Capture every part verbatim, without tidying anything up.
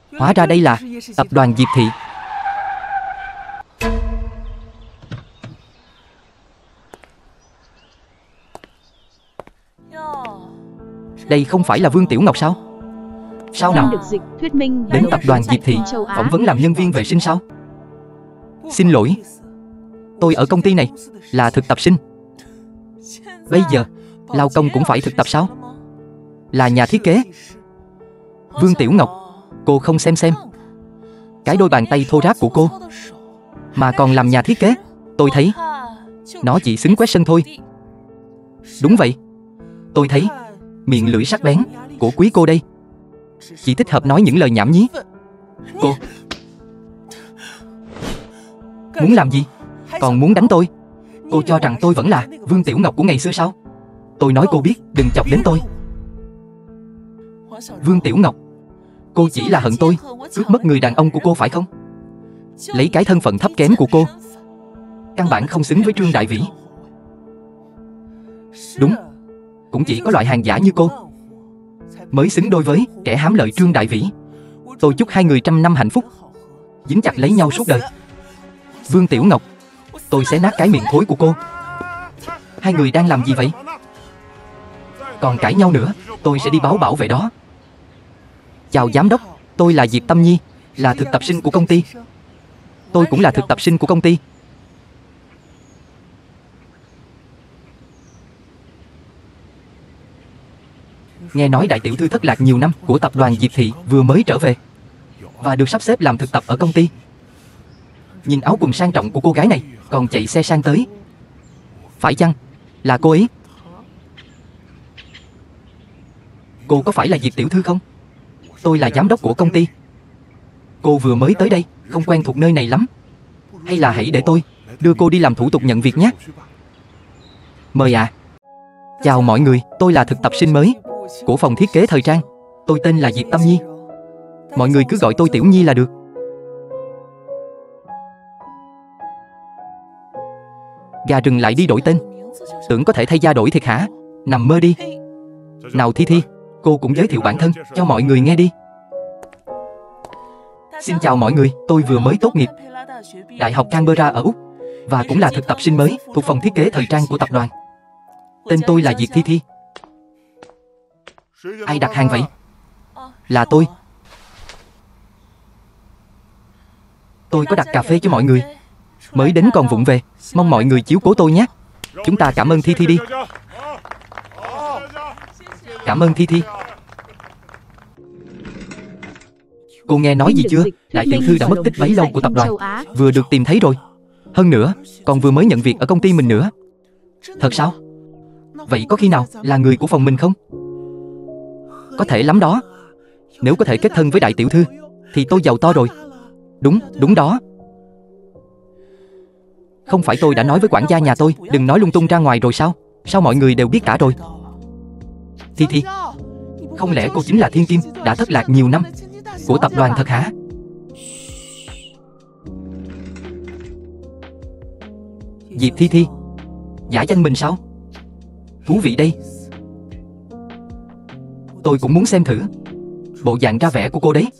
Hóa ra đây là tập đoàn Diệp Thị. Đây không phải là Vương Tiểu Ngọc sao? Sao nào? Được dịch thuyết minh Đến tập đoàn Diệp Thị phỏng vấn làm nhân viên vệ sinh sao? Xin lỗi, tôi ở công ty này là thực tập sinh. Bây giờ lao công cũng phải thực tập sao? Là nhà thiết kế. Vương Tiểu Ngọc, cô không xem xem cái đôi bàn tay thô ráp của cô mà còn làm nhà thiết kế. Tôi thấy nó chỉ xứng quét sân thôi. Đúng vậy, tôi thấy miệng lưỡi sắc bén của quý cô đây chỉ thích hợp nói những lời nhảm nhí. Cô muốn làm gì? Còn muốn đánh tôi? Cô cho rằng tôi vẫn là Vương Tiểu Ngọc của ngày xưa sao? Tôi nói cô biết đừng chọc đến tôi. Vương Tiểu Ngọc, cô chỉ là hận tôi cướp mất người đàn ông của cô phải không? Lấy cái thân phận thấp kém của cô, căn bản không xứng với Trương Đại Vĩ. Đúng, cũng chỉ có loại hàng giả như cô mới xứng đôi với kẻ hám lợi Trương Đại Vĩ. Tôi chúc hai người trăm năm hạnh phúc, dính chặt lấy nhau suốt đời. Vương Tiểu Ngọc, tôi sẽ nát cái miệng thối của cô. Hai người đang làm gì vậy? Còn cãi nhau nữa, tôi sẽ đi báo bảo vệ đó. Chào giám đốc, tôi là Diệp Tâm Nhi, là thực tập sinh của công ty. Tôi cũng là thực tập sinh của công ty. Nghe nói đại tiểu thư thất lạc nhiều năm của tập đoàn Diệp Thị vừa mới trở về và được sắp xếp làm thực tập ở công ty. Nhìn áo quần sang trọng của cô gái này, còn chạy xe sang tới. Phải chăng là cô ấy? Cô có phải là Diệp tiểu thư không? Tôi là giám đốc của công ty. Cô vừa mới tới đây, không quen thuộc nơi này lắm. Hay là hãy để tôi đưa cô đi làm thủ tục nhận việc nhé. Mời ạ. À. Chào mọi người, tôi là thực tập sinh mới của phòng thiết kế thời trang. Tôi tên là Diệp Tâm Nhi. Mọi người cứ gọi tôi Tiểu Nhi là được. Gà rừng lại đi đổi tên, tưởng có thể thay da đổi thiệt hả? Nằm mơ đi. Nào Thi Thi, cô cũng giới thiệu bản thân cho mọi người nghe đi. Xin chào mọi người, tôi vừa mới tốt nghiệp Đại học Canberra ở Úc và cũng là thực tập sinh mới thuộc phòng thiết kế thời trang của tập đoàn. Tên tôi là Diệp Thi Thi. Ai đặt hàng vậy? Là tôi. Tôi có đặt cà phê cho mọi người. Mới đến còn vụng về, mong mọi người chiếu cố tôi nhé. Chúng ta cảm ơn Thi Thi đi. Cảm ơn Thi Thi. Cô nghe nói gì chưa? Đại tiểu thư đã mất tích bấy lâu của tập đoàn vừa được tìm thấy rồi. Hơn nữa, còn vừa mới nhận việc ở công ty mình nữa. Thật sao? Vậy có khi nào là người của phòng mình không? Có thể lắm đó. Nếu có thể kết thân với đại tiểu thư thì tôi giàu to rồi. Đúng, đúng đó. Không phải tôi đã nói với quản gia nhà tôi đừng nói lung tung ra ngoài rồi sao? Sao mọi người đều biết cả rồi? Thi Thi, không lẽ cô chính là thiên kim đã thất lạc nhiều năm của tập đoàn thật hả? Diệp Thi Thi, giả danh mình sao? Thú vị đây. Tôi cũng muốn xem thử bộ dạng ra vẻ của cô đấy.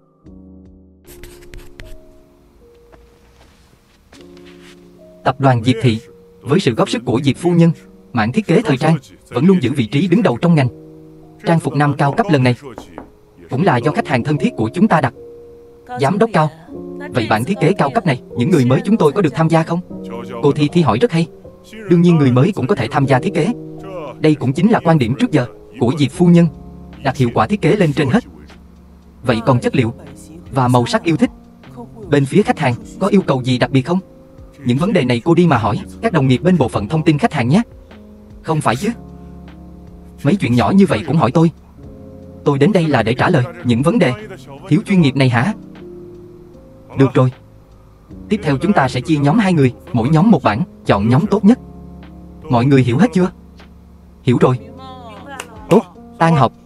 Tập đoàn Diệp Thị với sự góp sức của Diệp phu nhân, mảng thiết kế thời trang vẫn luôn giữ vị trí đứng đầu trong ngành. Trang phục nam cao cấp lần này cũng là do khách hàng thân thiết của chúng ta đặt. Giám đốc Cao, vậy bản thiết kế cao cấp này những người mới chúng tôi có được tham gia không? Cô Thi Thi hỏi rất hay. Đương nhiên người mới cũng có thể tham gia thiết kế. Đây cũng chính là quan điểm trước giờ của Diệp phu nhân, đặt hiệu quả thiết kế lên trên hết. Vậy còn chất liệu và màu sắc yêu thích, bên phía khách hàng có yêu cầu gì đặc biệt không? Những vấn đề này cô đi mà hỏi các đồng nghiệp bên bộ phận thông tin khách hàng nhé. Không phải chứ? Mấy chuyện nhỏ như vậy cũng hỏi tôi. Tôi đến đây là để trả lời những vấn đề thiếu chuyên nghiệp này hả? Được rồi. Tiếp theo chúng ta sẽ chia nhóm hai người, mỗi nhóm một bản, chọn nhóm tốt nhất. Mọi người hiểu hết chưa? Hiểu rồi. Tốt, tan học.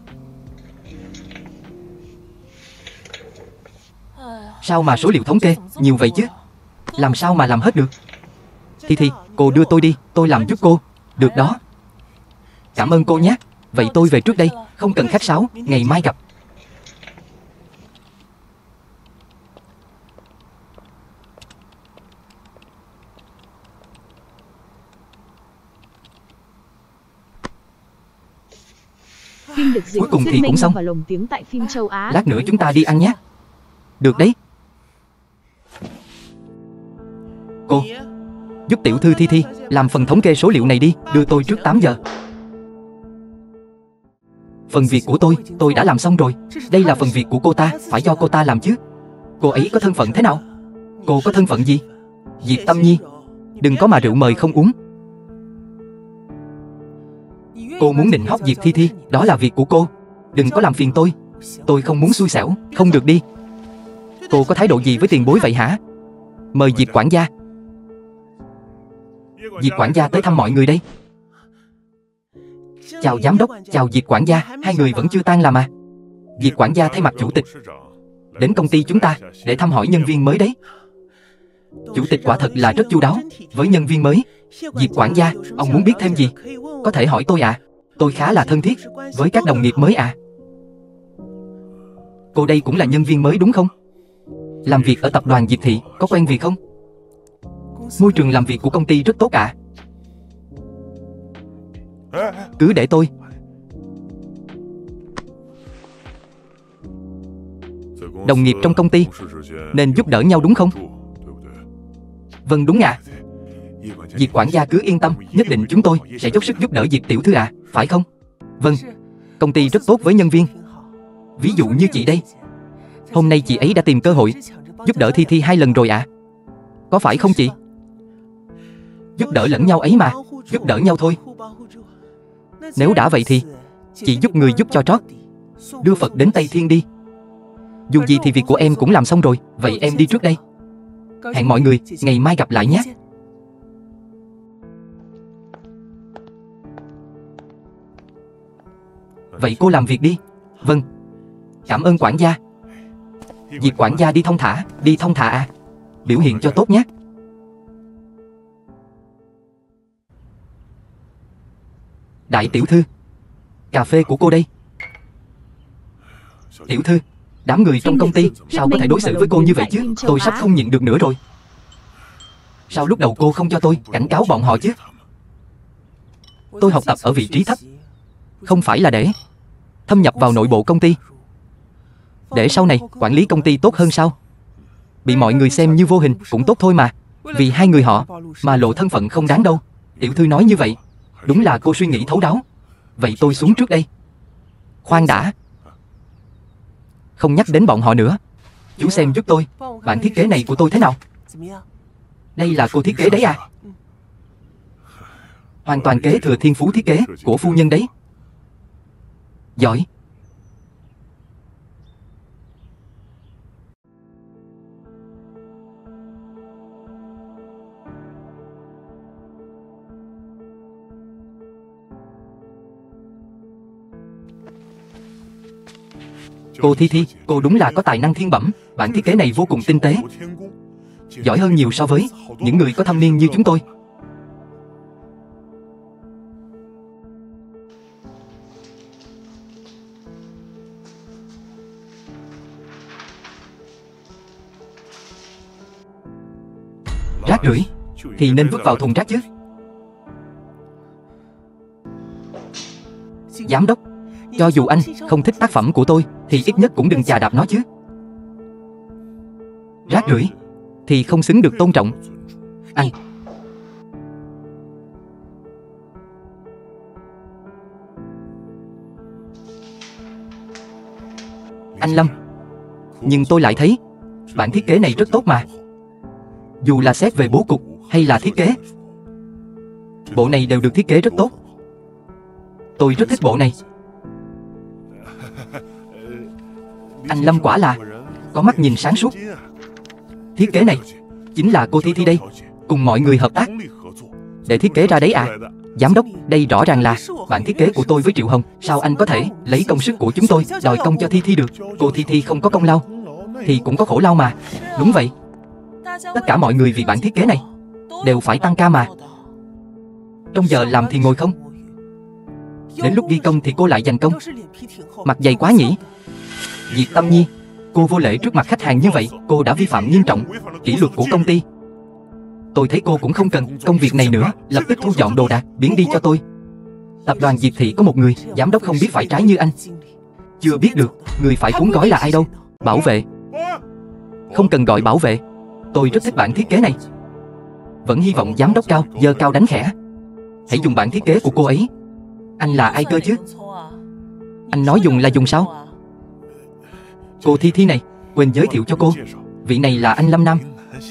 Sao mà số liệu thống kê nhiều vậy chứ? Làm sao mà làm hết được? Thi Thi, cô đưa tôi đi, tôi làm giúp cô. Được đó. Cảm ơn cô nhé. Vậy tôi về trước đây, không cần khách sáo, ngày mai gặp. cuối cùng thì cũng xong. Lát nữa chúng ta đi ăn nhé. Được đấy. Cô, giúp tiểu thư Thi Thi làm phần thống kê số liệu này đi, đưa tôi trước tám giờ. Phần việc của tôi, tôi đã làm xong rồi. Đây là phần việc của cô ta, phải do cô ta làm chứ. Cô ấy có thân phận thế nào? Cô có thân phận gì? Diệp Tâm Nhi. Đừng có mà rượu mời không uống. Cô muốn nịnh hót Diệp Thi Thi, đó là việc của cô. Đừng có làm phiền tôi. Tôi không muốn xui xẻo. Không được đi. Cô có thái độ gì với tiền bối vậy hả? Mời Diệp quản gia. Diệp quản gia tới thăm mọi người đây. Chào giám đốc, chào Diệp quản gia. Hai người vẫn chưa tan làm à? Diệp quản gia thay mặt chủ tịch đến công ty chúng ta để thăm hỏi nhân viên mới đấy. Chủ tịch quả thật là rất chu đáo với nhân viên mới. Diệp quản gia, ông muốn biết thêm gì? Có thể hỏi tôi ạ. À? Tôi khá là thân thiết với các đồng nghiệp mới ạ. À. Cô đây cũng là nhân viên mới đúng không? Làm việc ở tập đoàn Diệp Thị, có quen việc không? Môi trường làm việc của công ty rất tốt ạ. À? Cứ để tôi. Đồng nghiệp trong công ty nên giúp đỡ nhau đúng không? Vâng đúng ạ. À. Diệp quản gia cứ yên tâm, nhất định chúng tôi sẽ dốc sức giúp đỡ Diệp tiểu thư ạ, à, phải không? Vâng, công ty rất tốt với nhân viên. Ví dụ như chị đây. Hôm nay chị ấy đã tìm cơ hội giúp đỡ Thi Thi hai lần rồi ạ. À. Có phải không chị? Giúp đỡ lẫn nhau ấy mà, giúp đỡ nhau thôi. Nếu đã vậy thì chị giúp người giúp cho trót. Đưa Phật đến Tây Thiên đi. Dù gì thì việc của em cũng làm xong rồi. Vậy em đi trước đây. Hẹn mọi người ngày mai gặp lại nhé. Vậy cô làm việc đi. Vâng. Cảm ơn quản gia. Diệp quản gia đi thong thả. Đi thong thả à. Biểu hiện cho tốt nhé. Đại tiểu thư, cà phê của cô đây. Tiểu thư, đám người trong công ty sao có thể đối xử với cô như vậy chứ? Tôi sắp không nhịn được nữa rồi. Sao lúc đầu cô không cho tôi cảnh cáo bọn họ chứ? Tôi học tập ở vị trí thấp, không phải là để thâm nhập vào nội bộ công ty, để sau này quản lý công ty tốt hơn sao? Bị mọi người xem như vô hình cũng tốt thôi mà. Vì hai người họ mà lộ thân phận không đáng đâu. Tiểu thư nói như vậy, đúng là cô suy nghĩ thấu đáo. Vậy tôi xuống trước đây. Khoan đã. Không nhắc đến bọn họ nữa. Chú xem giúp tôi bản thiết kế này của tôi thế nào. Đây là cô thiết kế đấy à? Hoàn toàn kế thừa thiên phú thiết kế của phu nhân đấy. Giỏi. Cô Thi Thi, cô đúng là có tài năng thiên bẩm. Bản thiết kế này vô cùng tinh tế, giỏi hơn nhiều so với những người có thâm niên như chúng tôi. Rác rưởi thì nên vứt vào thùng rác chứ. Giám đốc, cho dù anh không thích tác phẩm của tôi thì ít nhất cũng đừng chà đạp nó chứ. Rác rưởi thì không xứng được tôn trọng. Anh Anh Lâm, nhưng tôi lại thấy bản thiết kế này rất tốt mà. Dù là xét về bố cục hay là thiết kế, bộ này đều được thiết kế rất tốt. Tôi rất thích bộ này. Anh Lâm quả là có mắt nhìn sáng suốt. Thiết kế này chính là cô Thi Thi đây, cùng mọi người hợp tác để thiết kế ra đấy à? Giám đốc, đây rõ ràng là bản thiết kế của tôi với Triệu Hồng. Sao anh có thể lấy công sức của chúng tôi đòi công cho Thi Thi được? Cô Thi Thi không có công lao thì cũng có khổ lao mà. Đúng vậy. Tất cả mọi người vì bản thiết kế này đều phải tăng ca mà. Trong giờ làm thì ngồi không. Đến lúc ghi công thì cô lại giành công. Mặt dày quá nhỉ. Diệp Tâm Nhi, cô vô lễ trước mặt khách hàng như vậy, cô đã vi phạm nghiêm trọng kỷ luật của công ty. Tôi thấy cô cũng không cần công việc này nữa. Lập tức thu dọn đồ đạc, biến đi cho tôi. Tập đoàn Diệp Thị có một người giám đốc không biết phải trái như anh, Chưa biết được, người phải cuốn gói là ai đâu. Bảo vệ. Không cần gọi bảo vệ. Tôi rất thích bản thiết kế này. Vẫn hy vọng giám đốc Cao giơ cao đánh khẽ. Hãy dùng bản thiết kế của cô ấy. Anh là ai cơ chứ? Anh nói dùng là dùng sao? Cô Thi Thi này, quên giới thiệu cho cô. Vị này là anh Lâm Nam,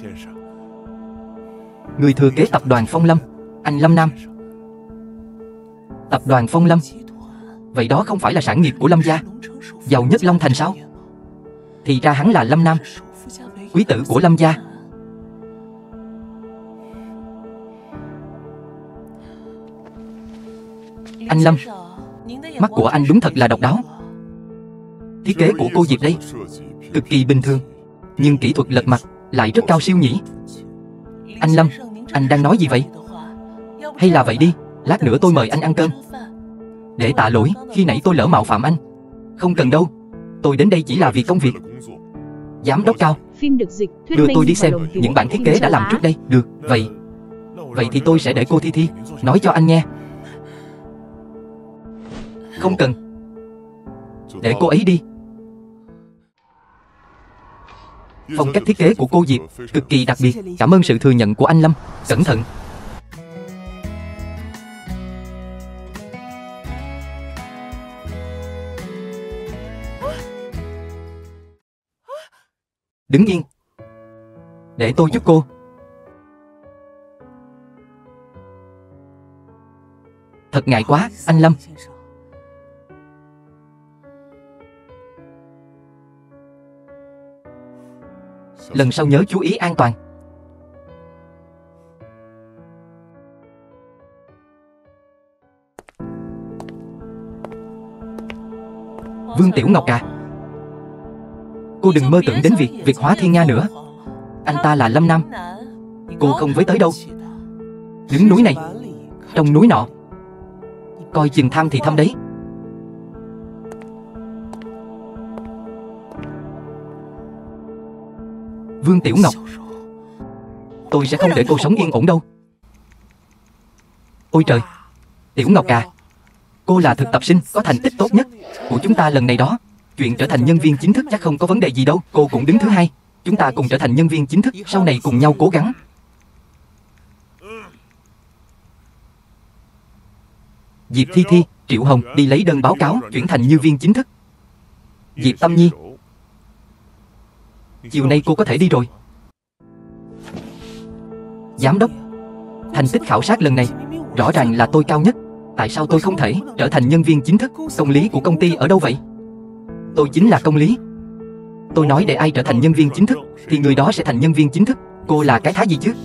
người thừa kế tập đoàn Phong Lâm. Anh Lâm Nam. Tập đoàn Phong Lâm. Vậy đó không phải là sản nghiệp của Lâm gia, giàu nhất Long Thành sao? Thì ra hắn là Lâm Nam, quý tử của Lâm gia. Anh Lâm, mắt của anh đúng thật là độc đáo. Thiết kế của cô Diệp đây cực kỳ bình thường, nhưng kỹ thuật lật mặt lại rất cao siêu nhỉ. Anh Lâm, anh đang nói gì vậy? Hay là vậy đi, lát nữa tôi mời anh ăn cơm. Để tạ lỗi khi nãy tôi lỡ mạo phạm anh. Không cần đâu, tôi đến đây chỉ là vì công việc. Giám đốc Cao, phim được dịch, thuyết đưa minh tôi đi xem và lồng tiếng những bản thiết phim kế châu đã làm Á. trước đây. Được, vậy Vậy thì tôi sẽ để cô Thi Thi nói cho anh nghe. Không cần, để cô ấy đi. Phong cách thiết kế của cô Diệp cực kỳ đặc biệt. Cảm ơn sự thừa nhận của anh Lâm. Cẩn thận. Đứng yên, để tôi giúp cô. Thật ngại quá, anh Lâm. Lần sau nhớ chú ý an toàn. Vương Tiểu Ngọc à, cô đừng mơ tưởng đến việc Việt hóa Thiên Nga nữa. Anh ta là Lâm Nam, cô không với tới đâu. Đứng núi này, trong núi nọ, coi chừng tham thì thâm đấy. Vương Tiểu Ngọc, tôi sẽ không để cô sống yên ổn đâu. Ôi trời, Tiểu Ngọc à, cô là thực tập sinh có thành tích tốt nhất của chúng ta lần này đó. Chuyện trở thành nhân viên chính thức chắc không có vấn đề gì đâu. Cô cũng đứng thứ hai. Chúng ta cùng trở thành nhân viên chính thức, sau này cùng nhau cố gắng. Diệp Thi Thi, Triệu Hồng đi lấy đơn báo cáo chuyển thành nhân viên chính thức. Diệp Tâm Nhi, chiều nay cô có thể đi rồi. Giám đốc, thành tích khảo sát lần này rõ ràng là tôi cao nhất. Tại sao tôi không thể trở thành nhân viên chính thức? Công lý của công ty ở đâu vậy? Tôi chính là công lý. Tôi nói để ai trở thành nhân viên chính thức thì người đó sẽ thành nhân viên chính thức. Cô là cái thá gì chứ?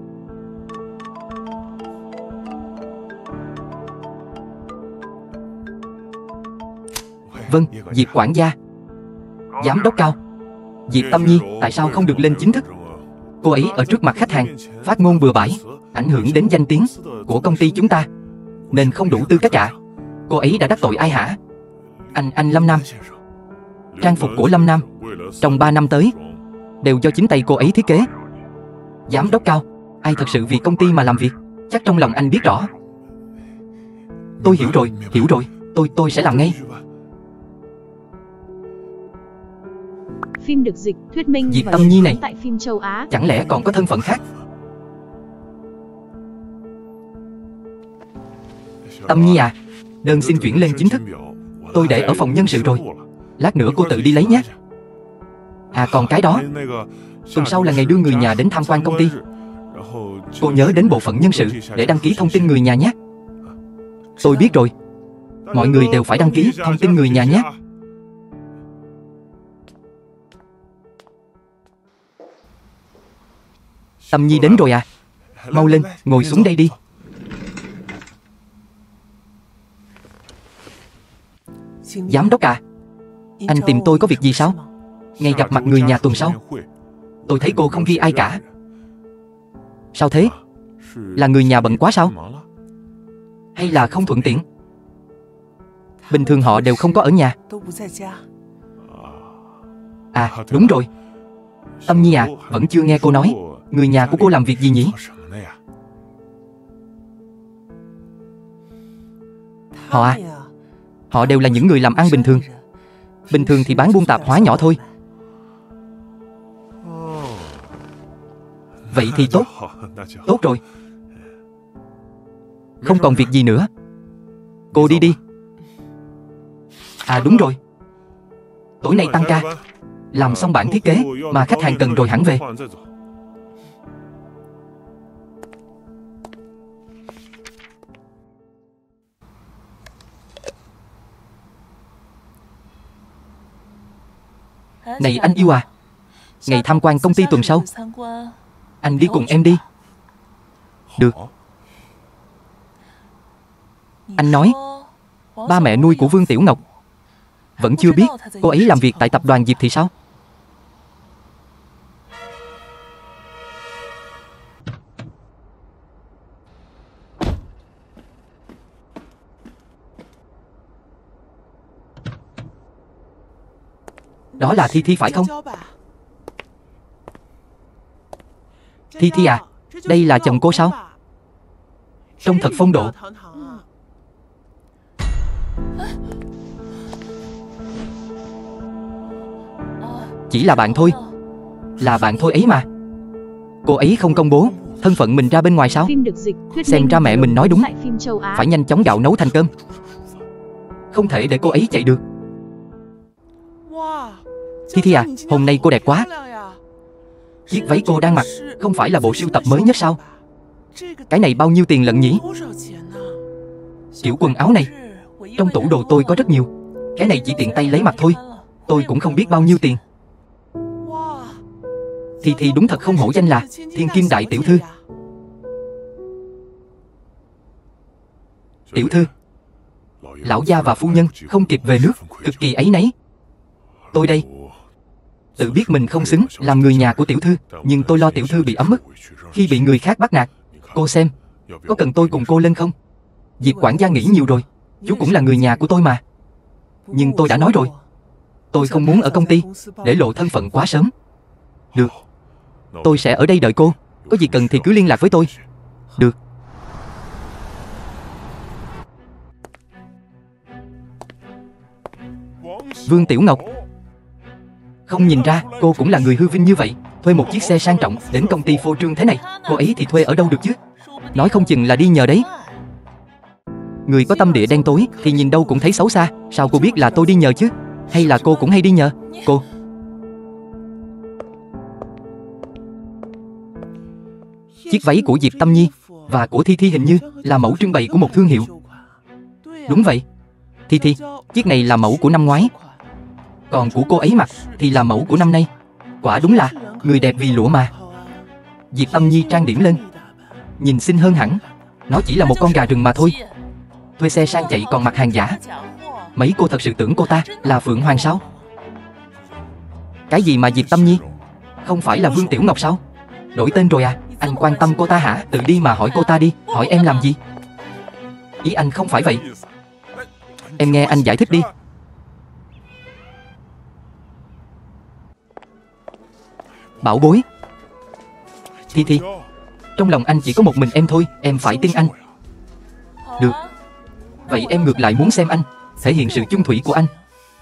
Vâng, Diệp quản gia. Giám đốc Cao, Diệp Tâm Nhi tại sao không được lên chính thức? Cô ấy ở trước mặt khách hàng phát ngôn bừa bãi, ảnh hưởng đến danh tiếng của công ty chúng ta, nên không đủ tư cách cả. Cô ấy đã đắc tội ai hả? Anh anh Lâm Nam. Trang phục của Lâm Nam trong ba năm tới đều do chính tay cô ấy thiết kế. Giám đốc Cao, ai thật sự vì công ty mà làm việc, chắc trong lòng anh biết rõ. Tôi hiểu rồi, hiểu rồi. Tôi tôi sẽ làm ngay. Phim được dịch, thuyết minh Diệp và Tâm lồng Nhi tiếng này tại phim châu Á. chẳng lẽ còn có thân phận khác? Tâm Nhi à, đơn xin chuyển lên chính thức. Tôi để ở phòng nhân sự rồi. Lát nữa cô tự đi lấy nhé. À còn cái đó, tuần sau là ngày đưa người nhà đến tham quan công ty. Cô nhớ đến bộ phận nhân sự để đăng ký thông tin người nhà nhé. Tôi biết rồi. Mọi người đều phải đăng ký thông tin người nhà nhé. Tâm Nhi đến rồi à? Mau lên, ngồi xuống đây đi. Giám đốc à, anh tìm tôi có việc gì sao? Ngày gặp mặt người nhà tuần sau, tôi thấy cô không ghi ai cả. Sao thế? Là người nhà bận quá sao? Hay là không thuận tiện? Bình thường họ đều không có ở nhà. À đúng rồi. Tâm Nhi à, vẫn chưa nghe cô nói người nhà của cô làm việc gì nhỉ? Họ à, họ đều là những người làm ăn bình thường, Bình thường thì bán buôn tạp hóa nhỏ thôi. Vậy thì tốt. Tốt rồi. Không còn việc gì nữa. Cô đi đi. À đúng rồi, tối nay tăng ca. Làm xong bản thiết kế mà khách hàng cần rồi hẳn về. Này anh yêu à, ngày tham quan công ty tuần sau, anh đi cùng em đi. Được. Anh nói, ba mẹ nuôi của Vương Tiểu Ngọc vẫn chưa biết cô ấy làm việc tại tập đoàn Diệp Thị sao? Đó là Thi Thi phải không? Thi Thi à, đây là chồng cô sao? Trông thật phong độ. Chỉ là bạn thôi. Là bạn thôi ấy mà. Cô ấy không công bố thân phận mình ra bên ngoài sao? Phim được dịch, xem ra mẹ mình nói đúng. tại phim châu Á. Phải nhanh chóng gạo nấu thành cơm. Không thể để cô ấy chạy được. Thi Thi à, hôm nay cô đẹp quá. Chiếc váy cô đang mặc không phải là bộ sưu tập mới nhất sao? Cái này bao nhiêu tiền lận nhỉ? Kiểu quần áo này trong tủ đồ tôi có rất nhiều. Cái này chỉ tiện tay lấy mặc thôi. Tôi cũng không biết bao nhiêu tiền. Thi Thi đúng thật không hổ danh là thiên kim đại tiểu thư. Tiểu thư, lão gia và phu nhân không kịp về nước, cực kỳ áy náy. Tôi đây, tự biết mình không xứng làm người nhà của tiểu thư, nhưng tôi lo tiểu thư bị ấm ức khi bị người khác bắt nạt. Cô xem, có cần tôi cùng cô lên không? Diệp quản gia nghĩ nhiều rồi. Chú cũng là người nhà của tôi mà. Nhưng tôi đã nói rồi, tôi không muốn ở công ty để lộ thân phận quá sớm. Được, tôi sẽ ở đây đợi cô. Có gì cần thì cứ liên lạc với tôi. Được. Vương Tiểu Ngọc, không nhìn ra cô cũng là người hư vinh như vậy. Thuê một chiếc xe sang trọng đến công ty phô trương thế này. Cô ấy thì thuê ở đâu được chứ? Nói không chừng là đi nhờ đấy. Người có tâm địa đen tối thì nhìn đâu cũng thấy xấu xa. Sao cô biết là tôi đi nhờ chứ? Hay là cô cũng hay đi nhờ? Cô chiếc váy của Diệp Tâm Nhi và của Thi Thi hình như là mẫu trưng bày của một thương hiệu. Đúng vậy. Thi Thi, chiếc này là mẫu của năm ngoái, còn của cô ấy mặc thì là mẫu của năm nay. Quả đúng là người đẹp vì lụa mà. Diệp Tâm Nhi trang điểm lên, nhìn xinh hơn hẳn. Nó chỉ là một con gà rừng mà thôi. Thuê xe sang chạy còn mặc hàng giả. Mấy cô thật sự tưởng cô ta là Phượng Hoàng sao? Cái gì mà Diệp Tâm Nhi? Không phải là Vương Tiểu Ngọc sao? Đổi tên rồi à? Anh quan tâm cô ta hả? Tự đi mà hỏi cô ta đi. Hỏi em làm gì? Ý anh không phải vậy. Em nghe anh giải thích đi. Bảo bối. Thi Thi, trong lòng anh chỉ có một mình em thôi. Em phải tin anh. Được. Vậy em ngược lại muốn xem anh thể hiện sự chung thủy của anh.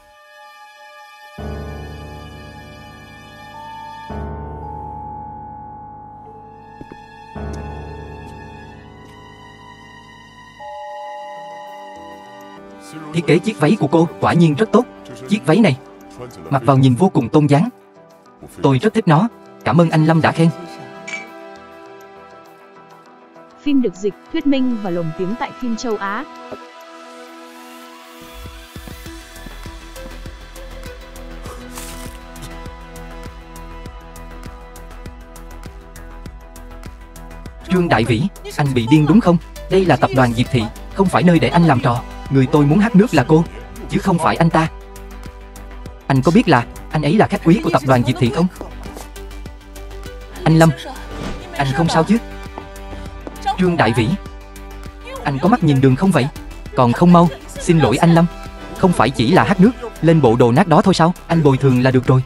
Thiết kế chiếc váy của cô quả nhiên rất tốt. Chiếc váy này mặc vào nhìn vô cùng tôn dáng. Tôi rất thích nó. Cảm ơn anh Lâm đã khen. Phim được dịch, thuyết minh và lồng tiếng tại phim châu Á. Trương Đại Vĩ, anh bị điên đúng không? Đây là tập đoàn Diệp Thị, không phải nơi để anh làm trò. Người tôi muốn hát nước là cô, chứ không phải anh ta. Anh có biết là anh ấy là khách quý của tập đoàn Diệp Thị không? Anh Lâm, anh không sao chứ? Trương Đại Vĩ, anh có mắt nhìn đường không vậy? Còn không mau, xin lỗi anh Lâm. Không phải chỉ là hát nước, lên bộ đồ nát đó thôi sao? Anh bồi thường là được rồi.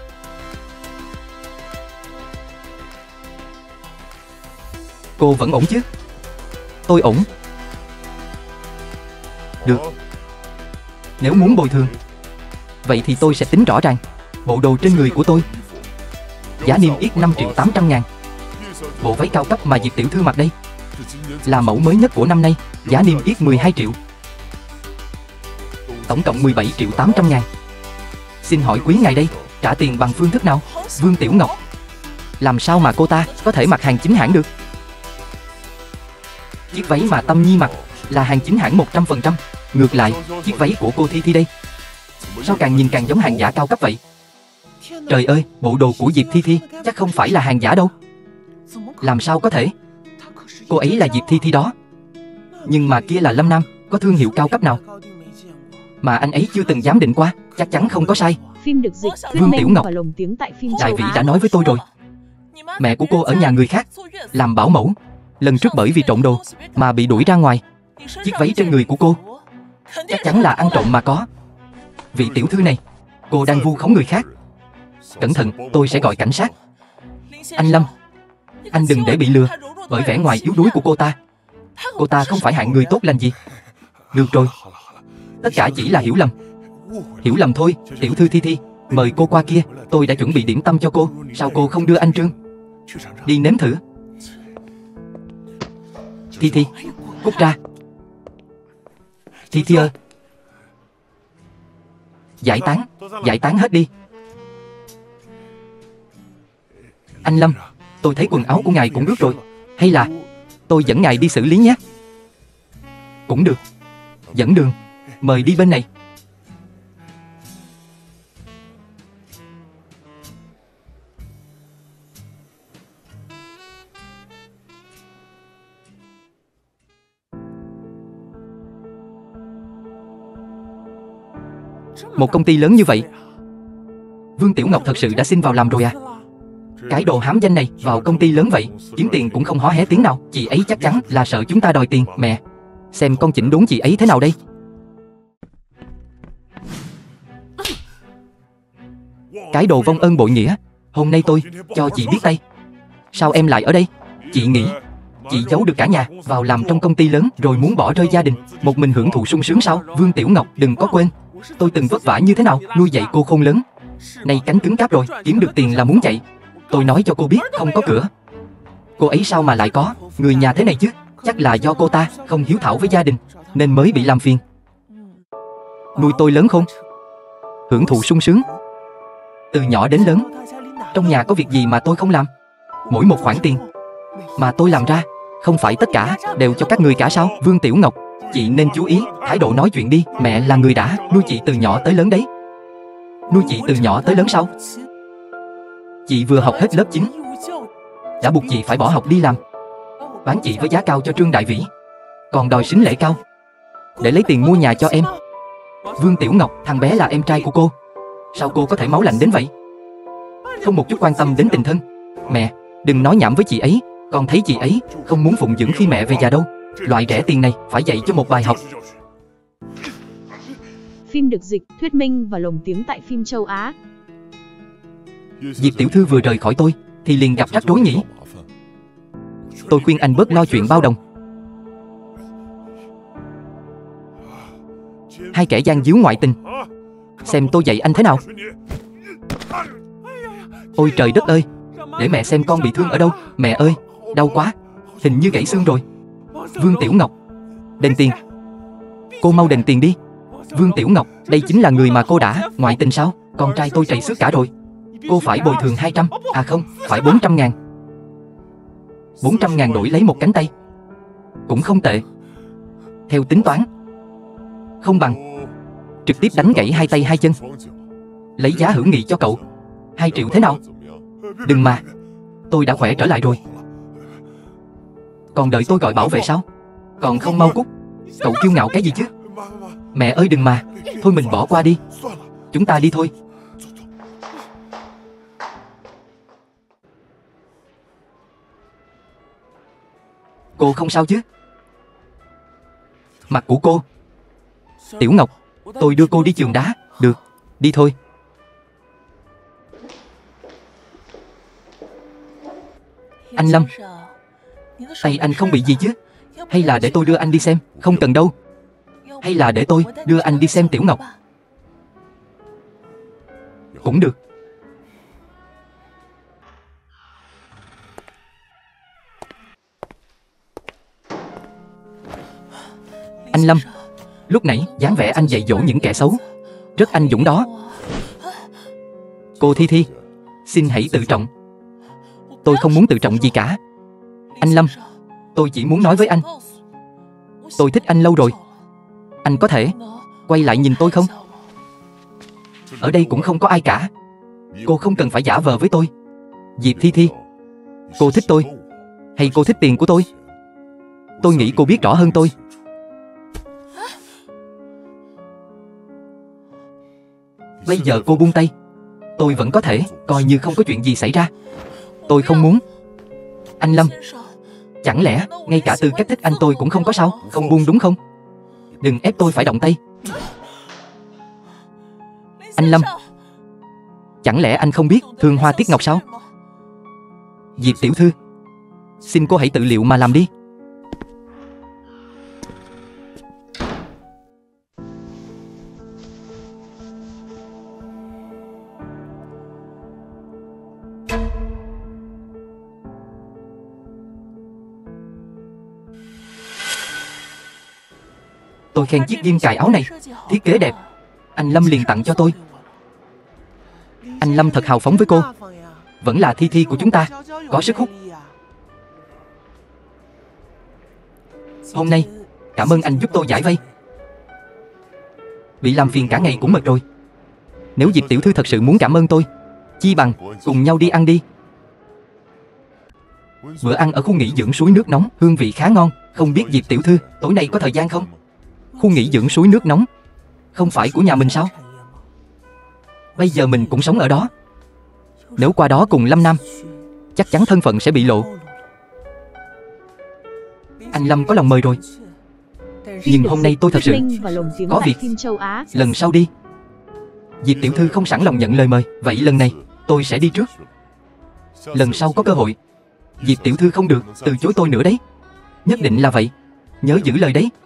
Cô vẫn ổn chứ? Tôi ổn. Được. Nếu muốn bồi thường Vậy thì tôi sẽ tính rõ ràng. Bộ đồ trên người của tôi giá niêm yết năm triệu tám trăm ngàn. Bộ váy cao cấp mà Diệp tiểu thư mặc đây là mẫu mới nhất của năm nay, giá niêm yết mười hai triệu. Tổng cộng mười bảy triệu tám trăm ngàn. Xin hỏi quý ngài đây, trả tiền bằng phương thức nào? Vương Tiểu Ngọc. Làm sao mà cô ta có thể mặc hàng chính hãng được? Chiếc váy mà Tâm Nhi mặc là hàng chính hãng một trăm phần trăm. Ngược lại, chiếc váy của cô Thi Thi đây, sao càng nhìn càng giống hàng giả cao cấp vậy? Trời ơi, bộ đồ của Diệp Thi Thi chắc không phải là hàng giả đâu. Làm sao có thể? Cô ấy là Diệp Thi Thi đó. Nhưng mà kia là Lâm Nam, có thương hiệu cao cấp nào mà anh ấy chưa từng giám định qua, chắc chắn không có sai. Phim được dịch, Vương Tiểu Ngọc. và lồng tiếng tại phim Đại châu vị Á. đã nói với tôi rồi, mẹ của cô ở nhà người khác làm bảo mẫu. Lần trước bởi vì trộm đồ mà bị đuổi ra ngoài. Chiếc váy trên người của cô chắc chắn là ăn trộm mà có. Vị tiểu thư này, cô đang vu khống người khác. Cẩn thận, tôi sẽ gọi cảnh sát. Anh Lâm, anh đừng để bị lừa bởi vẻ ngoài yếu đuối của cô ta. Cô ta không phải hạng người tốt lành gì. Được rồi, tất cả chỉ là hiểu lầm. Hiểu lầm thôi. Tiểu thư Thi Thi, mời cô qua kia, tôi đã chuẩn bị điểm tâm cho cô. Sao cô không đưa anh Trương đi nếm thử? Thi Thi, cút ra. Thi Thi ơi, giải tán, giải tán hết đi. Anh Lâm, tôi thấy quần áo của ngài cũng ướt rồi. Hay là tôi dẫn ngài đi xử lý nhé? Cũng được. Dẫn đường, mời đi bên này. Một công ty lớn như vậy, Vương Tiểu Ngọc thật sự đã xin vào làm rồi à? Cái đồ hám danh này vào công ty lớn vậy, kiếm tiền cũng không hó hé tiếng nào. Chị ấy chắc chắn là sợ chúng ta đòi tiền. Mẹ, xem con chỉnh đốn chị ấy thế nào đây. Cái đồ vong ơn bội nghĩa, hôm nay tôi cho chị biết tay. Sao em lại ở đây? Chị nghĩ chị giấu được cả nhà vào làm trong công ty lớn rồi muốn bỏ rơi gia đình, một mình hưởng thụ sung sướng sao? Vương Tiểu Ngọc, đừng có quên, tôi từng vất vả như thế nào nuôi dạy cô khôn lớn. Nay cánh cứng cáp rồi, kiếm được tiền là muốn chạy. Tôi nói cho cô biết, không có cửa. Cô ấy sao mà lại có người nhà thế này chứ? Chắc là do cô ta không hiếu thảo với gia đình nên mới bị làm phiền. Nuôi tôi lớn khôn, hưởng thụ sung sướng từ nhỏ đến lớn. Trong nhà có việc gì mà tôi không làm? Mỗi một khoản tiền mà tôi làm ra, không phải tất cả đều cho các người cả sao? Vương Tiểu Ngọc, chị nên chú ý thái độ nói chuyện đi. Mẹ là người đã nuôi chị từ nhỏ tới lớn đấy. Nuôi chị từ nhỏ tới lớn sao? Chị vừa học hết lớp chín đã buộc chị phải bỏ học đi làm, bán chị với giá cao cho Trương Đại Vĩ, còn đòi sính lễ cao để lấy tiền mua nhà cho em. Vương Tiểu Ngọc, thằng bé là em trai của cô, sao cô có thể máu lạnh đến vậy? Không một chút quan tâm đến tình thân. Mẹ, đừng nói nhảm với chị ấy. Con thấy chị ấy không muốn phụng dưỡng khi mẹ về già đâu. Loại rẻ tiền này phải dạy cho một bài học. Phim được dịch, thuyết minh và lồng tiếng tại phim châu Á. Diệp tiểu thư vừa rời khỏi tôi thì liền gặp rắc rối nhỉ. Tôi khuyên anh bớt lo chuyện bao đồng. Hai kẻ gian díu ngoại tình, xem tôi dạy anh thế nào. Ôi trời đất ơi, để mẹ xem con bị thương ở đâu. Mẹ ơi, đau quá, hình như gãy xương rồi. Vương Tiểu Ngọc, đền tiền. Cô mau đền tiền đi. Vương Tiểu Ngọc, đây chính là người mà cô đã ngoại tình sao? Con trai tôi trầy xước cả rồi. Cô phải bồi thường hai trăm, à không, phải bốn trăm ngàn. bốn trăm ngàn đổi lấy một cánh tay cũng không tệ. Theo tính toán, không bằng trực tiếp đánh gãy hai tay hai chân, lấy giá hữu nghị cho cậu. Hai triệu thế nào? Đừng mà, tôi đã khỏe trở lại rồi. Còn đợi tôi gọi bảo vệ sao? Còn không mau cút. Cậu kiêu ngạo cái gì chứ? Mẹ ơi đừng mà, thôi mình bỏ qua đi. Chúng ta đi thôi. Cô không sao chứ? Mặt của cô. Tiểu Ngọc, tôi đưa cô đi trường đá. Được, đi thôi. Anh Lâm, tay anh không bị gì chứ? Hay là để tôi đưa anh đi xem? Không cần đâu. Hay là để tôi đưa anh đi xem Tiểu Ngọc? Cũng được. Anh Lâm, lúc nãy dáng vẻ anh dạy dỗ những kẻ xấu rất anh dũng đó. Cô Thi Thi, xin hãy tự trọng. Tôi không muốn tự trọng gì cả. Anh Lâm, tôi chỉ muốn nói với anh, tôi thích anh lâu rồi. Anh có thể quay lại nhìn tôi không? Ở đây cũng không có ai cả. Cô không cần phải giả vờ với tôi. Diệp Thi Thi, cô thích tôi hay cô thích tiền của tôi? Tôi nghĩ cô biết rõ hơn tôi. Bây giờ cô buông tay, tôi vẫn có thể coi như không có chuyện gì xảy ra. Tôi không muốn. Anh Lâm, chẳng lẽ ngay cả tư cách thích anh tôi cũng không có sao? Không buông đúng không? Đừng ép tôi phải động tay. Anh Lâm, chẳng lẽ anh không biết thương hoa tiếc ngọc sao? Diệp tiểu thư, xin cô hãy tự liệu mà làm đi. Tôi khen chiếc ghim cài áo này thiết kế đẹp, anh Lâm liền tặng cho tôi. Anh Lâm thật hào phóng với cô. Vẫn là Thi Thi của chúng ta có sức hút. Hôm nay cảm ơn anh giúp tôi giải vây. Bị làm phiền cả ngày cũng mệt rồi. Nếu Diệp tiểu thư thật sự muốn cảm ơn tôi, chi bằng cùng nhau đi ăn đi. Bữa ăn ở khu nghỉ dưỡng suối nước nóng hương vị khá ngon. Không biết Diệp tiểu thư tối nay có thời gian không? Khu nghỉ dưỡng suối nước nóng không phải của nhà mình sao? Bây giờ mình cũng sống ở đó. Nếu qua đó cùng Lâm Nam, chắc chắn thân phận sẽ bị lộ. Anh Lâm có lòng mời rồi. Nhưng hôm nay tôi thật sự có việc. Lần sau đi. Diệp tiểu thư không sẵn lòng nhận lời mời. Vậy lần này tôi sẽ đi trước. Lần sau có cơ hội, Diệp tiểu thư không được từ chối tôi nữa đấy. Nhất định là vậy. Nhớ giữ lời đấy.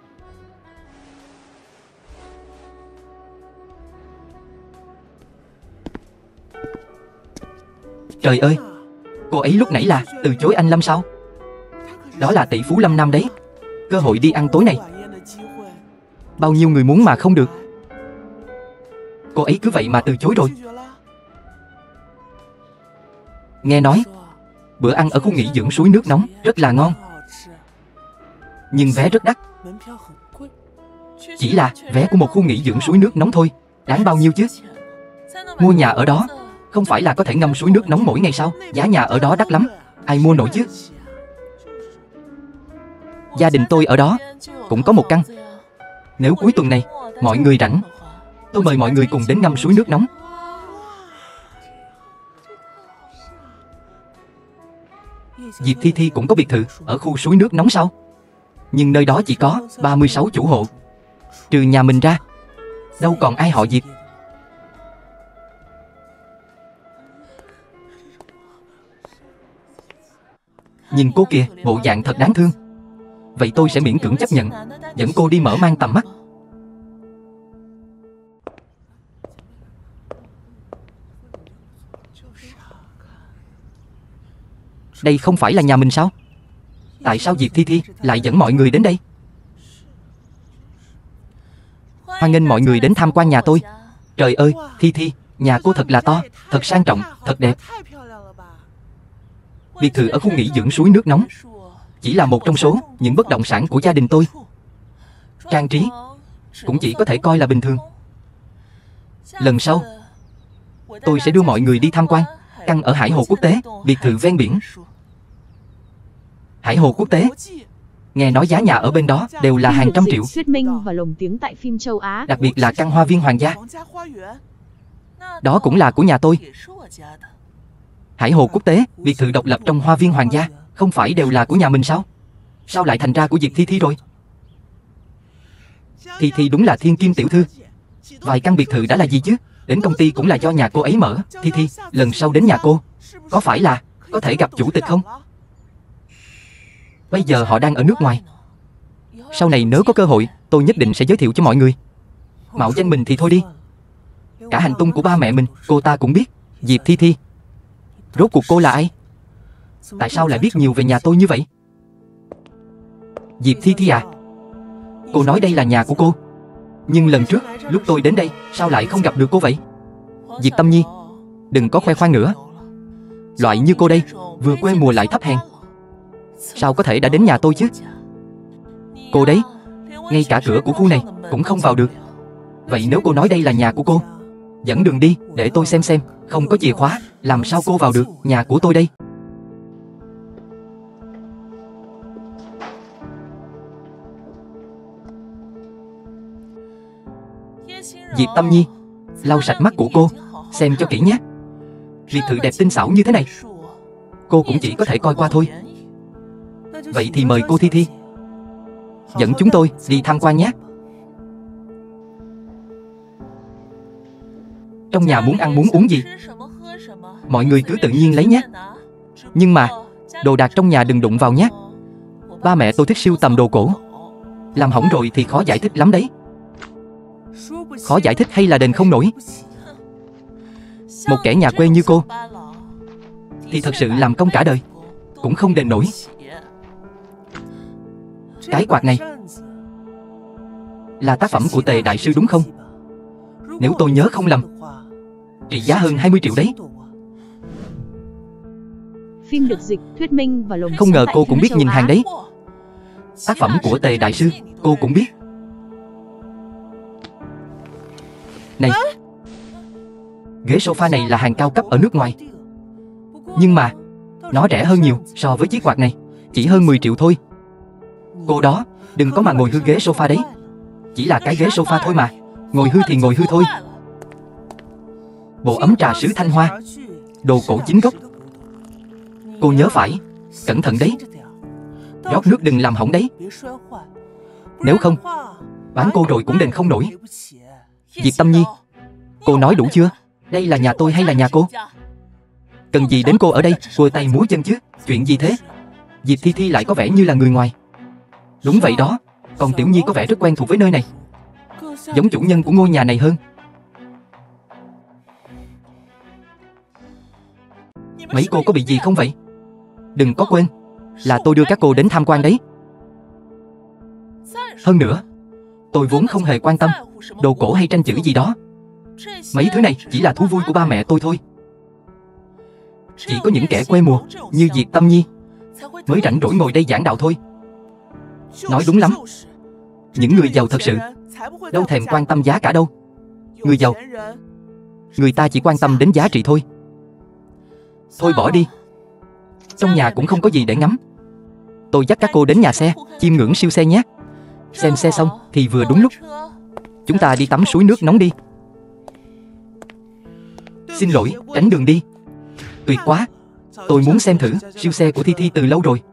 Trời ơi, cô ấy lúc nãy là từ chối anh Lâm sao? Đó là tỷ phú Lâm Nam đấy. Cơ hội đi ăn tối này, bao nhiêu người muốn mà không được. Cô ấy cứ vậy mà từ chối rồi. Nghe nói bữa ăn ở khu nghỉ dưỡng suối nước nóng rất là ngon, nhưng vé rất đắt. Chỉ là vé của một khu nghỉ dưỡng suối nước nóng thôi, đáng bao nhiêu chứ? Mua nhà ở đó không phải là có thể ngâm suối nước nóng mỗi ngày sao? Giá nhà ở đó đắt lắm, ai mua nổi chứ? Gia đình tôi ở đó cũng có một căn. Nếu cuối tuần này mọi người rảnh, tôi mời mọi người cùng đến ngâm suối nước nóng. Diệp Thi Thi cũng có biệt thự ở khu suối nước nóng sao? Nhưng nơi đó chỉ có ba mươi sáu chủ hộ, trừ nhà mình ra, đâu còn ai họ Diệp. Nhìn cô kìa, bộ dạng thật đáng thương. Vậy tôi sẽ miễn cưỡng chấp nhận, dẫn cô đi mở mang tầm mắt. Đây không phải là nhà mình sao? Tại sao Diệp Thi Thi lại dẫn mọi người đến đây? Hoan nghênh mọi người đến tham quan nhà tôi. Trời ơi, Thi Thi, nhà cô thật là to, thật sang trọng, thật đẹp. Biệt thự ở khu nghỉ dưỡng suối nước nóng chỉ là một trong số những bất động sản của gia đình tôi. Trang trí cũng chỉ có thể coi là bình thường. Lần sau tôi sẽ đưa mọi người đi tham quan căn ở Hải Hồ Quốc tế, biệt thự ven biển. Hải Hồ Quốc tế, nghe nói giá nhà ở bên đó đều là hàng trăm triệu. Thuyết minh và lồng tiếng tại phim châu Á. Đặc biệt là căn hoa viên hoàng gia, đó cũng là của nhà tôi. Hải Hồ Quốc tế, biệt thự độc lập trong hoa viên hoàng gia, không phải đều là của nhà mình sao? Sao lại thành ra của Diệp Thi Thi rồi? Thi Thi đúng là thiên kim tiểu thư. Vài căn biệt thự đã là gì chứ? Đến công ty cũng là do nhà cô ấy mở. Thi Thi, lần sau đến nhà cô, có phải là có thể gặp chủ tịch không? Bây giờ họ đang ở nước ngoài. Sau này nếu có cơ hội, tôi nhất định sẽ giới thiệu cho mọi người. Mạo danh mình thì thôi đi. Cả hành tung của ba mẹ mình cô ta cũng biết. Diệp Thi Thi, rốt cuộc cô là ai? Tại sao lại biết nhiều về nhà tôi như vậy? Diệp Thi Thi à, cô nói đây là nhà của cô. Nhưng lần trước lúc tôi đến đây sao lại không gặp được cô vậy? Diệp Tâm Nhi, đừng có khoe khoang nữa. Loại như cô đây, vừa quê mùa lại thấp hèn, sao có thể đã đến nhà tôi chứ? Cô đấy, ngay cả cửa của khu này cũng không vào được. Vậy nếu cô nói đây là nhà của cô, dẫn đường đi để tôi xem xem. Không có chìa khóa, làm sao cô vào được nhà của tôi đây? Diệp Tâm Nhi, lau sạch mắt của cô, xem cho kỹ nhé. Biệt thự đẹp tinh xảo như thế này, cô cũng chỉ có thể coi qua thôi. Vậy thì mời cô Thi Thi dẫn chúng tôi đi tham quan nhé. Trong nhà muốn ăn muốn uống gì, mọi người cứ tự nhiên lấy nhé. Nhưng mà đồ đạc trong nhà đừng đụng vào nhé. Ba mẹ tôi thích sưu tầm đồ cổ, làm hỏng rồi thì khó giải thích lắm đấy. Khó giải thích hay là đền không nổi. Một kẻ nhà quê như cô thì thật sự làm công cả đời cũng không đền nổi. Cái quạt này là tác phẩm của Tề đại sư đúng không? Nếu tôi nhớ không lầm, trị giá hơn hai mươi triệu đấy. Phim được dịch, thuyết minh và lồng Không ngờ cô cũng biết nhìn hàng đấy. Tác phẩm của Tề đại sư cô cũng biết. Này, ghế sofa này là hàng cao cấp ở nước ngoài, nhưng mà nó rẻ hơn nhiều so với chiếc quạt này, chỉ hơn mười triệu thôi. Cô đó, đừng có mà ngồi hư ghế sofa đấy. Chỉ là cái ghế sofa thôi mà, ngồi hư thì ngồi hư thôi. Bộ ấm trà sứ Thanh Hoa, đồ cổ chính gốc. Cô nhớ phải, cẩn thận đấy. Rót nước đừng làm hỏng đấy. Nếu không, bán cô rồi cũng đền không nổi. Diệp Tâm Nhi, cô nói đủ chưa? Đây là nhà tôi hay là nhà cô? Cần gì đến cô ở đây, cua tay múa chân chứ? Chuyện gì thế? Diệp Thi Thi lại có vẻ như là người ngoài. Đúng vậy đó, còn Tiểu Nhi có vẻ rất quen thuộc với nơi này, giống chủ nhân của ngôi nhà này hơn. Mấy cô có bị gì không vậy? Đừng có quên là tôi đưa các cô đến tham quan đấy. Hơn nữa, tôi vốn không hề quan tâm đồ cổ hay tranh chữ gì đó. Mấy thứ này chỉ là thú vui của ba mẹ tôi thôi. Chỉ có những kẻ quê mùa như Diệp Tâm Nhi mới rảnh rỗi ngồi đây giảng đạo thôi. Nói đúng lắm. Những người giàu thật sự đâu thèm quan tâm giá cả đâu. Người giàu, người ta chỉ quan tâm đến giá trị thôi. Thôi bỏ đi, trong nhà cũng không có gì để ngắm. Tôi dắt các cô đến nhà xe, chiêm ngưỡng siêu xe nhé. Xem xe xong thì vừa đúng lúc. Chúng ta đi tắm suối nước nóng đi. Xin lỗi, tránh đường đi. Tuyệt quá, tôi muốn xem thử siêu xe của Thi Thi từ lâu rồi.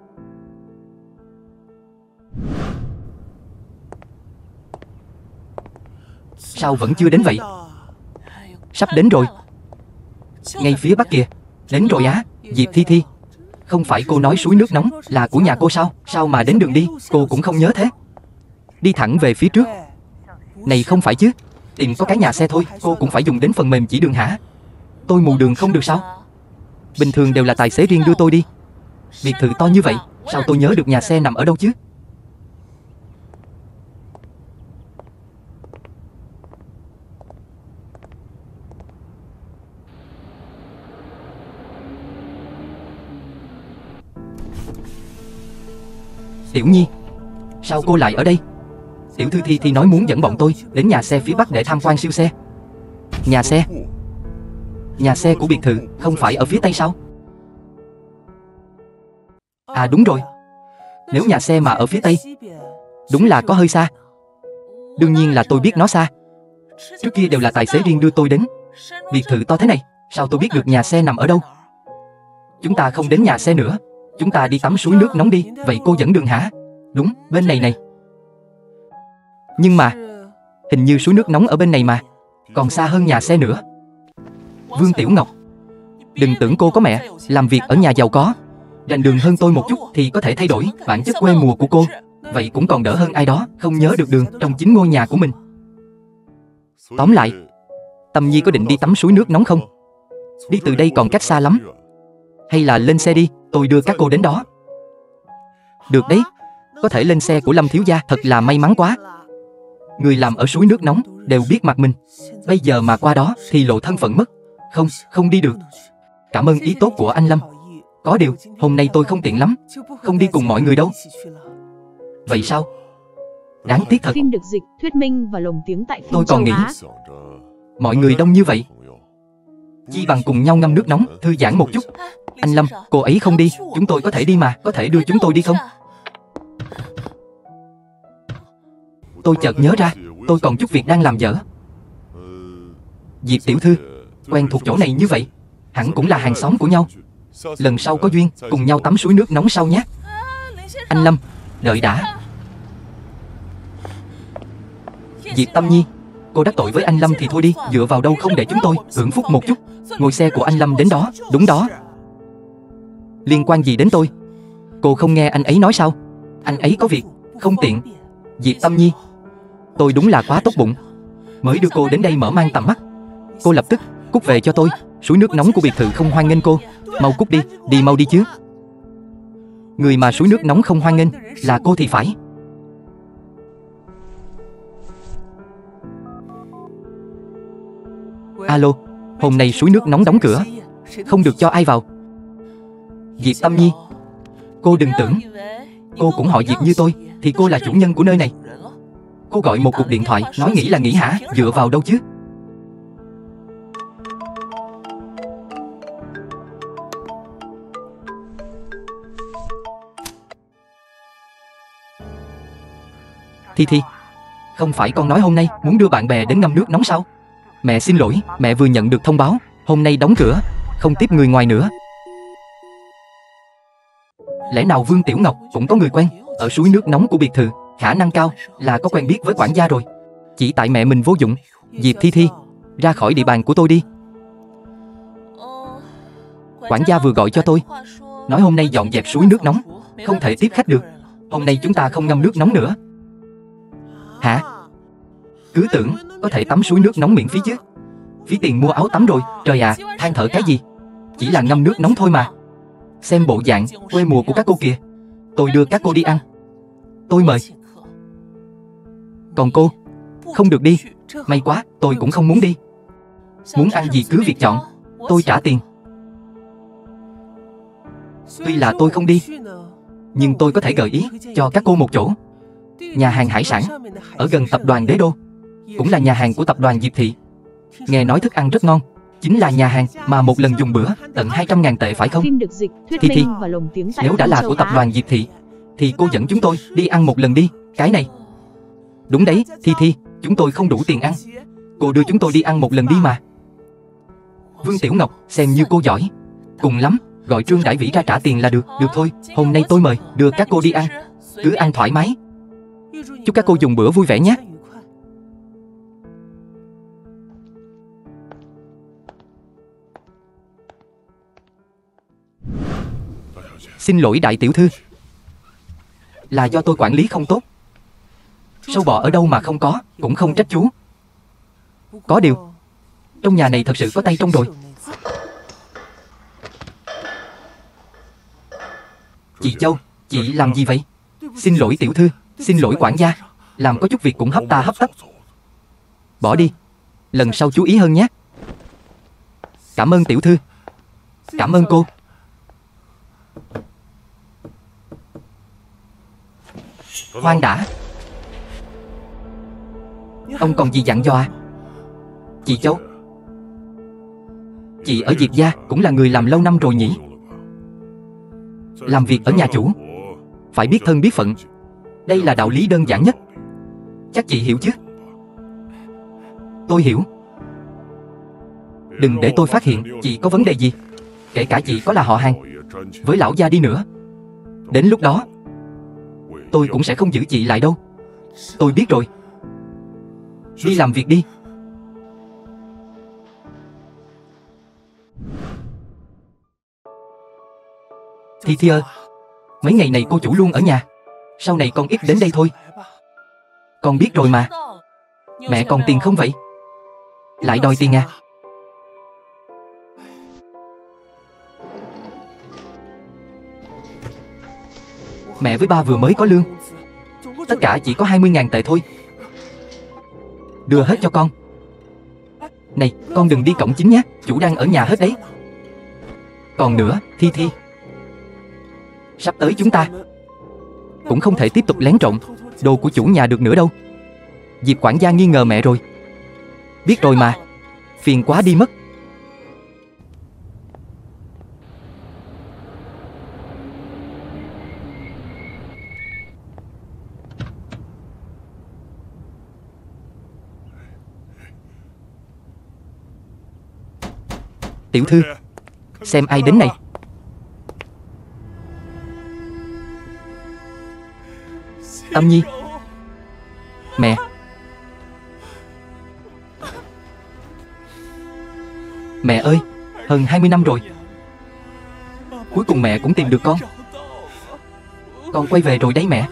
Sao vẫn chưa đến vậy? Sắp đến rồi. Ngay phía bắc kìa. Đến rồi á. Diệp Thi Thi, không phải cô nói suối nước nóng là của nhà cô sao? Sao mà đến đường đi cô cũng không nhớ thế? Đi thẳng về phía trước. Này không phải chứ, tìm có cái nhà xe thôi cô cũng phải dùng đến phần mềm chỉ đường hả? Tôi mù đường không được sao? Bình thường đều là tài xế riêng đưa tôi đi. Biệt thự to như vậy, sao tôi nhớ được nhà xe nằm ở đâu chứ? Tiểu Nhi, sao cô lại ở đây? Tiểu thư Thi Thi nói muốn dẫn bọn tôi đến nhà xe phía bắc để tham quan siêu xe. Nhà xe? Nhà xe của biệt thự không phải ở phía tây sao? À đúng rồi, nếu nhà xe mà ở phía tây, đúng là có hơi xa. Đương nhiên là tôi biết nó xa. Trước kia đều là tài xế riêng đưa tôi đến. Biệt thự to thế này, sao tôi biết được nhà xe nằm ở đâu? Chúng ta không đến nhà xe nữa, chúng ta đi tắm suối nước nóng đi. Vậy cô dẫn đường hả? Đúng, bên này này. Nhưng mà hình như suối nước nóng ở bên này mà, còn xa hơn nhà xe nữa. Vương Tiểu Ngọc, đừng tưởng cô có mẹ làm việc ở nhà giàu có, rành đường hơn tôi một chút thì có thể thay đổi bản chất quê mùa của cô. Vậy cũng còn đỡ hơn ai đó không nhớ được đường trong chính ngôi nhà của mình. Tóm lại, Tâm Nhi có định đi tắm suối nước nóng không? Đi từ đây còn cách xa lắm. Hay là lên xe đi, tôi đưa các cô đến đó. Được đấy, có thể lên xe của Lâm thiếu gia, thật là may mắn quá. Người làm ở suối nước nóng đều biết mặt mình, bây giờ mà qua đó thì lộ thân phận mất. Không, không đi được. Cảm ơn ý tốt của anh Lâm. Có điều, hôm nay tôi không tiện lắm, không đi cùng mọi người đâu. Vậy sao? Đáng tiếc thật. Phim được dịch, thuyết minh và lồng tiếng tại phim Tôi còn châu nghĩ Á. mọi người đông như vậy, chi bằng cùng nhau ngâm nước nóng, thư giãn một chút. Anh Lâm, cô ấy không đi, chúng tôi có thể đi mà, có thể đưa chúng tôi đi không? Tôi chợt nhớ ra, tôi còn chút việc đang làm dở. Diệp tiểu thư, quen thuộc chỗ này như vậy, hẳn cũng là hàng xóm của nhau. Lần sau có duyên, cùng nhau tắm suối nước nóng sau nhé. Anh Lâm, đợi đã. Diệp Tâm Nhi, cô đắc tội với anh Lâm thì thôi đi, dựa vào đâu không để chúng tôi hưởng phúc một chút. Ngồi xe của anh Lâm đến đó, đúng đó. Liên quan gì đến tôi? Cô không nghe anh ấy nói sao? Anh ấy có việc, không tiện. Diệp Tâm Nhi, tôi đúng là quá tốt bụng, mới đưa cô đến đây mở mang tầm mắt. Cô lập tức cút về cho tôi, suối nước nóng của biệt thự không hoan nghênh cô. Mau cút đi, đi mau đi chứ. Người mà suối nước nóng không hoan nghênh là cô thì phải. Alo, hôm nay suối nước nóng đóng cửa, không được cho ai vào. Diệp Tâm Nhi, cô đừng tưởng cô cũng họ Diệp như tôi thì cô là chủ nhân của nơi này. Cô gọi một cuộc điện thoại, nói nghĩ là nghĩ hả, dựa vào đâu chứ? Thi Thi, không phải con nói hôm nay muốn đưa bạn bè đến ngâm nước nóng sao? Mẹ xin lỗi, mẹ vừa nhận được thông báo, hôm nay đóng cửa, không tiếp người ngoài nữa. Lẽ nào Vương Tiểu Ngọc cũng có người quen ở suối nước nóng của biệt thự? Khả năng cao là có quen biết với quản gia rồi. Chỉ tại mẹ mình vô dụng. Diệp Thi Thi, ra khỏi địa bàn của tôi đi. Quản gia vừa gọi cho tôi, nói hôm nay dọn dẹp suối nước nóng, không thể tiếp khách được. Hôm nay chúng ta không ngâm nước nóng nữa. Hả? Cứ tưởng có thể tắm suối nước nóng miễn phí chứ. Phí tiền mua áo tắm rồi. Trời à, than thở cái gì? Chỉ là ngâm nước nóng thôi mà. Xem bộ dạng quê mùa của các cô kìa. Tôi đưa các cô đi ăn, tôi mời. Còn cô, không được đi. May quá, tôi cũng không muốn đi. Muốn ăn gì cứ việc chọn, tôi trả tiền. Tuy là tôi không đi, nhưng tôi có thể gợi ý cho các cô một chỗ. Nhà hàng hải sản ở gần tập đoàn Đế Đô, cũng là nhà hàng của tập đoàn Diệp Thị. Nghe nói thức ăn rất ngon. Chính là nhà hàng mà một lần dùng bữa tận hai trăm ngàn tệ phải không? Phim được dịch, thuyết Thi Thi, minh và lồng tiếng tại nếu đã phim là châu của tập Á. đoàn Diệp Thị thì cô dẫn chúng tôi đi ăn một lần đi. Cái này đúng đấy, Thi Thi, chúng tôi không đủ tiền ăn, cô đưa chúng tôi đi ăn một lần đi mà. Vương Tiểu Ngọc, xem như cô giỏi. Cùng lắm, gọi Trương Đại Vĩ ra trả tiền là được. Được thôi, hôm nay tôi mời, đưa các cô đi ăn. Cứ ăn thoải mái. Chúc các cô dùng bữa vui vẻ nhé. Xin lỗi đại tiểu thư, là do tôi quản lý không tốt. Sâu bọ ở đâu mà không có, cũng không trách chú. Có điều, trong nhà này thật sự có tay trong rồi. Chị Châu, chị làm gì vậy? Xin lỗi tiểu thư, xin lỗi quản gia, làm có chút việc cũng hấp ta hấp tấp. Bỏ đi, lần sau chú ý hơn nhé. Cảm ơn tiểu thư. Cảm ơn cô. Khoan đã, ông còn gì dặn dò à? Chị Châu, chị ở Diệp gia cũng là người làm lâu năm rồi nhỉ? Làm việc ở nhà chủ phải biết thân biết phận, đây là đạo lý đơn giản nhất. Chắc chị hiểu chứ? Tôi hiểu. Đừng để tôi phát hiện chị có vấn đề gì, kể cả chị có là họ hàng với lão gia đi nữa. Đến lúc đó tôi cũng sẽ không giữ chị lại đâu. Tôi biết rồi. Đi làm việc đi. Thi Thi ơi, mấy ngày này cô chủ luôn ở nhà, sau này con ít đến đây thôi. Con biết rồi mà. Mẹ còn tiền không vậy? Lại đòi tiền à? Mẹ với ba vừa mới có lương, tất cả chỉ có hai mươi ngàn tệ thôi. Đưa hết cho con. Này, con đừng đi cổng chính nhé, chủ đang ở nhà hết đấy. Còn nữa, Thi Thi, sắp tới chúng ta cũng không thể tiếp tục lén trộm đồ của chủ nhà được nữa đâu. Diệp quản gia nghi ngờ mẹ rồi. Biết rồi mà, phiền quá đi mất. Tiểu thư, xem ai đến này. Tâm Nhi. Mẹ. Mẹ ơi, hơn hai mươi năm rồi, cuối cùng mẹ cũng tìm được con. Con quay về rồi đấy mẹ.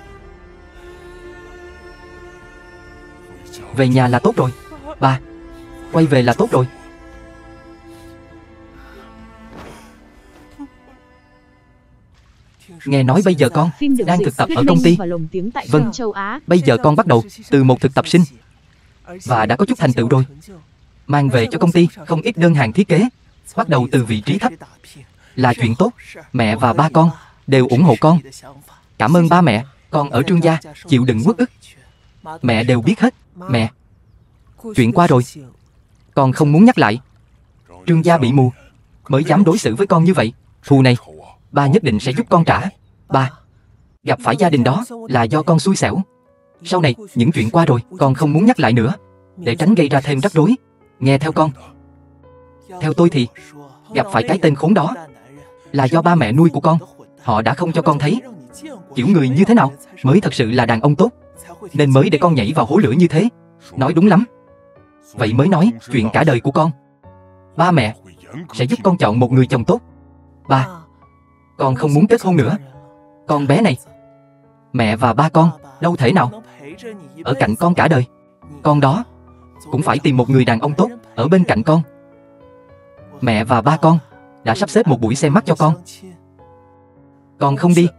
Về nhà là tốt rồi. Ba, quay về là tốt rồi. Nghe nói bây giờ con đang thực tập ở công ty. Vâng, bây giờ con bắt đầu từ một thực tập sinh và đã có chút thành tựu rồi. Mang về cho công ty không ít đơn hàng thiết kế. Bắt đầu từ vị trí thấp là chuyện tốt. Mẹ và ba con đều ủng hộ con. Cảm ơn ba mẹ, con ở Trương gia chịu đựng uất ức. Mẹ đều biết hết. Mẹ, chuyện qua rồi, con không muốn nhắc lại. Trương gia bị mù mới dám đối xử với con như vậy. Thù này ba nhất định sẽ giúp con trả. Ba, gặp phải gia đình đó là do con xui xẻo. Sau này những chuyện qua rồi con không muốn nhắc lại nữa, để tránh gây ra thêm rắc rối. Nghe theo con. Theo tôi thì gặp phải cái tên khốn đó là do ba mẹ nuôi của con. Họ đã không cho con thấy kiểu người như thế nào mới thật sự là đàn ông tốt, nên mới để con nhảy vào hố lửa như thế. Nói đúng lắm. Vậy mới nói chuyện cả đời của con. Ba mẹ sẽ giúp con chọn một người chồng tốt. Ba, con không muốn kết hôn nữa. Con bé này, mẹ và ba con đâu thể nào ở cạnh con cả đời. Con đó cũng phải tìm một người đàn ông tốt ở bên cạnh con. Mẹ và ba con đã sắp xếp một buổi xem mắt cho con. Con không đi.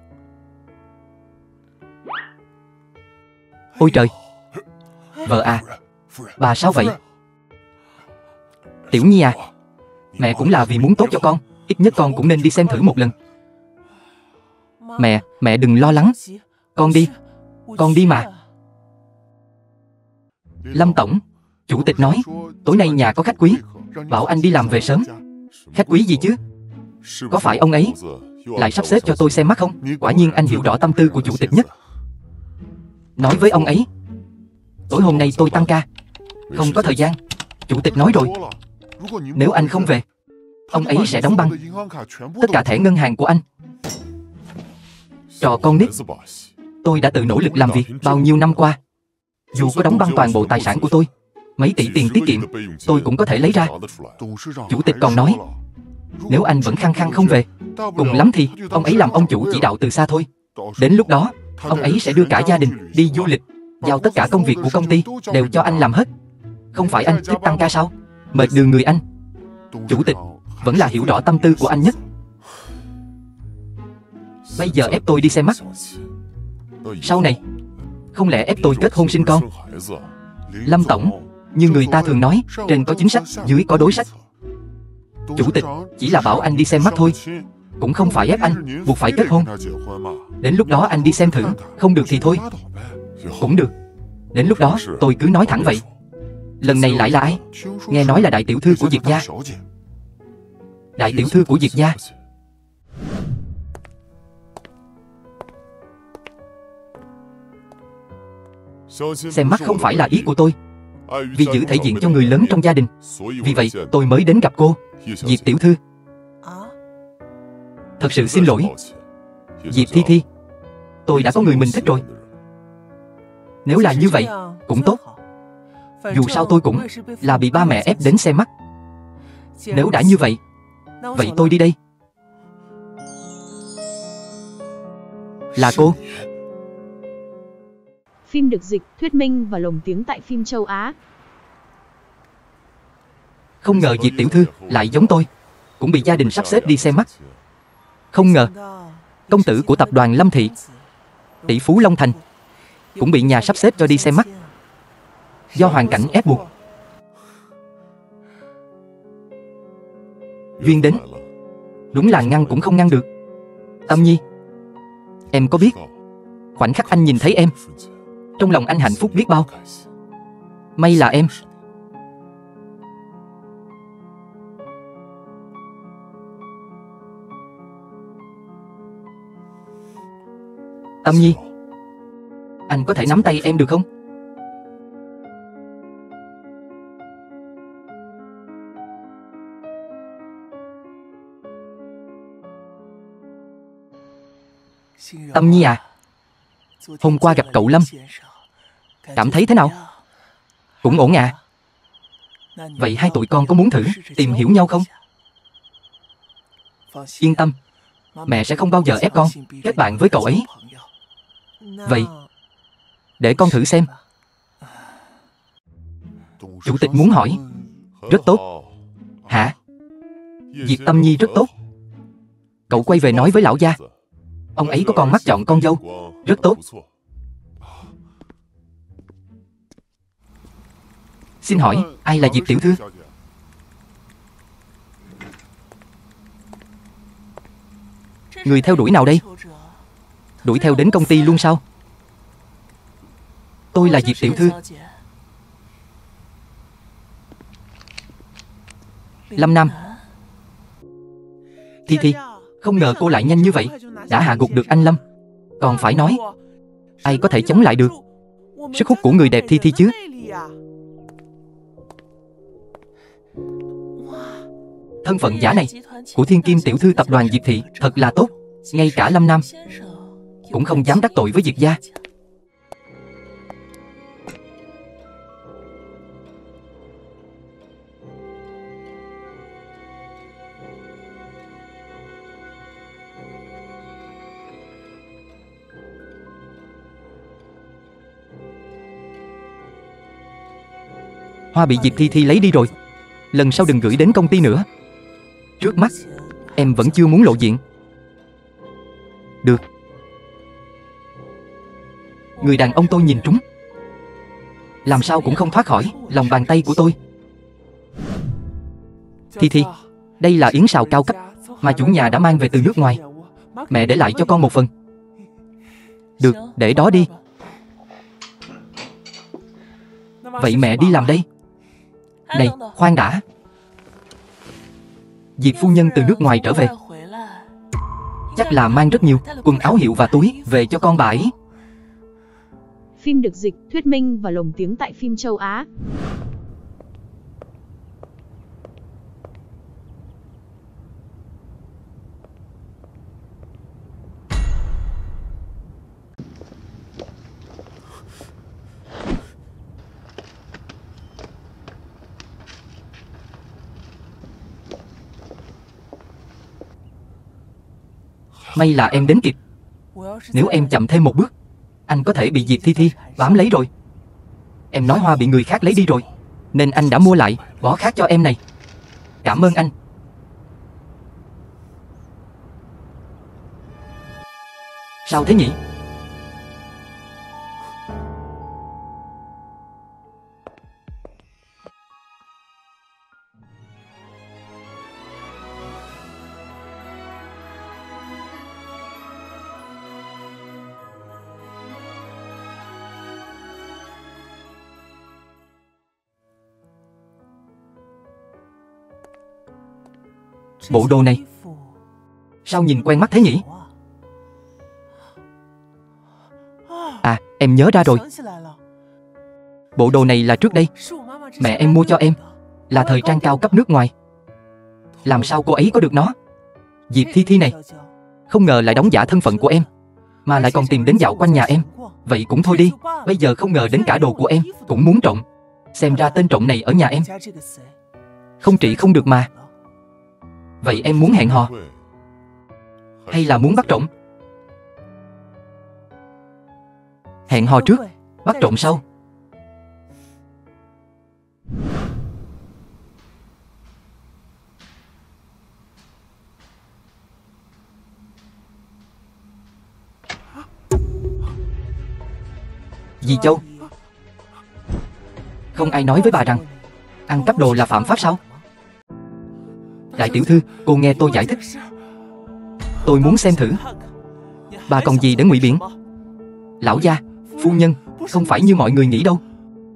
Ôi trời. Vợ à, bà sao vậy? Tiểu Nhi à, mẹ cũng là vì muốn tốt cho con, ít nhất con cũng nên đi xem thử một lần. Mẹ, mẹ đừng lo lắng. Con đi, con đi mà. Lâm tổng, chủ tịch nói tối nay nhà có khách quý, bảo anh đi làm về sớm. Khách quý gì chứ? Có phải ông ấy lại sắp xếp cho tôi xem mắt không? Quả nhiên anh hiểu rõ tâm tư của chủ tịch nhất. Nói với ông ấy tối hôm nay tôi tăng ca, không có thời gian. Chủ tịch nói rồi, nếu anh không về, ông ấy sẽ đóng băng tất cả thẻ ngân hàng của anh. Trò con nít. Tôi đã tự nỗ lực làm việc bao nhiêu năm qua. Dù có đóng băng toàn bộ tài sản của tôi, mấy tỷ tiền tiết kiệm, tôi cũng có thể lấy ra. Chủ tịch còn nói, nếu anh vẫn khăng khăng không về, cùng lắm thì ông ấy làm ông chủ chỉ đạo từ xa thôi. Đến lúc đó, ông ấy sẽ đưa cả gia đình đi du lịch, giao tất cả công việc của công ty đều cho anh làm hết. Không phải anh thích tăng ca sao? Mệt đường người anh. Chủ tịch vẫn là hiểu rõ tâm tư của anh nhất. Bây giờ ép tôi đi xem mắt, sau này không lẽ ép tôi kết hôn sinh con? Lâm tổng, như người ta thường nói, trên có chính sách, dưới có đối sách. Chủ tịch chỉ là bảo anh đi xem mắt thôi, cũng không phải ép anh buộc phải kết hôn. Đến lúc đó anh đi xem thử, không được thì thôi. Cũng được. Đến lúc đó tôi cứ nói thẳng vậy. Lần này lại là ai? Nghe nói là đại tiểu thư của Diệp gia. Đại tiểu thư của Diệp gia. Xem mắt không phải là ý của tôi, vì giữ thể diện cho người lớn trong gia đình. Vì vậy tôi mới đến gặp cô, Diệp tiểu thư. Thật sự xin lỗi, Diệp Thi Thi. Tôi đã có người mình thích rồi. Nếu là như vậy, cũng tốt. Dù sao tôi cũng là bị ba mẹ ép đến xem mắt. Nếu đã như vậy, vậy tôi đi đây. Là cô. Phim được dịch, thuyết minh và lồng tiếng tại phim châu Á. Không ngờ Diệp tiểu thư lại giống tôi, cũng bị gia đình sắp xếp đi xem mắt. Không ngờ công tử của tập đoàn Lâm Thị, tỷ phú Long Thành, cũng bị nhà sắp xếp cho đi xem mắt, do hoàn cảnh ép buộc. Duyên đến, đúng là ngăn cũng không ngăn được. Tâm Nhi, em có biết khoảnh khắc anh nhìn thấy em, trong lòng anh hạnh phúc biết bao. May là em. Tâm Nhi, anh có thể nắm tay em được không? Tâm Nhi à, hôm qua gặp cậu Lâm, cảm thấy thế nào? Cũng ổn à? Vậy hai tụi con có muốn thử tìm hiểu nhau không? Yên tâm, mẹ sẽ không bao giờ ép con kết bạn với cậu ấy. Vậy, để con thử xem. Chủ tịch muốn hỏi. Rất tốt. Hả? Diệp Tâm Nhi rất tốt. Cậu quay về nói với lão gia, ông ấy có con mắt chọn con dâu. Rất tốt. Xin hỏi, ai là Diệp tiểu thư? Người theo đuổi nào đây? Đuổi theo đến công ty luôn sao? Tôi là Diệp tiểu thư. Lâm Nam. Thi Thi, không ngờ cô lại nhanh như vậy, đã hạ gục được anh Lâm. Còn phải nói, ai có thể chống lại được sức hút của người đẹp Thi Thi chứ? Thân phận giả này của thiên kim tiểu thư tập đoàn Diệp Thị thật là tốt. Ngay cả Lâm Nam cũng không dám đắc tội với Diệp gia. Hoa bị Diệp Thi Thi lấy đi rồi. Lần sau đừng gửi đến công ty nữa. Trước mắt em vẫn chưa muốn lộ diện. Được. Người đàn ông tôi nhìn trúng, làm sao cũng không thoát khỏi lòng bàn tay của tôi. Thi Thi, đây là yến xào cao cấp mà chủ nhà đã mang về từ nước ngoài. Mẹ để lại cho con một phần. Được, để đó đi. Vậy mẹ đi làm đây. Này, khoan đã. Diệp phu nhân từ nước ngoài trở về, chắc là mang rất nhiều quần áo hiệu và túi về cho con bà ấy. Phim được dịch, thuyết minh và lồng tiếng tại phim châu Á. May là em đến kịp. Nếu em chậm thêm một bước, anh có thể bị Diệp Thi Thi bám lấy rồi. Em nói hoa bị người khác lấy đi rồi, nên anh đã mua lại bó khác cho em này. Cảm ơn anh. Sao thế nhỉ? Bộ đồ này sao nhìn quen mắt thế nhỉ? À, em nhớ ra rồi. Bộ đồ này là trước đây mẹ em mua cho em, là thời trang cao cấp nước ngoài. Làm sao cô ấy có được nó? Diệp Thi Thi này không ngờ lại đóng giả thân phận của em, mà lại còn tìm đến dạo quanh nhà em. Vậy cũng thôi đi, bây giờ không ngờ đến cả đồ của em cũng muốn trộm. Xem ra tên trộm này ở nhà em không trị không được mà. Vậy em muốn hẹn hò hay là muốn bắt trộm? Hẹn hò trước, bắt trộm sau. Dì Châu, không ai nói với bà rằng ăn cắp đồ là phạm pháp sao? Đại tiểu thư, cô nghe tôi giải thích. Tôi muốn xem thử. Bà còn gì để ngụy biện? Lão gia, phu nhân, không phải như mọi người nghĩ đâu.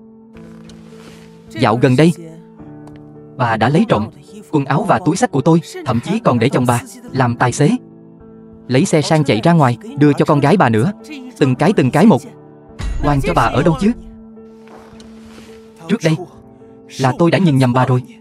Dạo gần đây, bà đã lấy trộm quần áo và túi xách của tôi, thậm chí còn để chồng bà làm tài xế, lấy xe sang chạy ra ngoài, đưa cho con gái bà nữa. Từng cái từng cái một. Oan cho bà ở đâu chứ? Trước đây là tôi đã nhìn nhầm bà rồi.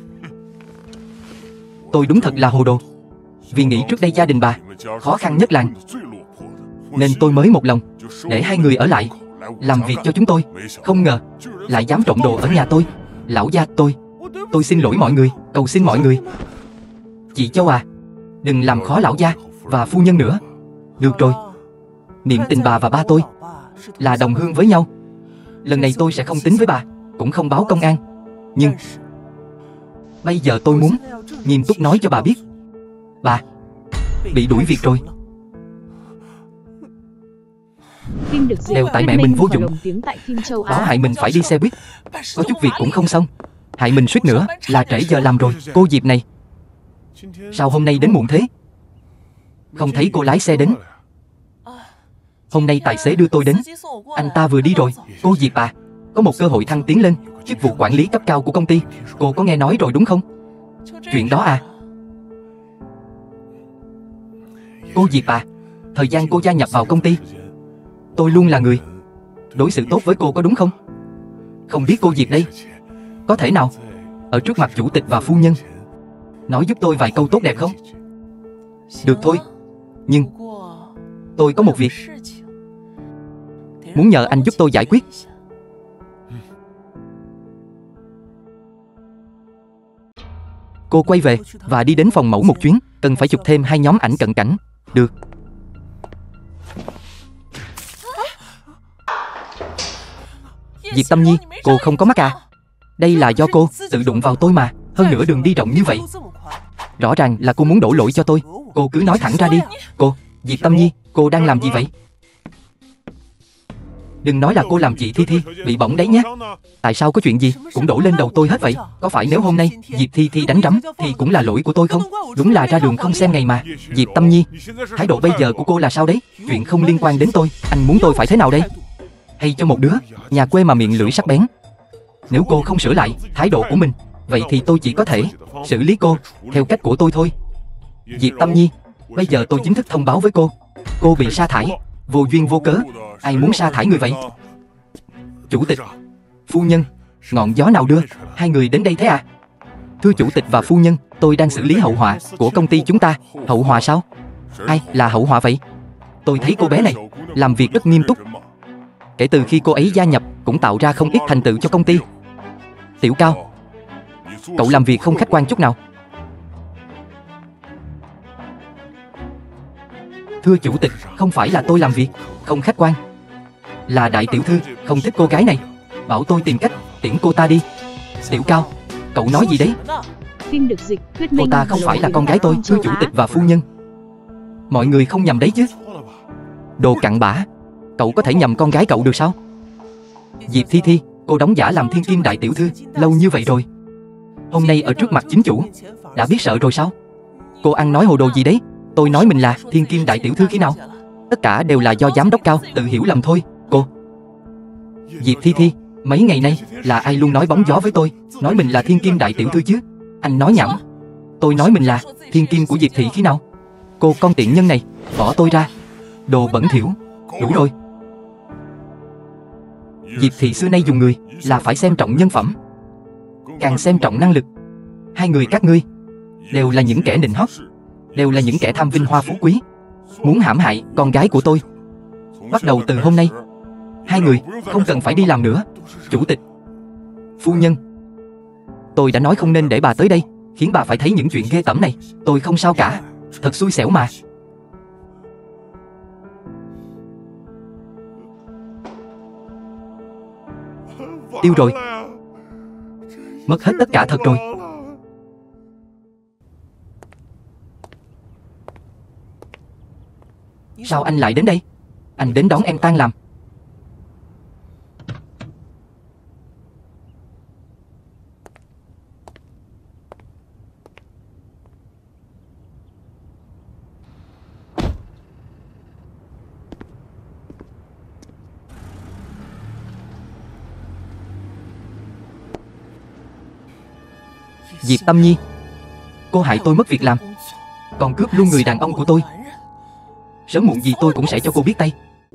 Tôi đúng thật là hồ đồ. Vì nghĩ trước đây gia đình bà khó khăn nhất làng, nên tôi mới một lòng để hai người ở lại làm việc cho chúng tôi. Không ngờ lại dám trộm đồ ở nhà tôi. Lão gia, tôi Tôi xin lỗi mọi người, cầu xin mọi người. Chị Châu à, đừng làm khó lão gia và phu nhân nữa. Được rồi, niệm tình bà và ba tôi là đồng hương với nhau. Lần này tôi sẽ không tính với bà, cũng không báo công an. Nhưng bây giờ tôi muốn nghiêm túc nói cho bà biết, bà bị đuổi việc rồi. Phim được Đều tại mẹ mình vô dụng, báo báo hại mình phải đi xe buýt, có chút việc cũng không xong, hại mình suýt nữa là trễ giờ làm rồi. Cô Diệp này, sao hôm nay đến muộn thế? Không thấy cô lái xe đến. Hôm nay tài xế đưa tôi đến, anh ta vừa đi rồi. Cô Diệp à, có một cơ hội thăng tiến lên chức vụ quản lý cấp cao của công ty, cô có nghe nói rồi đúng không? Chuyện đó à? Cô Diệp à, thời gian cô gia nhập vào công ty, tôi luôn là người đối xử tốt với cô, có đúng không? Không biết cô Diệp đây có thể nào ở trước mặt chủ tịch và phu nhân nói giúp tôi vài câu tốt đẹp không? Được thôi, nhưng tôi có một việc muốn nhờ anh giúp tôi giải quyết. Cô quay về và đi đến phòng mẫu một chuyến, cần phải chụp thêm hai nhóm ảnh cận cảnh. Được. Diệp Tâm Nhi, cô không có mắt à? Đây là do cô tự đụng vào tôi mà. Hơn nữa đường đi rộng như vậy, rõ ràng là cô muốn đổ lỗi cho tôi. Cô cứ nói thẳng ra đi. Cô, Diệp Tâm Nhi, cô đang làm gì vậy? Đừng nói là cô làm chị Thi Thi bị bỏng đấy nhé. Tại sao có chuyện gì cũng đổ lên đầu tôi hết vậy? Có phải nếu hôm nay Diệp Thi Thi đánh rắm thì cũng là lỗi của tôi không? Đúng là ra đường không xem ngày mà. Diệp Tâm Nhi, thái độ bây giờ của cô là sao đấy? Chuyện không liên quan đến tôi, anh muốn tôi phải thế nào đây? Hay cho một đứa nhà quê mà miệng lưỡi sắc bén. Nếu cô không sửa lại thái độ của mình, vậy thì tôi chỉ có thể xử lý cô theo cách của tôi thôi. Diệp Tâm Nhi, bây giờ tôi chính thức thông báo với cô, cô bị sa thải vô duyên vô cớ. Ai muốn sa thải người vậy? Chủ tịch, phu nhân, ngọn gió nào đưa hai người đến đây thế à? Thưa chủ tịch và phu nhân, tôi đang xử lý hậu họa của công ty chúng ta. Hậu họa sao? Ai là hậu họa vậy? Tôi thấy cô bé này làm việc rất nghiêm túc. Kể từ khi cô ấy gia nhập cũng tạo ra không ít thành tựu cho công ty. Tiểu Cao, cậu làm việc không khách quan chút nào. Thưa chủ tịch, không phải là tôi làm việc không khách quan, là đại tiểu thư không thích cô gái này, bảo tôi tìm cách tiễn cô ta đi. Tiểu Cao, cậu nói gì đấy? Phim được dịch, thuyết Cô minh ta không phải là con gái tôi, thưa chủ tịch và phu nhân. Mọi người không nhầm đấy chứ? Đồ cặn bã, cậu có thể nhầm con gái cậu được sao? Diệp Thi Thi, cô đóng giả làm thiên kim đại tiểu thư lâu như vậy rồi, hôm nay ở trước mặt chính chủ đã biết sợ rồi sao? Cô ăn nói hồ đồ gì đấy? Tôi nói mình là thiên kim đại tiểu thư khi nào? Tất cả đều là do giám đốc Cao tự hiểu lầm thôi. Cô Diệp Thi Thi, mấy ngày nay là ai luôn nói bóng gió với tôi, nói mình là thiên kim đại tiểu thư chứ? Anh nói nhảm. Tôi nói mình là thiên kim của Diệp Thị khi nào? Cô con tiện nhân này, bỏ tôi ra. Đồ bẩn thỉu. Đủ rồi. Diệp Thị xưa nay dùng người là phải xem trọng nhân phẩm, càng xem trọng năng lực. Hai người các ngươi đều là những kẻ nịnh hót, đều là những kẻ tham vinh hoa phú quý, muốn hãm hại con gái của tôi. Bắt đầu từ hôm nay, hai người không cần phải đi làm nữa. Chủ tịch, phu nhân, tôi đã nói không nên để bà tới đây, khiến bà phải thấy những chuyện ghê tởm này. Tôi không sao cả, thật xui xẻo mà. Tiêu rồi, mất hết tất cả thật rồi. Sao anh lại đến đây? Anh đến đón em tan làm. Diệp Tâm Nhi, cô hại tôi mất việc làm, còn cướp luôn người đàn ông của tôi. Sớm muộn gì tôi cũng sẽ cho cô biết tay.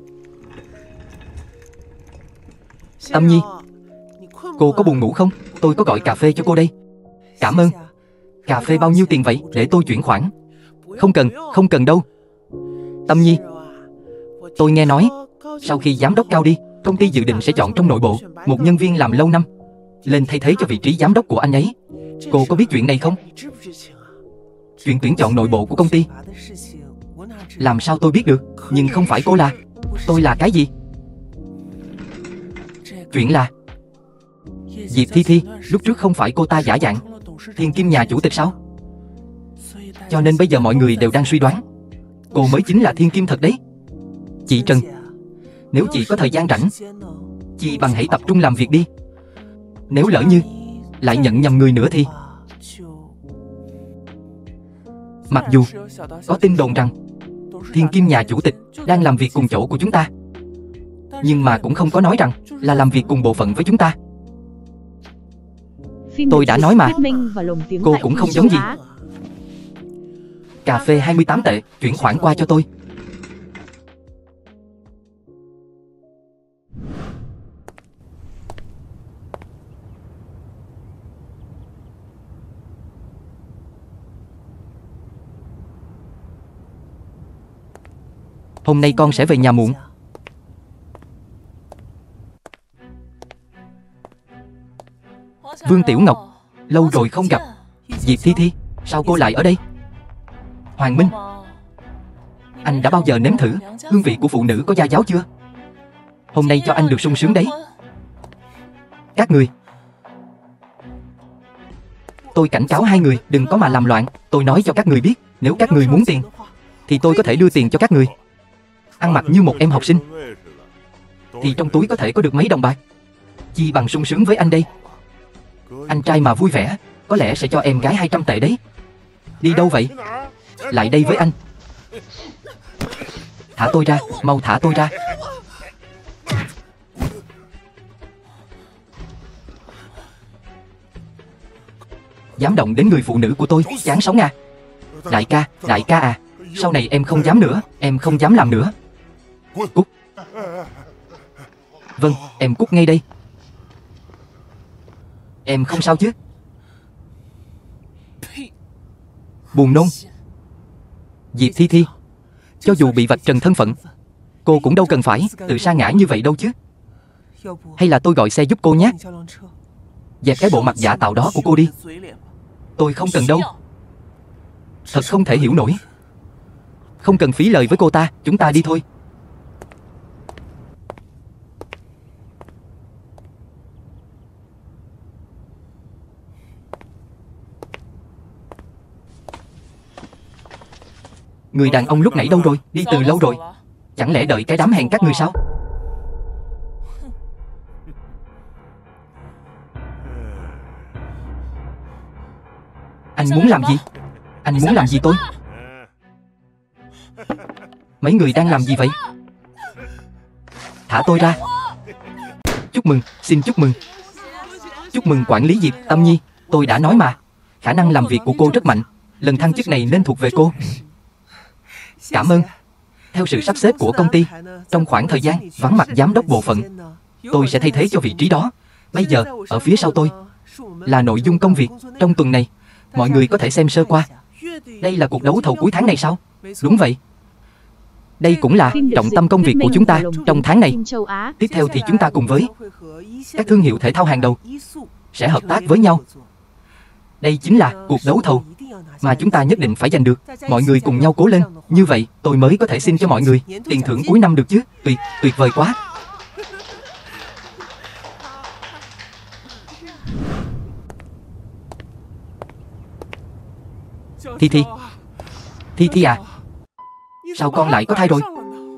Tâm Nhi, cô có buồn ngủ không? Tôi có gọi cà phê cho cô đây. Cảm ơn. Cà phê bao nhiêu tiền vậy? Để tôi chuyển khoản. Không cần, không cần đâu. Tâm Nhi, tôi nghe nói sau khi giám đốc cao đi, công ty dự định sẽ chọn trong nội bộ một nhân viên làm lâu năm lên thay thế cho vị trí giám đốc của anh ấy. Cô có biết chuyện này không? Chuyện tuyển chọn nội bộ của công ty. Làm sao tôi biết được? Nhưng không phải cô là. Tôi là cái gì? Chuyện là Diệp Thi Thi, lúc trước không phải cô ta giả dạng thiên kim nhà chủ tịch sao? Cho nên bây giờ mọi người đều đang suy đoán cô mới chính là thiên kim thật đấy. Chị Trần, nếu chị có thời gian rảnh, chị bằng hãy tập trung làm việc đi. Nếu lỡ như lại nhận nhầm người nữa thì... Mặc dù có tin đồn rằng thiên kim nhà chủ tịch đang làm việc cùng chỗ của chúng ta, nhưng mà cũng không có nói rằng là làm việc cùng bộ phận với chúng ta. Tôi đã nói mà, cô cũng không giống gì. Cà phê hai mươi tám tệ, chuyển khoản qua cho tôi. Hôm nay con sẽ về nhà muộn. Vương Tiểu Ngọc, lâu rồi không gặp. Diệp Thi Thi, sao cô lại ở đây? Hoàng Minh, anh đã bao giờ nếm thử hương vị của phụ nữ có gia giáo chưa? Hôm nay cho anh được sung sướng đấy. Các người, tôi cảnh cáo hai người đừng có mà làm loạn. Tôi nói cho các người biết, nếu các người muốn tiền thì tôi có thể đưa tiền cho các người. Ăn mặc như một em học sinh thì trong túi có thể có được mấy đồng bạc. Chi bằng sung sướng với anh đây. Anh trai mà vui vẻ có lẽ sẽ cho em gái hai trăm tệ đấy. Đi đâu vậy? Lại đây với anh. Thả tôi ra, mau thả tôi ra. Dám động đến người phụ nữ của tôi, chán sống à? Đại ca, đại ca à, sau này em không dám nữa, em không dám làm nữa. Cút. Vâng, em cút ngay đây. Em không sao chứ? Buồn nôn. Diệp Thi Thi, cho dù bị vạch trần thân phận, cô cũng đâu cần phải tự sa ngã như vậy đâu chứ. Hay là tôi gọi xe giúp cô nhé. Dẹp cái bộ mặt giả tạo đó của cô đi. Tôi không cần đâu. Thật không thể hiểu nổi. Không cần phí lời với cô ta, chúng ta đi thôi. Người đàn ông lúc nãy đâu rồi? Đi từ lâu rồi. Chẳng lẽ đợi cái đám hèn các người sao? Anh muốn làm gì? Anh muốn làm gì tôi? Mấy người đang làm gì vậy? Thả tôi ra. Chúc mừng, xin chúc mừng. Chúc mừng quản lý Diệp Tâm Nhi. Tôi đã nói mà, khả năng làm việc của cô rất mạnh. Lần thăng chức này nên thuộc về cô. Cảm ơn. Theo sự sắp xếp của công ty, trong khoảng thời gian vắng mặt giám đốc bộ phận, tôi sẽ thay thế cho vị trí đó. Bây giờ, ở phía sau tôi là nội dung công việc trong tuần này. Mọi người có thể xem sơ qua. Đây là cuộc đấu thầu cuối tháng này sao? Đúng vậy. Đây cũng là trọng tâm công việc của chúng ta trong tháng này. Tiếp theo thì chúng ta cùng với các thương hiệu thể thao hàng đầu sẽ hợp tác với nhau. Đây chính là cuộc đấu thầu mà chúng ta nhất định phải giành được. Mọi người cùng nhau cố lên. Như vậy tôi mới có thể xin cho mọi người tiền thưởng cuối năm được chứ. Tuyệt, tuyệt vời quá. Thi Thi, Thi Thi à, sao con lại có thai rồi?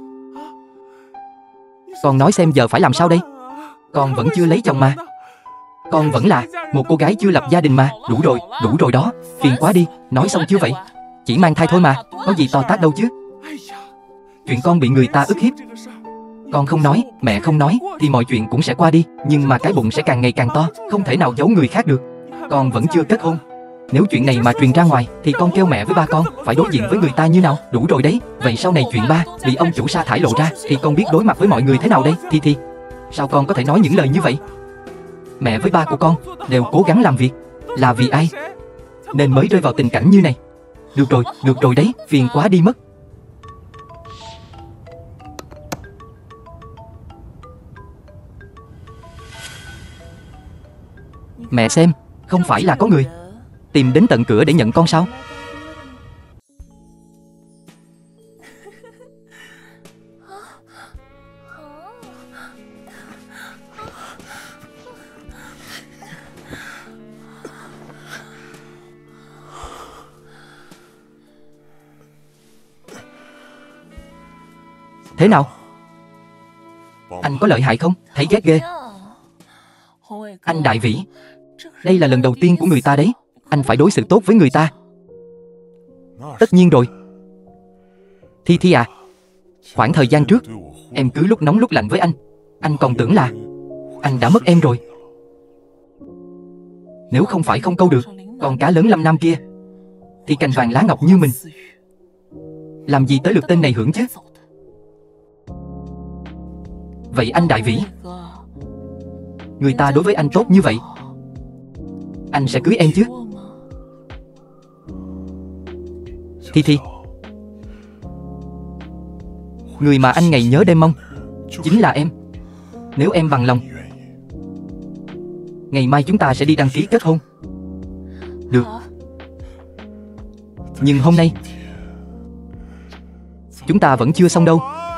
Con nói xem giờ phải làm sao đây? Con vẫn chưa lấy chồng mà. Con vẫn là một cô gái chưa lập gia đình mà. Đủ rồi, đủ rồi đó. Phiền quá đi, nói xong chưa vậy? Chỉ mang thai thôi mà, có gì to tát đâu chứ. Chuyện con bị người ta ức hiếp, con không nói, mẹ không nói thì mọi chuyện cũng sẽ qua đi. Nhưng mà cái bụng sẽ càng ngày càng to, không thể nào giấu người khác được. Con vẫn chưa kết hôn, Nếu chuyện này mà truyền ra ngoài thì con kêu mẹ với ba con phải đối diện với người ta như nào? Đủ rồi đấy. Vậy sau này chuyện ba bị ông chủ sa thải lộ ra thì con biết đối mặt với mọi người thế nào đây? Thi Thi, sao con có thể nói những lời như vậy? Mẹ với ba của con đều cố gắng làm việc. Là vì ai nên mới rơi vào tình cảnh như này? Được rồi, được rồi đấy, phiền quá đi mất. Mẹ xem, không phải là có người tìm đến tận cửa để nhận con sao? Thế nào? Anh có lợi hại không? Thấy ghét ghê. Anh Đại Vĩ, đây là lần đầu tiên của người ta đấy. Anh phải đối xử tốt với người ta. Tất nhiên rồi. Thi Thi à, khoảng thời gian trước em cứ lúc nóng lúc lạnh với anh. Anh còn tưởng là anh đã mất em rồi. Nếu không phải không câu được con cá lớn Lâm Nam kia thì cành vàng lá ngọc như mình làm gì tới lượt tên này hưởng chứ. Vậy anh Đại Vĩ, người ta đối với anh tốt như vậy, anh sẽ cưới em chứ? Thi Thi, người mà anh ngày nhớ đêm mong chính là em. Nếu em bằng lòng, ngày mai chúng ta sẽ đi đăng ký kết hôn. Được. Nhưng hôm nay chúng ta vẫn chưa xong đâu.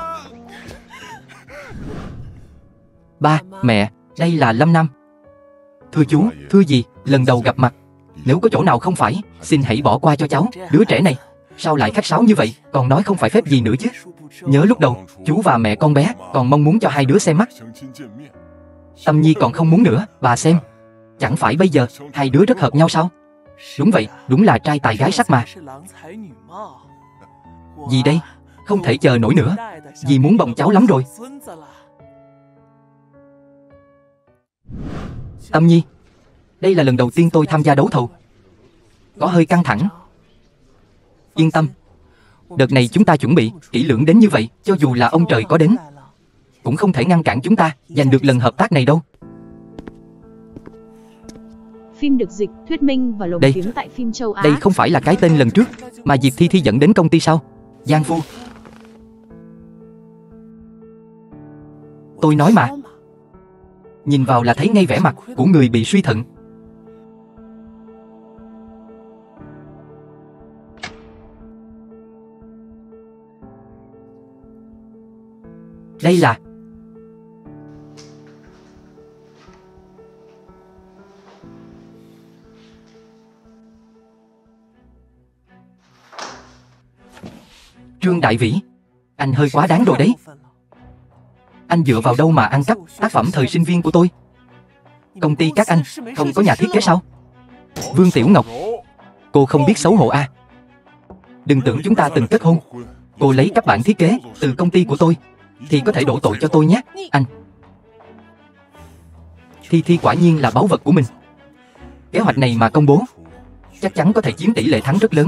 Ba, mẹ, đây là Lâm Nam. Thưa chú, thưa gì, lần đầu gặp mặt. Nếu có chỗ nào không phải, xin hãy bỏ qua cho cháu. Đứa trẻ này, sao lại khách sáo như vậy, còn nói không phải phép gì nữa chứ. Nhớ lúc đầu, chú và mẹ con bé còn mong muốn cho hai đứa xem mắt. Tâm Nhi còn không muốn nữa, bà xem. Chẳng phải bây giờ, hai đứa rất hợp nhau sao? Đúng vậy, đúng là trai tài gái sắc mà. Dì đây, không thể chờ nổi nữa. Dì muốn bồng cháu lắm rồi. Tâm Nhi, đây là lần đầu tiên tôi tham gia đấu thầu. Có hơi căng thẳng. Yên tâm, đợt này chúng ta chuẩn bị kỹ lưỡng đến như vậy, cho dù là ông trời có đến cũng không thể ngăn cản chúng ta giành được lần hợp tác này đâu. Phim được dịch, thuyết minh và lồng Đây. tiếng tại phim châu Á. Đây không phải là cái tên lần trước mà Diệp Thi Thi dẫn đến công ty sao? Giang Phu. Tôi nói mà. Nhìn vào là thấy ngay vẻ mặt của người bị suy thận. Đây là Trương Đại Vĩ, anh hơi quá đáng rồi đấy. Anh dựa vào đâu mà ăn cắp tác phẩm thời sinh viên của tôi? Công ty các anh không có nhà thiết kế sao? Vương Tiểu Ngọc, cô không biết xấu hổ à? Đừng tưởng chúng ta từng kết hôn, cô lấy các bản thiết kế từ công ty của tôi thì có thể đổ tội cho tôi nhé. Anh Thi Thi quả nhiên là báu vật của mình. Kế hoạch này mà công bố chắc chắn có thể chiếm tỷ lệ thắng rất lớn.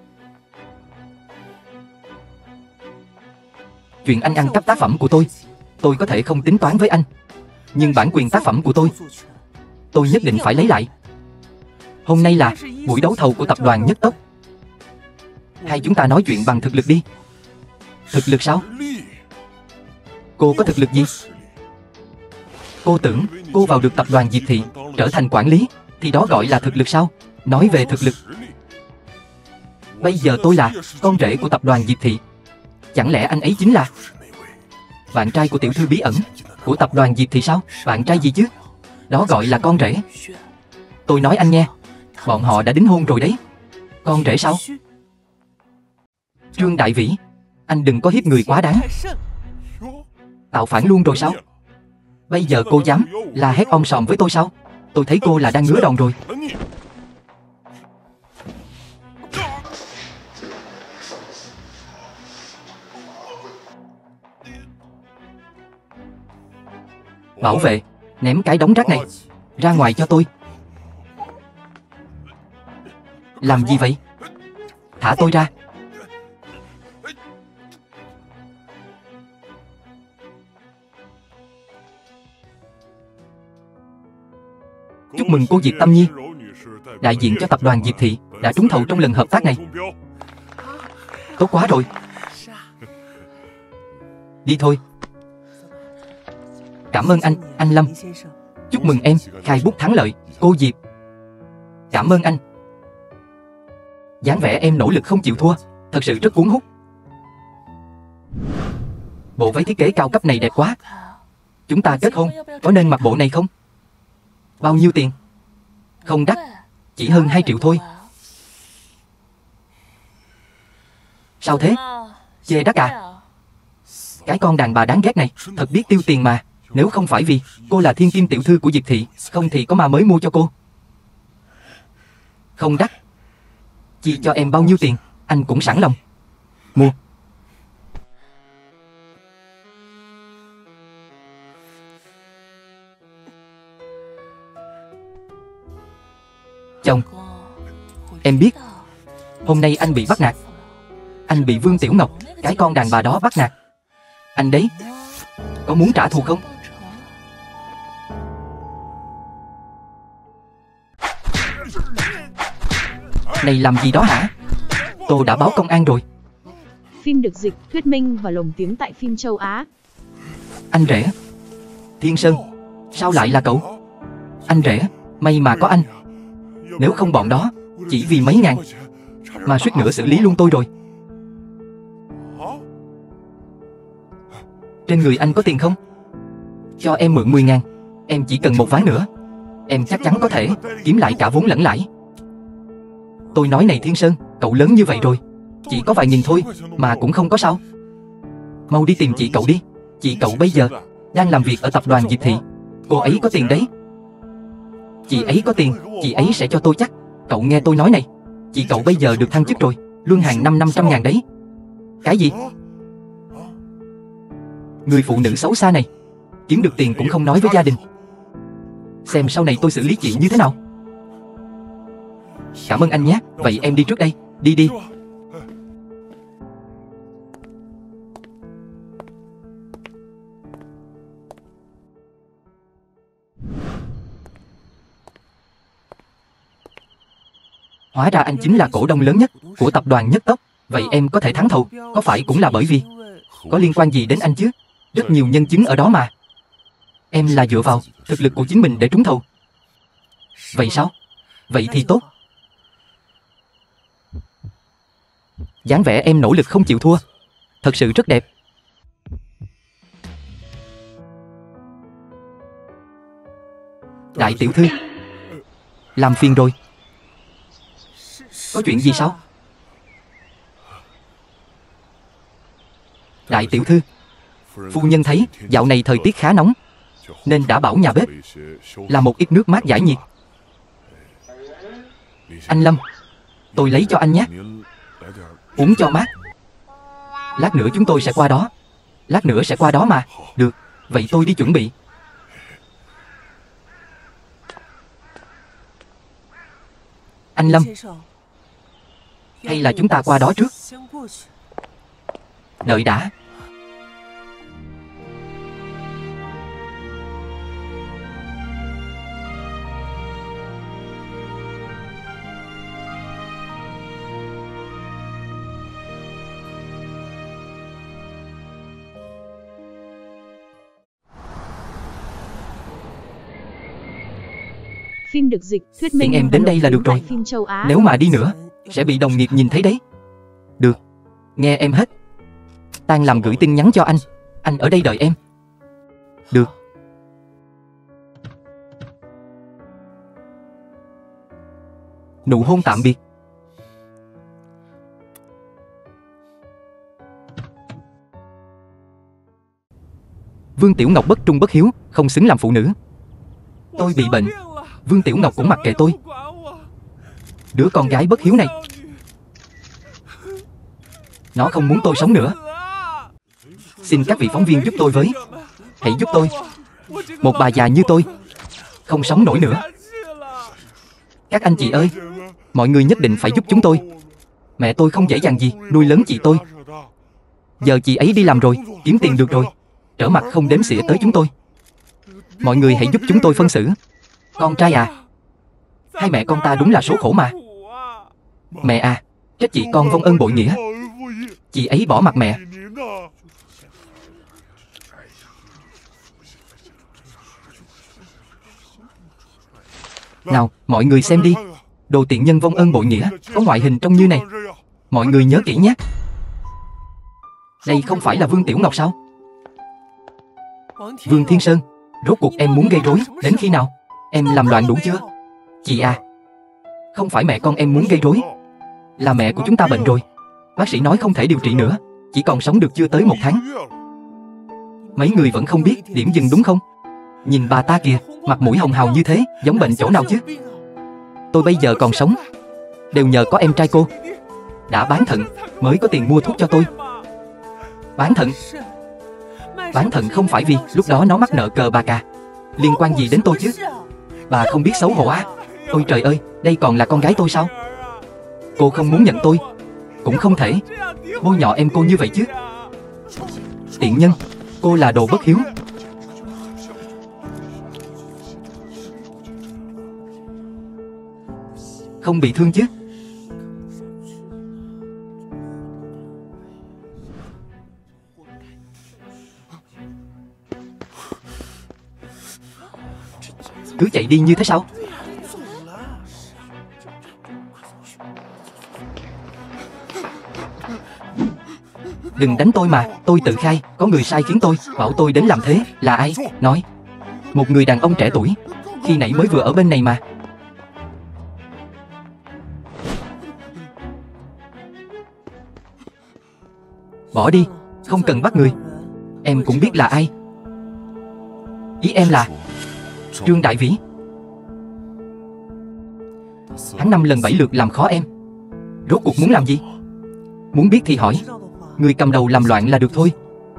Chuyện anh ăn cắp tác phẩm của tôi, tôi có thể không tính toán với anh, nhưng bản quyền tác phẩm của tôi, tôi nhất định phải lấy lại. Hôm nay là buổi đấu thầu của tập đoàn Nhất Tốc. Hay chúng ta nói chuyện bằng thực lực đi. Thực lực sao? Cô có thực lực gì? Cô tưởng cô vào được tập đoàn Diệp Thị, trở thành quản lý, thì đó gọi là thực lực sao? Nói về thực lực, bây giờ tôi là con rể của tập đoàn Diệp Thị. Chẳng lẽ anh ấy chính là bạn trai của tiểu thư bí ẩn của tập đoàn Diệp Thị sao? Bạn trai gì chứ? Đó gọi là con rể. Tôi nói anh nghe, bọn họ đã đính hôn rồi đấy. Con rể sao? Trương Đại Vĩ, anh đừng có hiếp người quá đáng. Tạo phản luôn rồi sao? Bây giờ cô dám la hét om sòm với tôi sao? Tôi thấy cô là đang ngứa đòn rồi. Bảo vệ, ném cái đống rác này ra ngoài cho tôi. Làm gì vậy? Thả tôi ra. Chúc mừng cô Diệp Tâm Nhi, đại diện cho tập đoàn Diệp Thị, đã trúng thầu trong lần hợp tác này. Tốt quá rồi. Đi thôi. Cảm ơn anh, anh Lâm. Chúc mừng em, khai bút thắng lợi, cô Diệp. Cảm ơn anh. Dáng vẻ em nỗ lực không chịu thua, thật sự rất cuốn hút. Bộ váy thiết kế cao cấp này đẹp quá. Chúng ta kết hôn, có nên mặc bộ này không? Bao nhiêu tiền? Không đắt, chỉ hơn hai triệu thôi. Sao thế? Chê đắt à? Cái con đàn bà đáng ghét này, thật biết tiêu tiền mà. Nếu không phải vì cô là thiên kim tiểu thư của Diệp Thị, không thì có ma mới mua cho cô. Không đắt. Chi cho em bao nhiêu tiền, anh cũng sẵn lòng mua. Chồng, em biết hôm nay anh bị bắt nạt. Anh bị Vương Tiểu Ngọc, cái con đàn bà đó bắt nạt. Anh đấy, có muốn trả thù không? Này làm gì đó hả? Tôi đã báo công an rồi. Phim được dịch, thuyết minh và lồng tiếng tại phim châu Á. Anh rể Thiên Sơn, sao lại là cậu? Anh rể, may mà có anh. Nếu không bọn đó, chỉ vì mấy ngàn mà suýt nữa xử lý luôn tôi rồi. Trên người anh có tiền không? Cho em mượn mười ngàn. Em chỉ cần một ván nữa, em chắc chắn có thể kiếm lại cả vốn lẫn lãi. Tôi nói này Thiên Sơn, cậu lớn như vậy rồi, chỉ có vài nghìn thôi mà cũng không có sao. Mau đi tìm chị cậu đi. Chị cậu bây giờ đang làm việc ở tập đoàn Diệp Thị. Cô ấy có tiền đấy. Chị ấy có tiền, chị ấy sẽ cho tôi chắc. Cậu nghe tôi nói này, chị cậu bây giờ được thăng chức rồi, lương hàng năm năm trăm ngàn đấy. Cái gì? Người phụ nữ xấu xa này, kiếm được tiền cũng không nói với gia đình. Xem sau này tôi xử lý chị như thế nào. Cảm ơn anh nhé, vậy em đi trước đây. Đi đi. Hóa ra anh chính là cổ đông lớn nhất của tập đoàn Nhất Tốc. Vậy em có thể thắng thầu, có phải cũng là bởi vì có liên quan gì đến anh chứ? Rất nhiều nhân chứng ở đó mà. Em là dựa vào thực lực của chính mình để trúng thầu. Vậy sao? Vậy thì tốt. Dáng vẻ em nỗ lực không chịu thua, thật sự rất đẹp. Đại tiểu thư, làm phiền rồi. Có chuyện gì sao? Đại tiểu thư, phu nhân thấy dạo này thời tiết khá nóng, nên đã bảo nhà bếp làm một ít nước mát giải nhiệt. Anh Lâm, tôi lấy cho anh nhé. Uống cho mát. Lát nữa chúng tôi sẽ qua đó. Lát nữa sẽ qua đó mà. Được, vậy tôi đi chuẩn bị. Anh Lâm, hay là chúng ta qua đó trước? Đợi đã. Phim được dịch, thuyết minh. Xin em đến đây là được rồi. Phim châu Á. Nếu mà đi nữa sẽ bị đồng nghiệp nhìn thấy đấy. Được, nghe em hết. Tan làm gửi tin nhắn cho anh. Anh ở đây đợi em. Được. Nụ hôn tạm biệt. Vương Tiểu Ngọc bất trung bất hiếu, không xứng làm phụ nữ. Tôi bị bệnh, Vương Tiểu Ngọc cũng mặc kệ tôi. Đứa con gái bất hiếu này, nó không muốn tôi sống nữa. Xin các vị phóng viên giúp tôi với. Hãy giúp tôi. Một bà già như tôi không sống nổi nữa. Các anh chị ơi, Mọi người nhất định phải giúp chúng tôi. Mẹ tôi không dễ dàng gì nuôi lớn chị tôi. Giờ chị ấy đi làm rồi, kiếm tiền được rồi, trở mặt không đếm xỉa tới chúng tôi. Mọi người hãy giúp chúng tôi phân xử. Con trai à, hai mẹ con ta đúng là số khổ mà. Mẹ à, trách chị con vong ân bội nghĩa. Chị ấy bỏ mặt mẹ. Nào, mọi người xem đi. Đồ tiện nhân vong ân bội nghĩa, có ngoại hình trông như này. Mọi người nhớ kỹ nhé. Đây không phải là Vương Tiểu Ngọc sao? Vương Thiên Sơn, rốt cuộc em muốn gây rối đến khi nào? Em làm loạn đủ chưa? Chị à, không phải mẹ con em muốn gây rối, là mẹ của chúng ta bệnh rồi. Bác sĩ nói không thể điều trị nữa, chỉ còn sống được chưa tới một tháng. Mấy người vẫn không biết điểm dừng đúng không? Nhìn bà ta kìa, mặt mũi hồng hào như thế, giống bệnh chỗ nào chứ? Tôi bây giờ còn sống đều nhờ có em trai cô. Đã bán thận mới có tiền mua thuốc cho tôi. Bán thận? Bán thận không phải vì lúc đó nó mắc nợ cờ bạc à? Liên quan gì đến tôi chứ? Bà không biết xấu hổ á? Ôi trời ơi, đây còn là con gái tôi sao? Cô không muốn nhận tôi cũng không thể bôi nhọ em cô như vậy chứ. Tiện nhân, cô là đồ bất hiếu. Không bị thương chứ? Cứ chạy đi như thế sao? Đừng đánh tôi mà, tôi tự khai, có người sai khiến tôi, bảo tôi đến làm thế, là ai? Nói. Một người đàn ông trẻ tuổi, khi nãy mới vừa ở bên này mà. Bỏ đi, không cần bắt người. Em cũng biết là ai. Ý em là Trương Đại Vĩ. Hắn năm lần bảy lượt làm khó em, rốt cuộc muốn làm gì? Muốn biết thì hỏi. Người cầm đầu làm loạn là được thôi.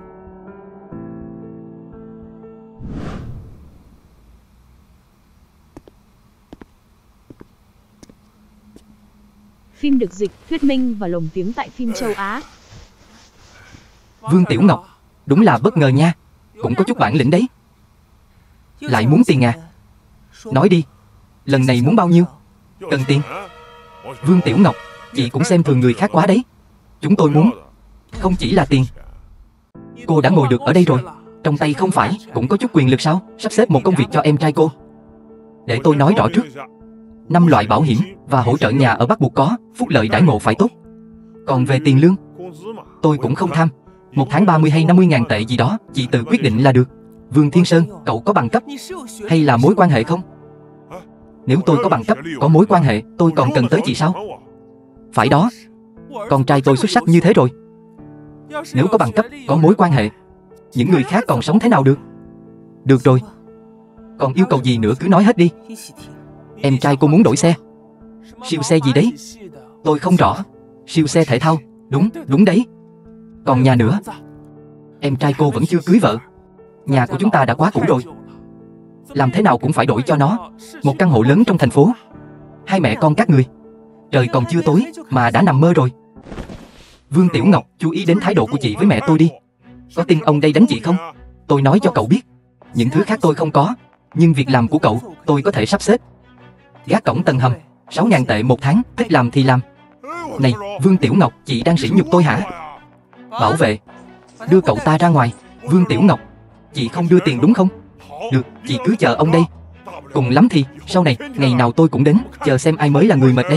Phim được dịch, thuyết minh và lồng tiếng tại phim châu Á. Vương Tiểu Ngọc, đúng là bất ngờ nha. Cũng có chút bản lĩnh đấy. Lại muốn tiền à? Nói đi, lần này muốn bao nhiêu? Cần tiền? Vương Tiểu Ngọc, chị cũng xem thường người khác quá đấy. Chúng tôi muốn không chỉ là tiền. Cô đã ngồi được ở đây rồi, trong tay không phải cũng có chút quyền lực sao? Sắp xếp một công việc cho em trai cô. Để tôi nói rõ trước. Năm loại bảo hiểm và hỗ trợ nhà ở bắt buộc có, phúc lợi đãi ngộ phải tốt. Còn về tiền lương, tôi cũng không tham. Một tháng ba mươi hay năm mươi ngàn tệ gì đó, chị tự quyết định là được. Vương Thiên Sơn, cậu có bằng cấp hay là mối quan hệ không? Nếu tôi có bằng cấp, có mối quan hệ, tôi còn cần tới chị sao? Phải đó, con trai tôi xuất sắc như thế rồi. Nếu có bằng cấp, có mối quan hệ, những người khác còn sống thế nào được? Được rồi, còn yêu cầu gì nữa cứ nói hết đi. Em trai cô muốn đổi xe. Siêu xe gì đấy? Tôi không rõ. Siêu xe thể thao. Đúng, đúng đấy. Còn nhà nữa. Em trai cô vẫn chưa cưới vợ. Nhà của chúng ta đã quá cũ rồi, làm thế nào cũng phải đổi cho nó một căn hộ lớn trong thành phố. Hai mẹ con các người, trời còn chưa tối mà đã nằm mơ rồi. Vương Tiểu Ngọc, chú ý đến thái độ của chị với mẹ tôi đi. Có tin ông đây đánh chị không? Tôi nói cho cậu biết, những thứ khác tôi không có, nhưng việc làm của cậu tôi có thể sắp xếp. Gác cổng tầng hầm, sáu ngàn tệ một tháng, thích làm thì làm. Này, Vương Tiểu Ngọc, chị đang sỉ nhục tôi hả? Bảo vệ, đưa cậu ta ra ngoài. Vương Tiểu Ngọc, chị không đưa tiền đúng không? Được, chị cứ chờ ông đây. Cùng lắm thì, sau này, ngày nào tôi cũng đến, chờ xem ai mới là người mệt đây.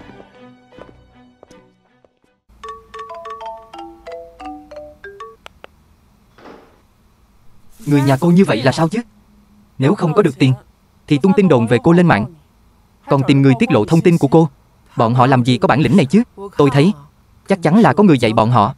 Người nhà cô như vậy là sao chứ? Nếu không có được tiền, thì tung tin đồn về cô lên mạng, còn tìm người tiết lộ thông tin của cô. Bọn họ làm gì có bản lĩnh này chứ? Tôi thấy, chắc chắn là có người dạy bọn họ.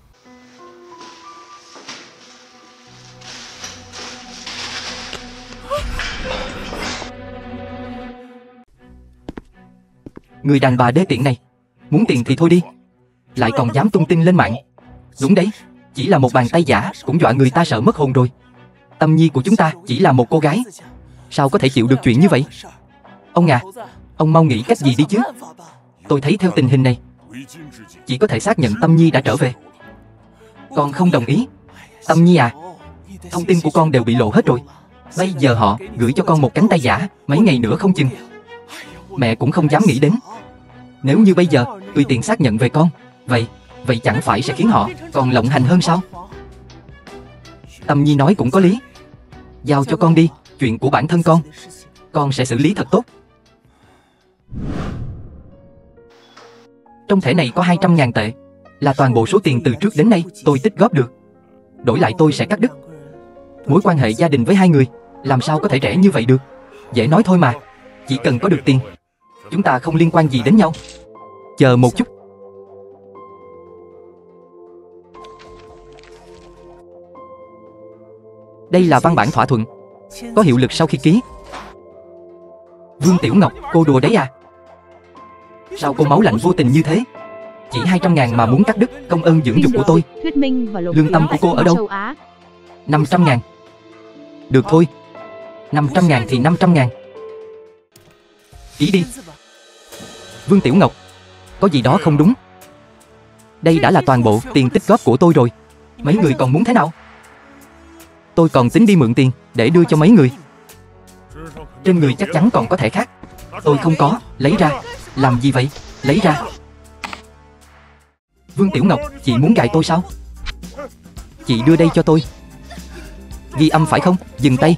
Người đàn bà đê tiện này, muốn tiền thì thôi đi, lại còn dám tung tin lên mạng. Đúng đấy, chỉ là một bàn tay giả cũng dọa người ta sợ mất hồn rồi. Tâm nhi của chúng ta chỉ là một cô gái, sao có thể chịu được chuyện như vậy? Ông à, ông mau nghĩ cách gì đi chứ. Tôi thấy theo tình hình này, chỉ có thể xác nhận Tâm Nhi đã trở về. Con không đồng ý. Tâm Nhi à, thông tin của con đều bị lộ hết rồi. Bây giờ họ gửi cho con một cánh tay giả, mấy ngày nữa không chừng. Mẹ cũng không dám nghĩ đến. Nếu như bây giờ tùy tiện xác nhận về con, Vậy, vậy chẳng phải sẽ khiến họ còn lộng hành hơn sao? Tâm Nhi nói cũng có lý. Giao cho con đi, chuyện của bản thân con, con sẽ xử lý thật tốt. Trong thẻ này có hai trăm ngàn tệ, là toàn bộ số tiền từ trước đến nay tôi tích góp được. Đổi lại tôi sẽ cắt đứt mối quan hệ gia đình với hai người. Làm sao có thể rẻ như vậy được? Dễ nói thôi mà. Chỉ cần có được tiền, chúng ta không liên quan gì đến nhau. Chờ một chút. Đây là văn bản thỏa thuận, có hiệu lực sau khi ký. Vương Tiểu Ngọc, cô đùa đấy à? Sao cô máu lạnh vô tình như thế? Chỉ hai trăm ngàn mà muốn cắt đứt công ơn dưỡng dục của tôi. Lương tâm của cô ở đâu? năm trăm ngàn. Được thôi, năm trăm ngàn thì năm trăm ngàn. Ký đi. Vương Tiểu Ngọc, có gì đó không đúng. Đây đã là toàn bộ tiền tích góp của tôi rồi. Mấy người còn muốn thế nào? Tôi còn tính đi mượn tiền để đưa cho mấy người. Trên người chắc chắn còn có thẻ khác. Tôi không có, lấy ra. Làm gì vậy? Lấy ra. Vương Tiểu Ngọc, chị muốn gài tôi sao? Chị đưa đây cho tôi. Ghi âm phải không? Dừng tay.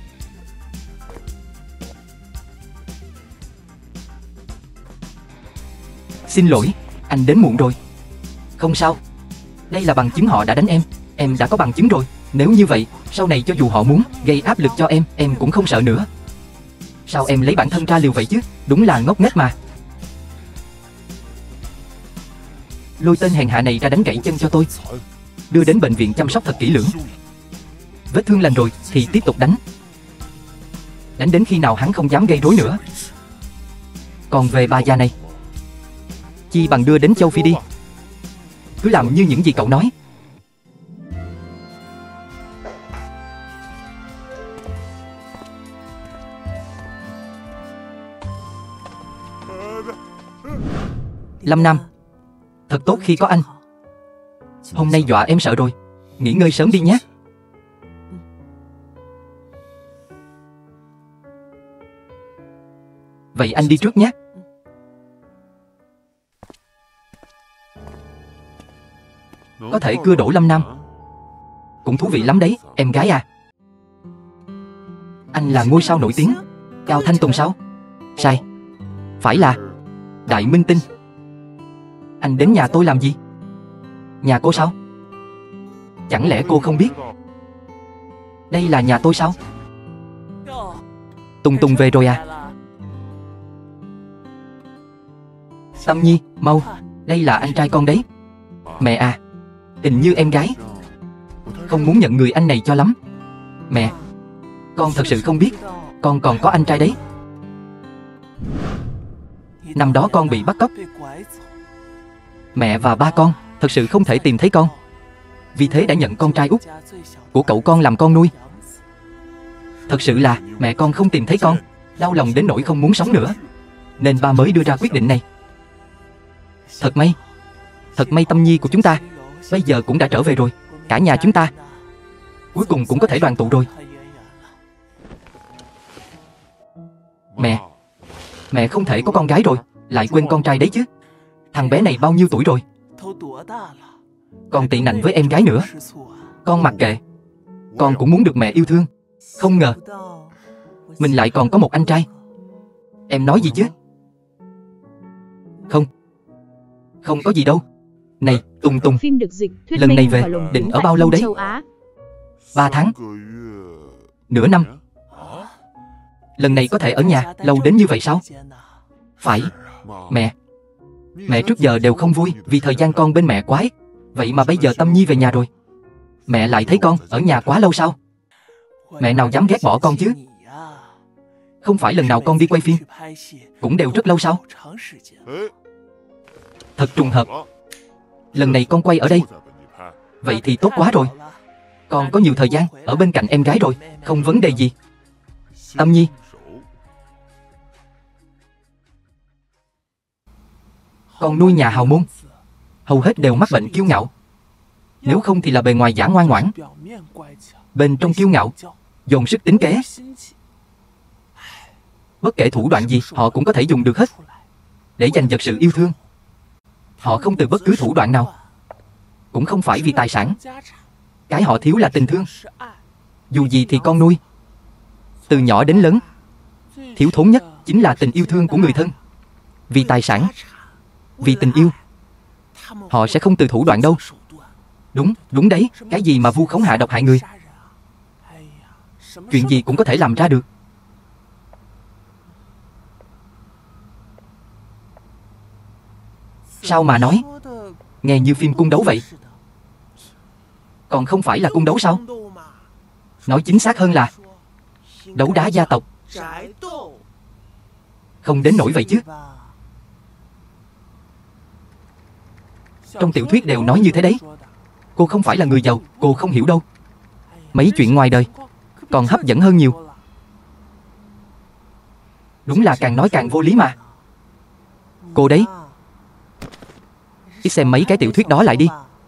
Xin lỗi, anh đến muộn rồi. Không sao. Đây là bằng chứng họ đã đánh em. Em đã có bằng chứng rồi. Nếu như vậy, sau này cho dù họ muốn gây áp lực cho em, em cũng không sợ nữa. Sao em lấy bản thân ra liều vậy chứ? Đúng là ngốc nghếch mà. Lôi tên hèn hạ này ra đánh gãy chân cho tôi, đưa đến bệnh viện chăm sóc thật kỹ lưỡng. Vết thương lành rồi thì tiếp tục đánh. Đánh đến khi nào hắn không dám gây rối nữa. Còn về bà già này, chi bằng đưa đến châu Phi đi. Cứ làm như những gì cậu nói. Lâm Nam, thật tốt khi có anh. Hôm nay dọa em sợ rồi. Nghỉ ngơi sớm đi nhé. Vậy anh đi trước nhé. Có thể cưa đổ Lâm Nam cũng thú vị lắm đấy, em gái à. Anh là ngôi sao nổi tiếng Cao Thanh Tùng sao? Sai. Phải là Đại Minh Tinh. Anh đến nhà tôi làm gì? Nhà cô sao? Chẳng lẽ cô không biết đây là nhà tôi sao? Tùng Tùng về rồi à? Tâm Nhi, mau, đây là anh trai con đấy. Mẹ à, hình như em gái không muốn nhận người anh này cho lắm. Mẹ, con thật sự không biết con còn có anh trai đấy. Năm đó con bị bắt cóc. Mẹ và ba con thật sự không thể tìm thấy con, vì thế đã nhận con trai út của cậu con làm con nuôi. Thật sự là mẹ con không tìm thấy con, đau lòng đến nỗi không muốn sống nữa, nên ba mới đưa ra quyết định này. Thật may, thật may Tâm Nhi của chúng ta bây giờ cũng đã trở về rồi. Cả nhà chúng ta cuối cùng cũng có thể đoàn tụ rồi. Mẹ, mẹ không thể có con gái rồi lại quên con trai đấy chứ. Thằng bé này bao nhiêu tuổi rồi? Còn tị nạnh với em gái nữa. Con mặc kệ, con cũng muốn được mẹ yêu thương. Không ngờ mình lại còn có một anh trai. Em nói gì chứ? Không, không có gì đâu. Này Tùng Tùng, lần này về định ở bao lâu đấy? Ba tháng, nửa năm. Lần này có thể ở nhà lâu đến như vậy sao? Phải. Mẹ, mẹ trước giờ đều không vui vì thời gian con bên mẹ quá ít. Vậy mà bây giờ Tâm Nhi về nhà rồi, mẹ lại thấy con ở nhà quá lâu sao? Mẹ nào dám ghét bỏ con chứ? Không phải lần nào con đi quay phim cũng đều rất lâu sao? Thật trùng hợp, lần này con quay ở đây. Vậy thì tốt quá rồi. Con có nhiều thời gian ở bên cạnh em gái rồi, không vấn đề gì. Tâm Nhi, Con nuôi nhà hào môn hầu hết đều mắc bệnh kiêu ngạo. Nếu không thì là bề ngoài giả ngoan ngoãn, bên trong kiêu ngạo, dồn sức tính kế. Bất kể thủ đoạn gì họ cũng có thể dùng được hết để giành giật sự yêu thương. Họ không từ bất cứ thủ đoạn nào. Cũng không phải vì tài sản. Cái họ thiếu là tình thương. Dù gì thì con nuôi, từ nhỏ đến lớn, thiếu thốn nhất chính là tình yêu thương của người thân. Vì tài sản, vì tình yêu, họ sẽ không từ thủ đoạn đâu. Đúng, đúng đấy. Cái gì mà vu khống hạ độc hại người, chuyện gì cũng có thể làm ra được. Sao mà nói, nghe như phim cung đấu vậy. Còn không phải là cung đấu sao? Nói chính xác hơn là đấu đá gia tộc. Không đến nỗi vậy chứ. Trong tiểu thuyết đều nói như thế đấy. Cô không phải là người giàu, cô không hiểu đâu. Mấy chuyện ngoài đời còn hấp dẫn hơn nhiều. Đúng là càng nói càng vô lý mà. Cô đấy, ít xem mấy cái tiểu thuyết đó lại đi.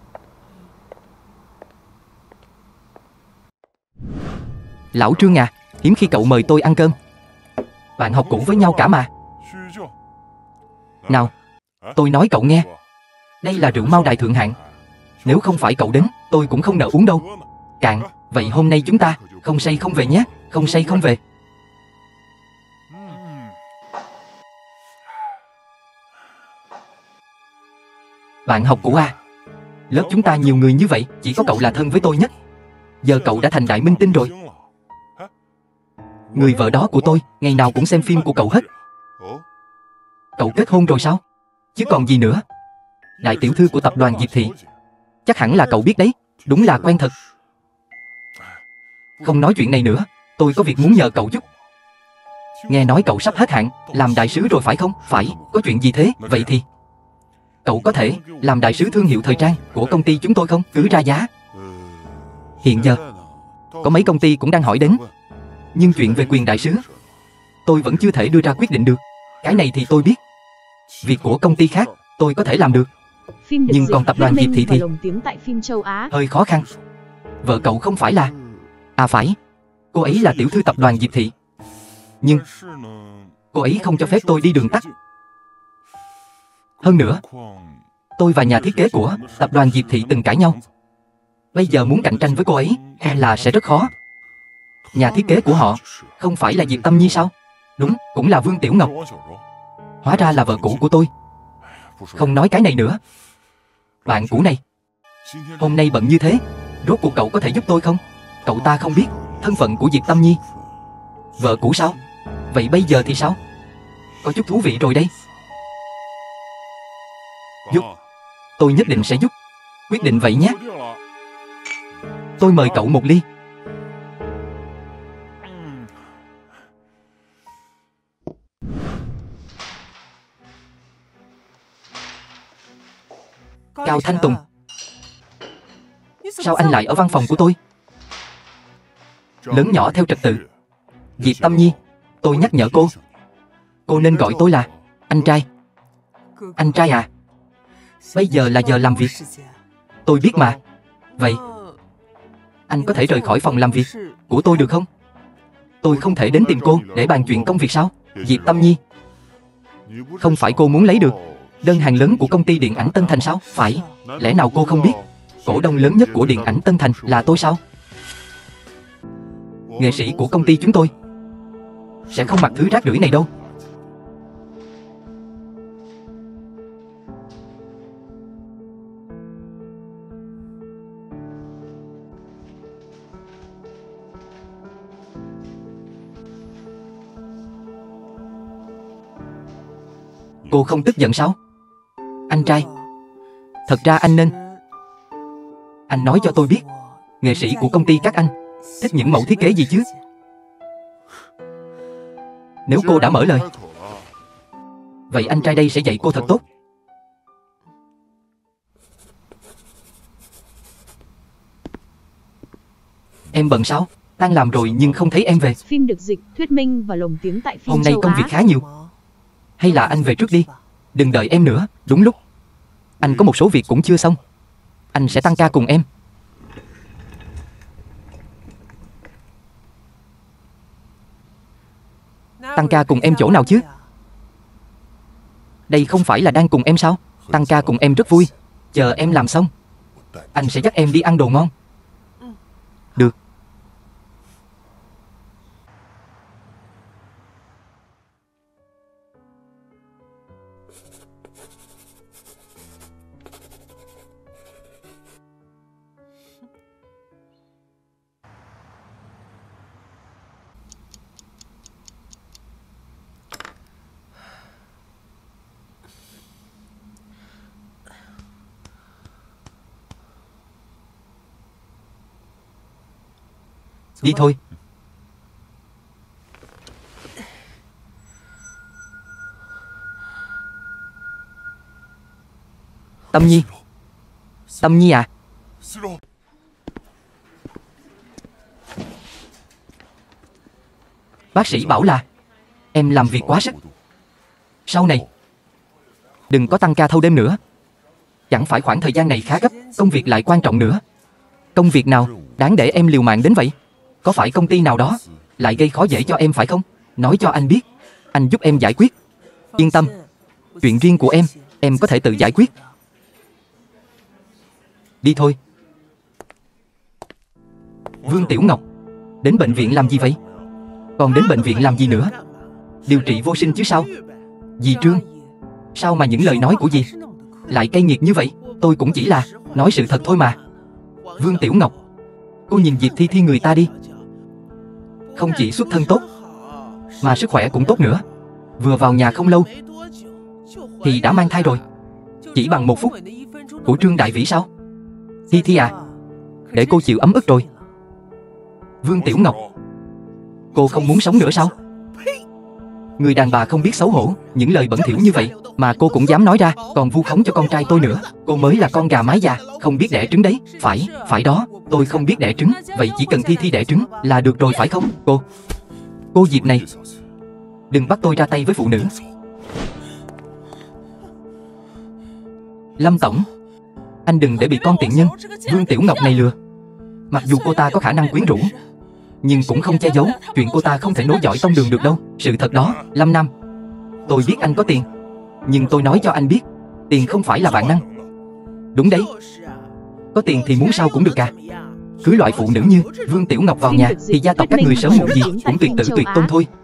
Lão Trương à, hiếm khi cậu mời tôi ăn cơm. Bạn học cũ với nhau cả mà. Nào, tôi nói cậu nghe, đây là rượu Mao Đài thượng hạng. Nếu không phải cậu đến, tôi cũng không nỡ uống đâu. Cạn, vậy hôm nay chúng ta không say không về nhé. Không say không về. Bạn học cũ à, lớp chúng ta nhiều người như vậy, chỉ có cậu là thân với tôi nhất. Giờ cậu đã thành đại minh tinh rồi. Người vợ đó của tôi ngày nào cũng xem phim của cậu hết. Cậu kết hôn rồi sao? Chứ còn gì nữa. Đại tiểu thư của tập đoàn Diệp Thị, chắc hẳn là cậu biết đấy. Đúng là quen thật. Không nói chuyện này nữa, tôi có việc muốn nhờ cậu chút. Nghe nói cậu sắp hết hạn làm đại sứ rồi phải không? Phải, có chuyện gì thế? Vậy thì cậu có thể làm đại sứ thương hiệu thời trang của công ty chúng tôi không? Cứ ra giá. Hiện giờ có mấy công ty cũng đang hỏi đến, nhưng chuyện về quyền đại sứ tôi vẫn chưa thể đưa ra quyết định được. Cái này thì tôi biết. Việc của công ty khác tôi có thể làm được, nhưng còn tập đoàn Diệp Thị thì lồng tiếng tại phim châu Á hơi khó khăn. Vợ cậu không phải là... À phải, cô ấy là tiểu thư tập đoàn Diệp Thị, nhưng cô ấy không cho phép tôi đi đường tắt. Hơn nữa, tôi và nhà thiết kế của tập đoàn Diệp Thị từng cãi nhau. Bây giờ muốn cạnh tranh với cô ấy e là sẽ rất khó. Nhà thiết kế của họ không phải là Diệp Tâm Nhi sao? Đúng, cũng là Vương Tiểu Ngọc. Hóa ra là vợ cũ của tôi. Không nói cái này nữa. Bạn cũ này, hôm nay bận như thế, rốt cuộc cậu có thể giúp tôi không? Cậu ta không biết thân phận của Diệp Tâm Nhi. Vợ cũ sao? Vậy bây giờ thì sao? Có chút thú vị rồi đây. Giúp, tôi nhất định sẽ giúp. Quyết định vậy nhé. Tôi mời cậu một ly. Cao Thanh Tùng, sao anh lại ở văn phòng của tôi? Lớn nhỏ theo trật tự. Diệp Tâm Nhi, tôi nhắc nhở cô, cô nên gọi tôi là anh trai. Anh trai à? Bây giờ là giờ làm việc. Tôi biết mà. Vậy anh có thể rời khỏi phòng làm việc của tôi được không? Tôi không thể đến tìm cô để bàn chuyện công việc sao? Diệp Tâm Nhi, không phải cô muốn lấy được đơn hàng lớn của công ty điện ảnh Tân Thành sao? Phải, lẽ nào cô không biết cổ đông lớn nhất của điện ảnh Tân Thành là tôi sao? Nghệ sĩ của công ty chúng tôi sẽ không mặc thứ rác rưởi này đâu. Cô không tức giận sao? Anh trai, thật ra anh nên Anh nói cho tôi biết, nghệ sĩ của công ty các anh thích những mẫu thiết kế gì chứ? Nếu cô đã mở lời, vậy anh trai đây sẽ dạy cô thật tốt. Em bận sao? Tan làm rồi nhưng không thấy em về. Phim được dịch, thuyết minh và lồng tiếng tại phim Hôm nay châu công Á. việc khá nhiều. Hay là anh về trước đi, Đừng đợi em nữa. Đúng lúc. Anh có một số việc cũng chưa xong. Anh sẽ tăng ca cùng em. Tăng ca cùng em chỗ nào chứ? Đây không phải là đang cùng em sao? Tăng ca cùng em rất vui. Chờ em làm xong, anh sẽ dắt em đi ăn đồ ngon. Được. Đi thôi. Tâm Nhi. Tâm Nhi à? Bác sĩ bảo là em làm việc quá sức. Sau này đừng có tăng ca thâu đêm nữa. Chẳng phải khoảng thời gian này khá gấp, công việc lại quan trọng nữa. Công việc nào đáng để em liều mạng đến vậy? Có phải công ty nào đó lại gây khó dễ cho em phải không? Nói cho anh biết, anh giúp em giải quyết. Yên tâm, chuyện riêng của em, em có thể tự giải quyết. Đi thôi. Vương Tiểu Ngọc, đến bệnh viện làm gì vậy? Còn đến bệnh viện làm gì nữa? Điều trị vô sinh chứ sao? Dì Trương, sao mà những lời nói của dì lại cay nghiệt như vậy? Tôi cũng chỉ là nói sự thật thôi mà. Vương Tiểu Ngọc, cô nhìn Diệp Thi Thi người ta đi. Không chỉ xuất thân tốt, mà sức khỏe cũng tốt nữa. Vừa vào nhà không lâu thì đã mang thai rồi. Chỉ bằng một phút. Của Trương Đại Vĩ sao? Thi Thi à, để cô chịu ấm ức rồi. Vương Tiểu Ngọc, cô không muốn sống nữa sao? Người đàn bà không biết xấu hổ, những lời bẩn thỉu như vậy mà cô cũng dám nói ra, còn vu khống cho con trai tôi nữa. Cô mới là con gà mái già, không biết đẻ trứng đấy. Phải, phải đó, tôi không biết đẻ trứng. Vậy chỉ cần Thi Thi đẻ trứng là được rồi phải không? Cô, cô Diệp này, đừng bắt tôi ra tay với phụ nữ. Lâm tổng, anh đừng để bị con tiện nhân Vương Tiểu Ngọc này lừa. Mặc dù cô ta có khả năng quyến rũ, nhưng cũng không che giấu chuyện cô ta không thể nối dõi tông đường được đâu. Sự thật đó, Lâm Nam, tôi biết anh có tiền, nhưng tôi nói cho anh biết, tiền không phải là vạn năng. Đúng đấy, có tiền thì muốn sao cũng được cả. Cưới loại phụ nữ như Vương Tiểu Ngọc vào nhà thì gia tộc các người sớm muộn gì cũng tuyệt tử tuyệt tôn thôi.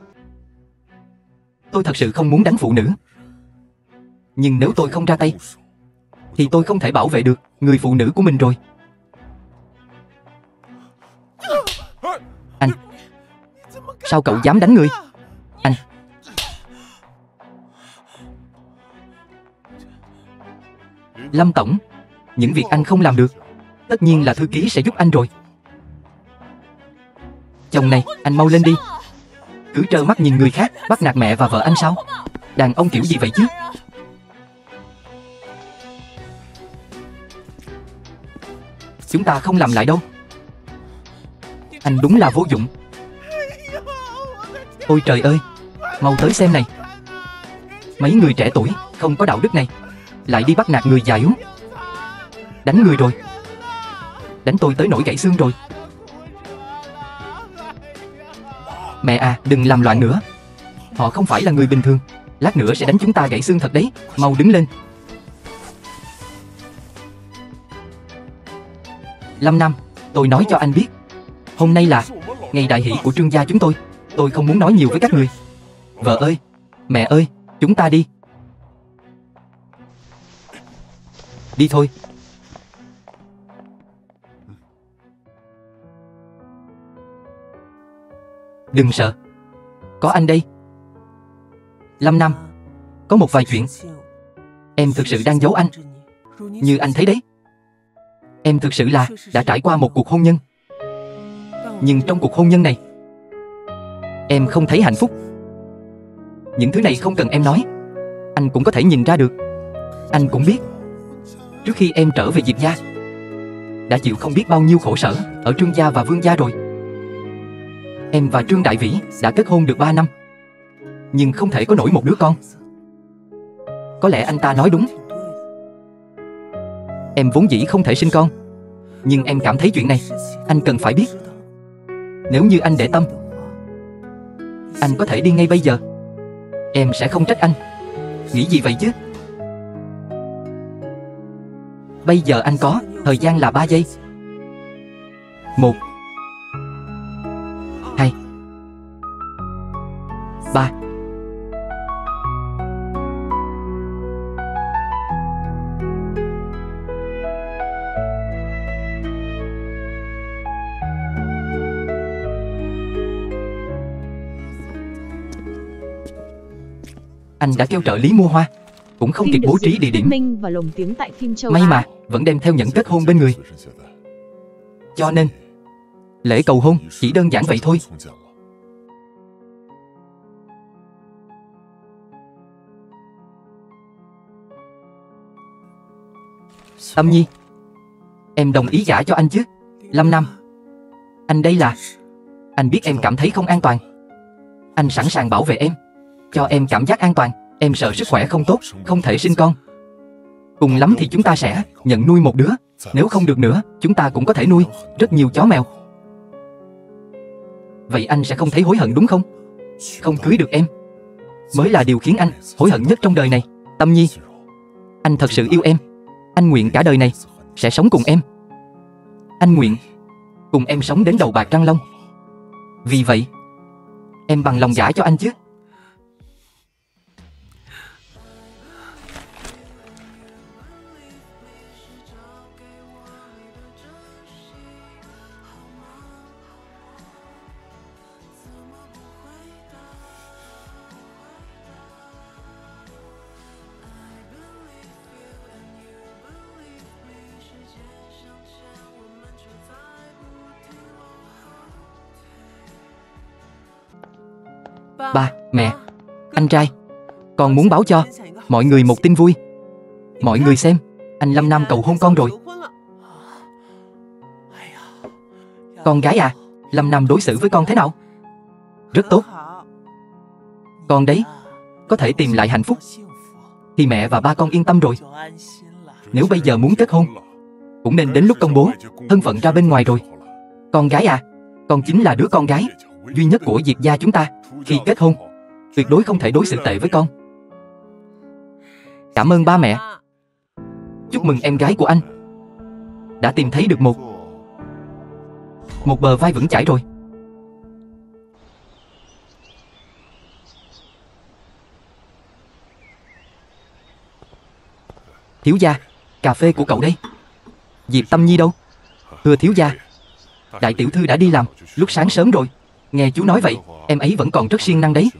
Tôi thật sự không muốn đánh phụ nữ, nhưng nếu tôi không ra tay thì tôi không thể bảo vệ được người phụ nữ của mình rồi. Anh, sao cậu dám đánh người? Anh, Lâm tổng, những việc anh không làm được, tất nhiên là thư ký sẽ giúp anh rồi. Chồng này, anh mau lên đi. Cứ trơ mắt nhìn người khác bắt nạt mẹ và vợ anh sao? Đàn ông kiểu gì vậy chứ? Chúng ta không làm lại đâu. Anh đúng là vô dụng. Ôi trời ơi, mau tới xem này. Mấy người trẻ tuổi không có đạo đức này lại đi bắt nạt người già yếu. Đánh người rồi. Đánh tôi tới nỗi gãy xương rồi. Mẹ à, đừng làm loạn nữa. Họ không phải là người bình thường. Lát nữa sẽ đánh chúng ta gãy xương thật đấy. Mau đứng lên. Lâm Nam, tôi nói cho anh biết, hôm nay là ngày đại hỷ của Trương gia chúng tôi. Tôi không muốn nói nhiều với các người. Vợ ơi, mẹ ơi, chúng ta đi. Đi thôi. Đừng sợ, có anh đây. Lâm Nam, có một vài chuyện em thực sự đang giấu anh. Như anh thấy đấy, em thực sự là đã trải qua một cuộc hôn nhân. Nhưng trong cuộc hôn nhân này, em không thấy hạnh phúc. Những thứ này không cần em nói, anh cũng có thể nhìn ra được. Anh cũng biết, trước khi em trở về Diệp gia, đã chịu không biết bao nhiêu khổ sở ở Trương gia và Vương gia rồi. Em và Trương Đại Vĩ đã kết hôn được ba năm, nhưng không thể có nổi một đứa con. Có lẽ anh ta nói đúng. Em vốn dĩ không thể sinh con, nhưng em cảm thấy chuyện này anh cần phải biết. Nếu như anh để tâm, anh có thể đi ngay bây giờ. Em sẽ không trách anh. Nghĩ gì vậy chứ? Bây giờ anh có thời gian là ba giây. Một, hai, ba. Anh đã kêu trợ lý mua hoa, cũng không Phim kịp được bố dịch, trí địa thuyết điểm. minh và lồng tiếng tại phim châu May Á. mà vẫn đem theo nhẫn kết hôn bên người. Cho nên lễ cầu hôn chỉ đơn giản vậy thôi. Tâm Nhi, em đồng ý gả cho anh chứ? Lâm Nam, anh đây là... Anh biết em cảm thấy không an toàn. Anh sẵn sàng bảo vệ em, cho em cảm giác an toàn. Em sợ sức khỏe không tốt, không thể sinh con. Cùng lắm thì chúng ta sẽ nhận nuôi một đứa. Nếu không được nữa, chúng ta cũng có thể nuôi rất nhiều chó mèo. Vậy anh sẽ không thấy hối hận đúng không? Không cưới được em mới là điều khiến anh hối hận nhất trong đời này. Tâm Nhi, anh thật sự yêu em. Anh nguyện cả đời này sẽ sống cùng em. Anh nguyện cùng em sống đến đầu bạc răng long. Vì vậy, em bằng lòng gả cho anh chứ? Ba, mẹ, anh trai, con muốn báo cho mọi người một tin vui. Mọi người xem, anh Lâm Nam cầu hôn con rồi. Con gái à, Lâm Nam đối xử với con thế nào? Rất tốt. Con đấy, có thể tìm lại hạnh phúc thì mẹ và ba con yên tâm rồi. Nếu bây giờ muốn kết hôn, cũng nên đến lúc công bố thân phận ra bên ngoài rồi. Con gái à, con chính là đứa con gái duy nhất của Diệp gia chúng ta. Khi kết hôn, tuyệt đối không thể đối xử tệ với con. Cảm ơn ba mẹ. Chúc mừng em gái của anh đã tìm thấy được một Một bờ vai vững chãi rồi. Thiếu gia, cà phê của cậu đây. Diệp Tâm Nhi đâu? Thưa thiếu gia, đại tiểu thư đã đi làm lúc sáng sớm rồi. Nghe chú nói vậy, em ấy vẫn còn rất siêng năng đấy.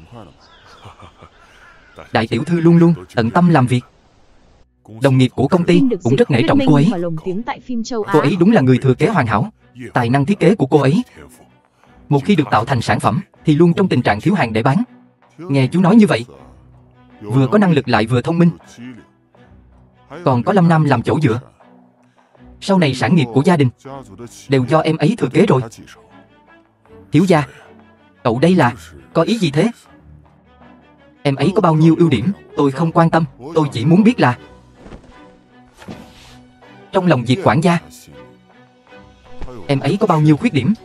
Đại tiểu thư luôn luôn tận tâm làm việc. Đồng nghiệp của công ty cũng rất nể trọng cô ấy. Cô ấy đúng là người thừa kế hoàn hảo. Tài năng thiết kế của cô ấy, một khi được tạo thành sản phẩm thì luôn trong tình trạng thiếu hàng để bán. Nghe chú nói như vậy, vừa có năng lực lại vừa thông minh, còn có Lâm Nam làm chỗ dựa. Sau này sản nghiệp của gia đình đều do em ấy thừa kế rồi. Thiếu gia, cậu đây là có ý gì thế? Em ấy có bao nhiêu ưu điểm tôi không quan tâm. Tôi chỉ muốn biết là trong lòng Diệp quản gia, em ấy có bao nhiêu khuyết điểm.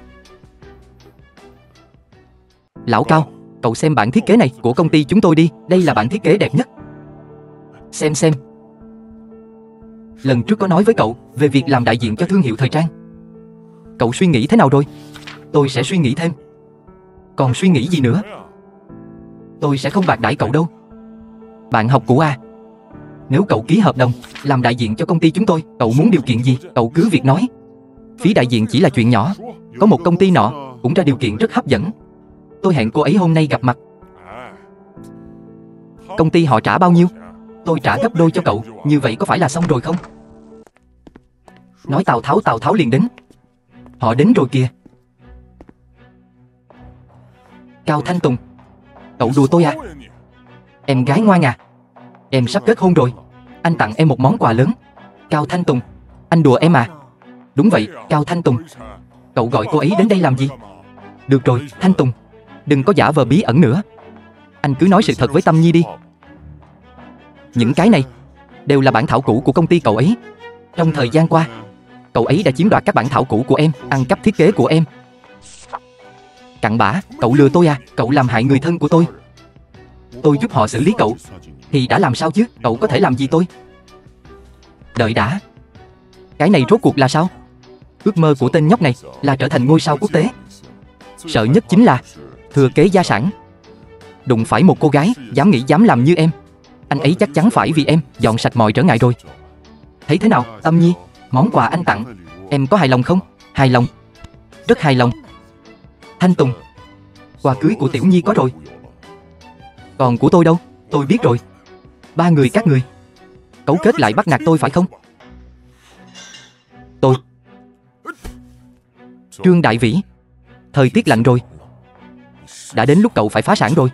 Lão Cao, cậu xem bản thiết kế này của công ty chúng tôi đi. Đây là bản thiết kế đẹp nhất. Xem xem. Lần trước có nói với cậu về việc làm đại diện cho thương hiệu thời trang. Cậu suy nghĩ thế nào rồi? Tôi sẽ suy nghĩ thêm. Còn suy nghĩ gì nữa? Tôi sẽ không bạc đãi cậu đâu. Bạn học cũ à, nếu cậu ký hợp đồng làm đại diện cho công ty chúng tôi, cậu muốn điều kiện gì, cậu cứ việc nói. Phí đại diện chỉ là chuyện nhỏ. Có một công ty nọ cũng ra điều kiện rất hấp dẫn. Tôi hẹn cô ấy hôm nay gặp mặt. Công ty họ trả bao nhiêu? Tôi trả gấp đôi cho cậu. Như vậy có phải là xong rồi không? Nói Tào Tháo, Tào Tháo liền đến. Họ đến rồi kìa. Cao Thanh Tùng, cậu đùa tôi à? Em gái ngoan à, em sắp kết hôn rồi. Anh tặng em một món quà lớn. Cao Thanh Tùng, anh đùa em à? Đúng vậy, Cao Thanh Tùng. Cậu gọi cô ấy đến đây làm gì? Được rồi, Thanh Tùng, đừng có giả vờ bí ẩn nữa. Anh cứ nói sự thật với Tâm Nhi đi. Những cái này đều là bản thảo cũ của công ty cậu ấy. Trong thời gian qua, cậu ấy đã chiếm đoạt các bản thảo cũ của em, ăn cắp thiết kế của em. Cặn bã, cậu lừa tôi à? Cậu làm hại người thân của tôi. Tôi giúp họ xử lý cậu thì đã làm sao chứ? Cậu có thể làm gì tôi? Đợi đã. Cái này rốt cuộc là sao? Ước mơ của tên nhóc này là trở thành ngôi sao quốc tế. Sợ nhất chính là thừa kế gia sản. Đụng phải một cô gái dám nghĩ dám làm như em. Anh ấy chắc chắn phải vì em dọn sạch mọi trở ngại rồi. Thấy thế nào, Tâm Nhi? Món quà anh tặng, em có hài lòng không? Hài lòng. Rất hài lòng. Thanh Tùng, quà cưới của Tiểu Nhi có rồi. Còn của tôi đâu? Tôi biết rồi. Ba người các người cấu kết lại bắt nạt tôi phải không? Tôi Trương Đại Vĩ, thời tiết lạnh rồi. Đã đến lúc cậu phải phá sản rồi.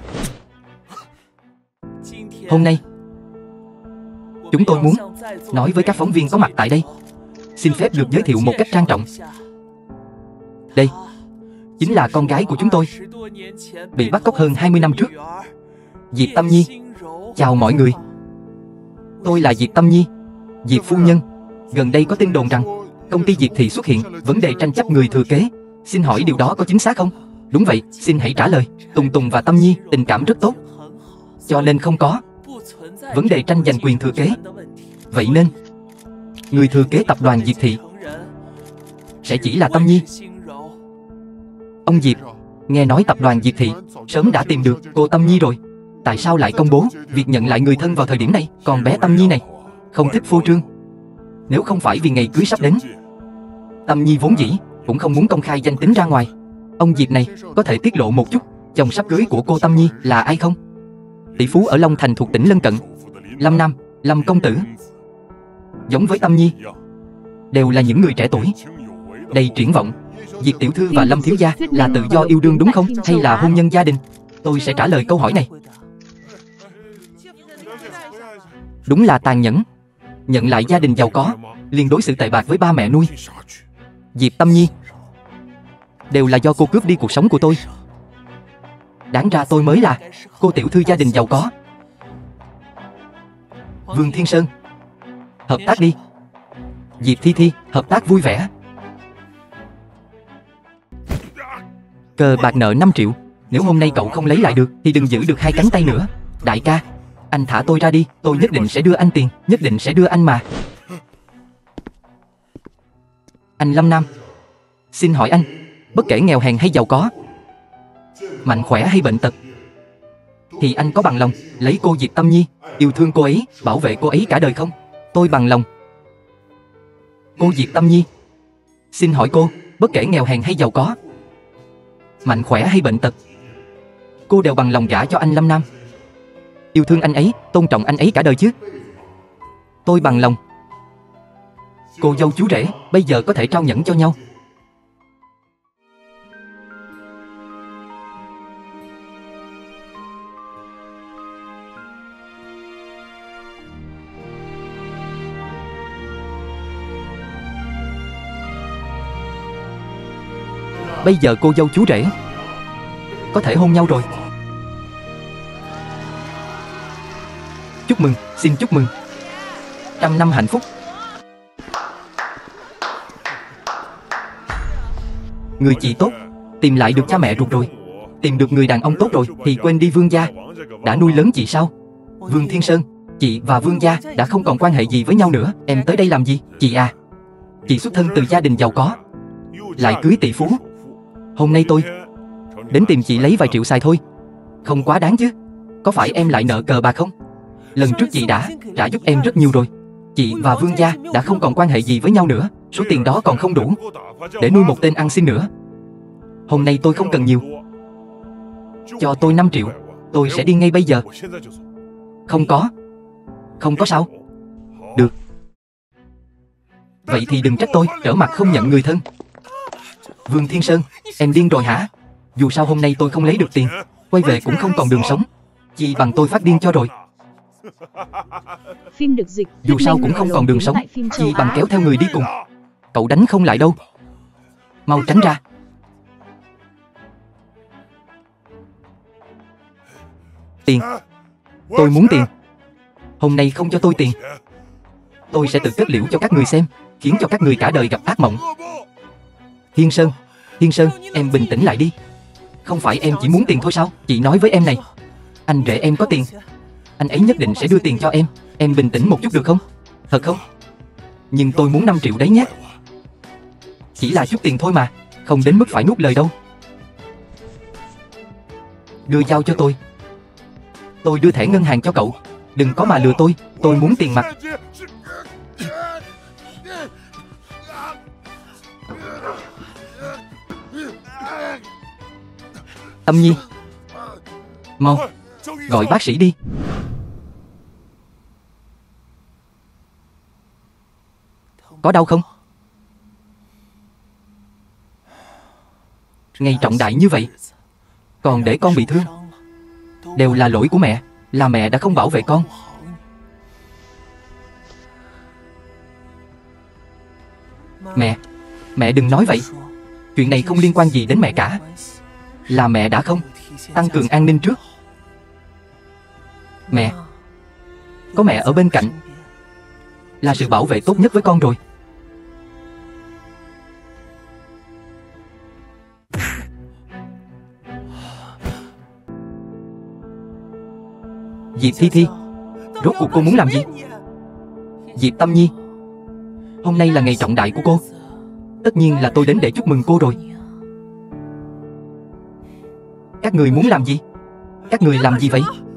Hôm nay chúng tôi muốn nói với các phóng viên có mặt tại đây. Xin phép được giới thiệu một cách trang trọng. Đây chính là con gái của chúng tôi, bị bắt cóc hơn hai mươi năm trước, Diệp Tâm Nhi. Chào mọi người. Tôi là Diệp Tâm Nhi, Diệp phu nhân. Gần đây có tin đồn rằng công ty Diệp Thị xuất hiện vấn đề tranh chấp người thừa kế. Xin hỏi điều đó có chính xác không? Đúng vậy, xin hãy trả lời. Tùng Tùng và Tâm Nhi tình cảm rất tốt, cho nên không có vấn đề tranh giành quyền thừa kế. Vậy nên người thừa kế tập đoàn Diệp Thị sẽ chỉ là Tâm Nhi. Ông Diệp, nghe nói tập đoàn Diệp Thị sớm đã tìm được cô Tâm Nhi rồi. Tại sao lại công bố việc nhận lại người thân vào thời điểm này? Còn bé Tâm Nhi này không thích phô trương. Nếu không phải vì ngày cưới sắp đến, Tâm Nhi vốn dĩ cũng không muốn công khai danh tính ra ngoài. Ông Diệp này có thể tiết lộ một chút chồng sắp cưới của cô Tâm Nhi là ai không? Tỷ phú ở Long Thành thuộc tỉnh lân cận, Lâm Nam, Lâm công tử. Giống với Tâm Nhi, đều là những người trẻ tuổi đầy triển vọng. Diệp tiểu thư và Lâm thiếu gia là tự do yêu đương đúng không? Hay là hôn nhân gia đình? Tôi sẽ trả lời câu hỏi này. Đúng là tàn nhẫn. Nhận lại gia đình giàu có, liền đối xử tệ bạc với ba mẹ nuôi. Diệp Tâm Nhi, đều là do cô cướp đi cuộc sống của tôi. Đáng ra tôi mới là cô tiểu thư gia đình giàu có. Vương Thiên Sơn, hợp tác đi. Diệp Thi Thi, hợp tác vui vẻ. Cờ bạc nợ năm triệu. Nếu hôm nay cậu không lấy lại được thì đừng giữ được hai cánh tay nữa. Đại ca, anh thả tôi ra đi. Tôi nhất định sẽ đưa anh tiền. Nhất định sẽ đưa anh mà. Anh Lâm Nam, xin hỏi anh, bất kể nghèo hèn hay giàu có, mạnh khỏe hay bệnh tật, thì anh có bằng lòng lấy cô Diệp Tâm Nhi, yêu thương cô ấy, bảo vệ cô ấy cả đời không? Tôi bằng lòng. Cô Diệp Tâm Nhi, xin hỏi cô, bất kể nghèo hèn hay giàu có, mạnh khỏe hay bệnh tật, cô đều bằng lòng gả cho anh Lâm Nam, yêu thương anh ấy, tôn trọng anh ấy cả đời chứ? Tôi bằng lòng. Cô dâu chú rể bây giờ có thể trao nhẫn cho nhau. Bây giờ cô dâu chú rể có thể hôn nhau rồi. Chúc mừng, xin chúc mừng. Trăm năm hạnh phúc. Người chị tốt, tìm lại được cha mẹ ruột rồi. Tìm được người đàn ông tốt rồi thì quên đi Vương gia đã nuôi lớn chị sao? Vương Thiên Sơn, chị và Vương gia đã không còn quan hệ gì với nhau nữa. Em tới đây làm gì? Chị à, chị xuất thân từ gia đình giàu có, lại cưới tỷ phú. Hôm nay tôi đến tìm chị lấy vài triệu xài thôi. Không quá đáng chứ? Có phải em lại nợ cờ bạc không? Lần trước chị đã trả giúp em rất nhiều rồi. Chị và Vương gia đã không còn quan hệ gì với nhau nữa. Số tiền đó còn không đủ để nuôi một tên ăn xin nữa. Hôm nay tôi không cần nhiều. Cho tôi năm triệu, tôi sẽ đi ngay bây giờ. Không có. Không có sao? Được. Vậy thì đừng trách tôi trở mặt không nhận người thân. Vương Thiên Sơn, em điên rồi hả? Dù sao hôm nay tôi không lấy được tiền, quay về cũng không còn đường sống. Chi bằng tôi phát điên cho rồi. Phim được dịch. Dù sao cũng không còn đường sống, chi bằng kéo theo người đi cùng. Cậu đánh không lại đâu. Mau tránh ra. Tiền. Tôi muốn tiền. Hôm nay không cho tôi tiền, tôi sẽ tự kết liễu cho các người xem, khiến cho các người cả đời gặp ác mộng. Hiên Sơn, Hiên Sơn, em bình tĩnh lại đi. Không phải em chỉ muốn tiền thôi sao? Chị nói với em này, anh rể em có tiền, anh ấy nhất định sẽ đưa tiền cho em. Em bình tĩnh một chút được không? Thật không? Nhưng tôi muốn năm triệu đấy nhé. Chỉ là chút tiền thôi mà, không đến mức phải nuốt lời đâu. Đưa dao cho tôi. Tôi đưa thẻ ngân hàng cho cậu. Đừng có mà lừa tôi, tôi muốn tiền mặt. Tâm Nhi, mau, gọi bác sĩ đi. Có đau không? Ngày trọng đại như vậy, còn để con bị thương. Đều là lỗi của mẹ, là mẹ đã không bảo vệ con. Mẹ, mẹ đừng nói vậy. Chuyện này không liên quan gì đến mẹ cả. Là mẹ đã không tăng cường an ninh trước. Mẹ, có mẹ ở bên cạnh là sự bảo vệ tốt nhất với con rồi. Diệp Thi Thi, rốt cuộc cô muốn làm gì? Diệp Tâm Nhi, hôm nay là ngày trọng đại của cô. Tất nhiên là tôi đến để chúc mừng cô rồi. Các người muốn làm gì? Các người làm gì vậy?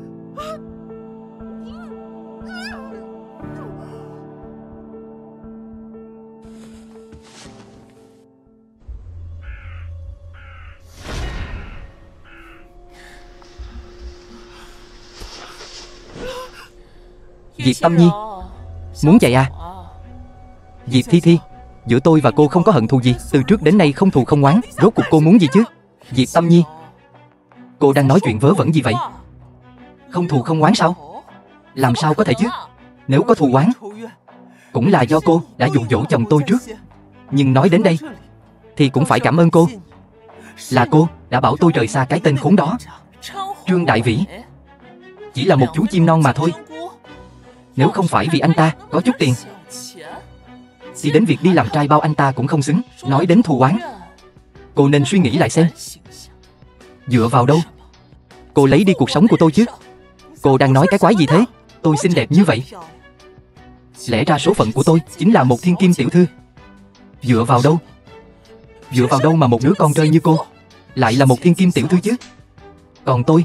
Diệp Tâm Nhi, muốn chạy à? Diệp Thi Thi, giữa tôi và cô không có hận thù gì, từ trước đến nay không thù không oán. Rốt cuộc cô muốn gì chứ? Diệp Tâm Nhi, cô đang nói chuyện vớ vẩn gì vậy? Không thù không oán sao? Làm sao có thể chứ? Nếu có thù oán, cũng là do cô đã dụ dỗ chồng tôi trước. Nhưng nói đến đây thì cũng phải cảm ơn cô. Là cô đã bảo tôi rời xa cái tên khốn đó. Trương Đại Vĩ chỉ là một chú chim non mà thôi. Nếu không phải vì anh ta có chút tiền thì đến việc đi làm trai bao anh ta cũng không xứng. Nói đến thù oán, cô nên suy nghĩ lại xem. Dựa vào đâu cô lấy đi cuộc sống của tôi chứ? Cô đang nói cái quái gì thế? Tôi xinh đẹp như vậy, lẽ ra số phận của tôi chính là một thiên kim tiểu thư. Dựa vào đâu? Dựa vào đâu mà một đứa con rơi như cô lại là một thiên kim tiểu thư chứ? Còn tôi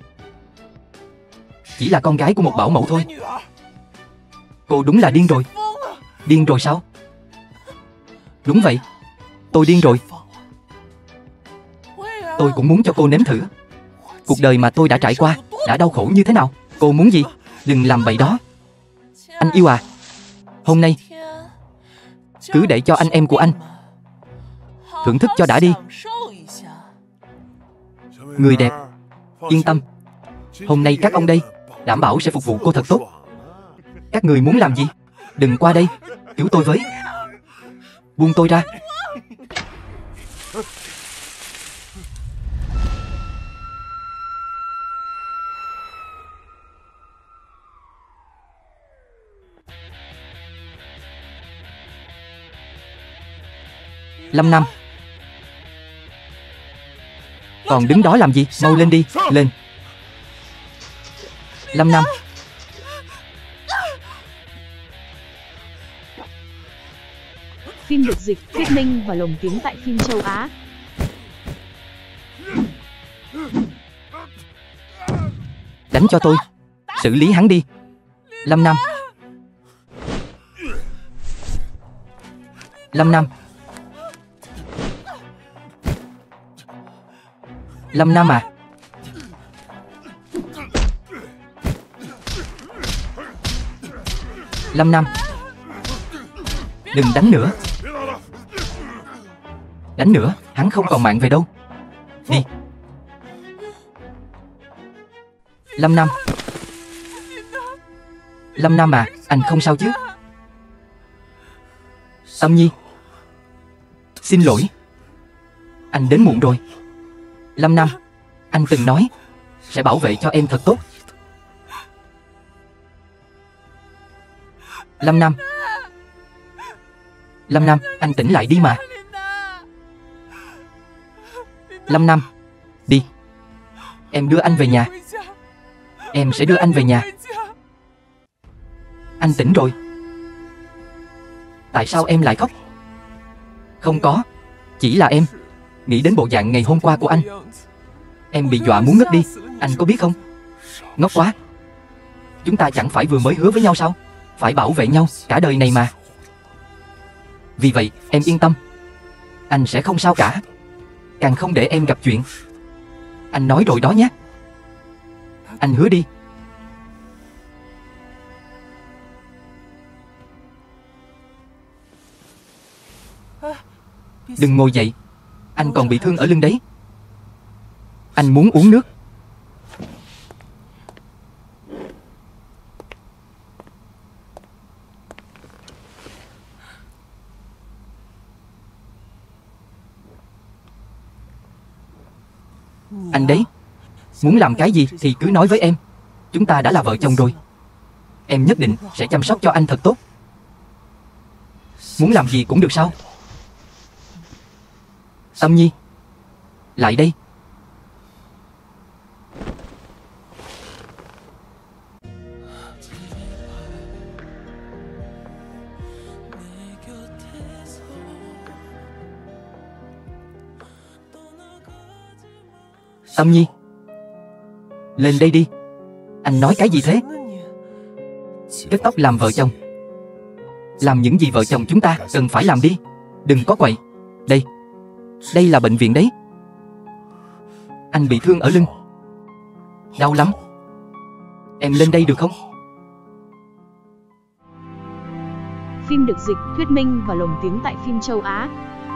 chỉ là con gái của một bảo mẫu thôi. Cô đúng là điên rồi. Điên rồi sao? Đúng vậy, tôi điên rồi. Tôi cũng muốn cho cô nếm thử cuộc đời mà tôi đã trải qua đã đau khổ như thế nào. Cô muốn gì? Đừng làm bậy đó. Anh yêu à, hôm nay cứ để cho anh em của anh thưởng thức cho đã đi. Người đẹp, yên tâm, hôm nay các ông đây đảm bảo sẽ phục vụ cô thật tốt. Các người muốn làm gì? Đừng qua đây, cứu tôi với. Buông tôi ra. Lâm Nam, còn đứng đó làm gì? Mau lên đi, lên. Lâm Nam, Phim được dịch, thuyết minh và lồng tiếng tại phim châu Á. đánh cho tôi, xử lý hắn đi. Lâm Nam, Lâm Nam, Lâm Nam à. Lâm Nam, đừng đánh nữa. Đánh nữa, hắn không còn mạng về đâu. Đi. Lâm Nam, Lâm Nam à, anh không sao chứ? Tâm Nhi, xin lỗi, anh đến muộn rồi. Lâm Nam, anh từng nói sẽ bảo vệ cho em thật tốt. Lâm Nam. Lâm Nam, anh tỉnh lại đi mà. Lâm Nam, đi. Em đưa anh về nhà. Em sẽ đưa anh về nhà. Anh tỉnh rồi. Tại sao em lại khóc? Không có, chỉ là em nghĩ đến bộ dạng ngày hôm qua của anh. Em bị dọa muốn ngất đi, anh có biết không? Ngốc quá. Chúng ta chẳng phải vừa mới hứa với nhau sao? Phải bảo vệ nhau cả đời này mà. Vì vậy, em yên tâm. Anh sẽ không sao cả. Càng không để em gặp chuyện. Anh nói rồi đó nhé. Anh hứa đi. Đừng ngồi dậy. Anh còn bị thương ở lưng đấy. Anh muốn uống nước. Anh đấy, muốn làm cái gì thì cứ nói với em. Chúng ta đã là vợ chồng rồi. Em nhất định sẽ chăm sóc cho anh thật tốt. Muốn làm gì cũng được sao? Tâm Nhi, lại đây. Tâm Nhi, lên đây đi. Anh nói cái gì thế? Kết tóc làm vợ chồng. Làm những gì vợ chồng chúng ta cần phải làm đi. Đừng có quậy. Đây, đây là bệnh viện đấy. Anh bị thương ở lưng. Đau lắm. Em lên đây được không? Phim được dịch, thuyết minh và lồng tiếng tại phim châu Á.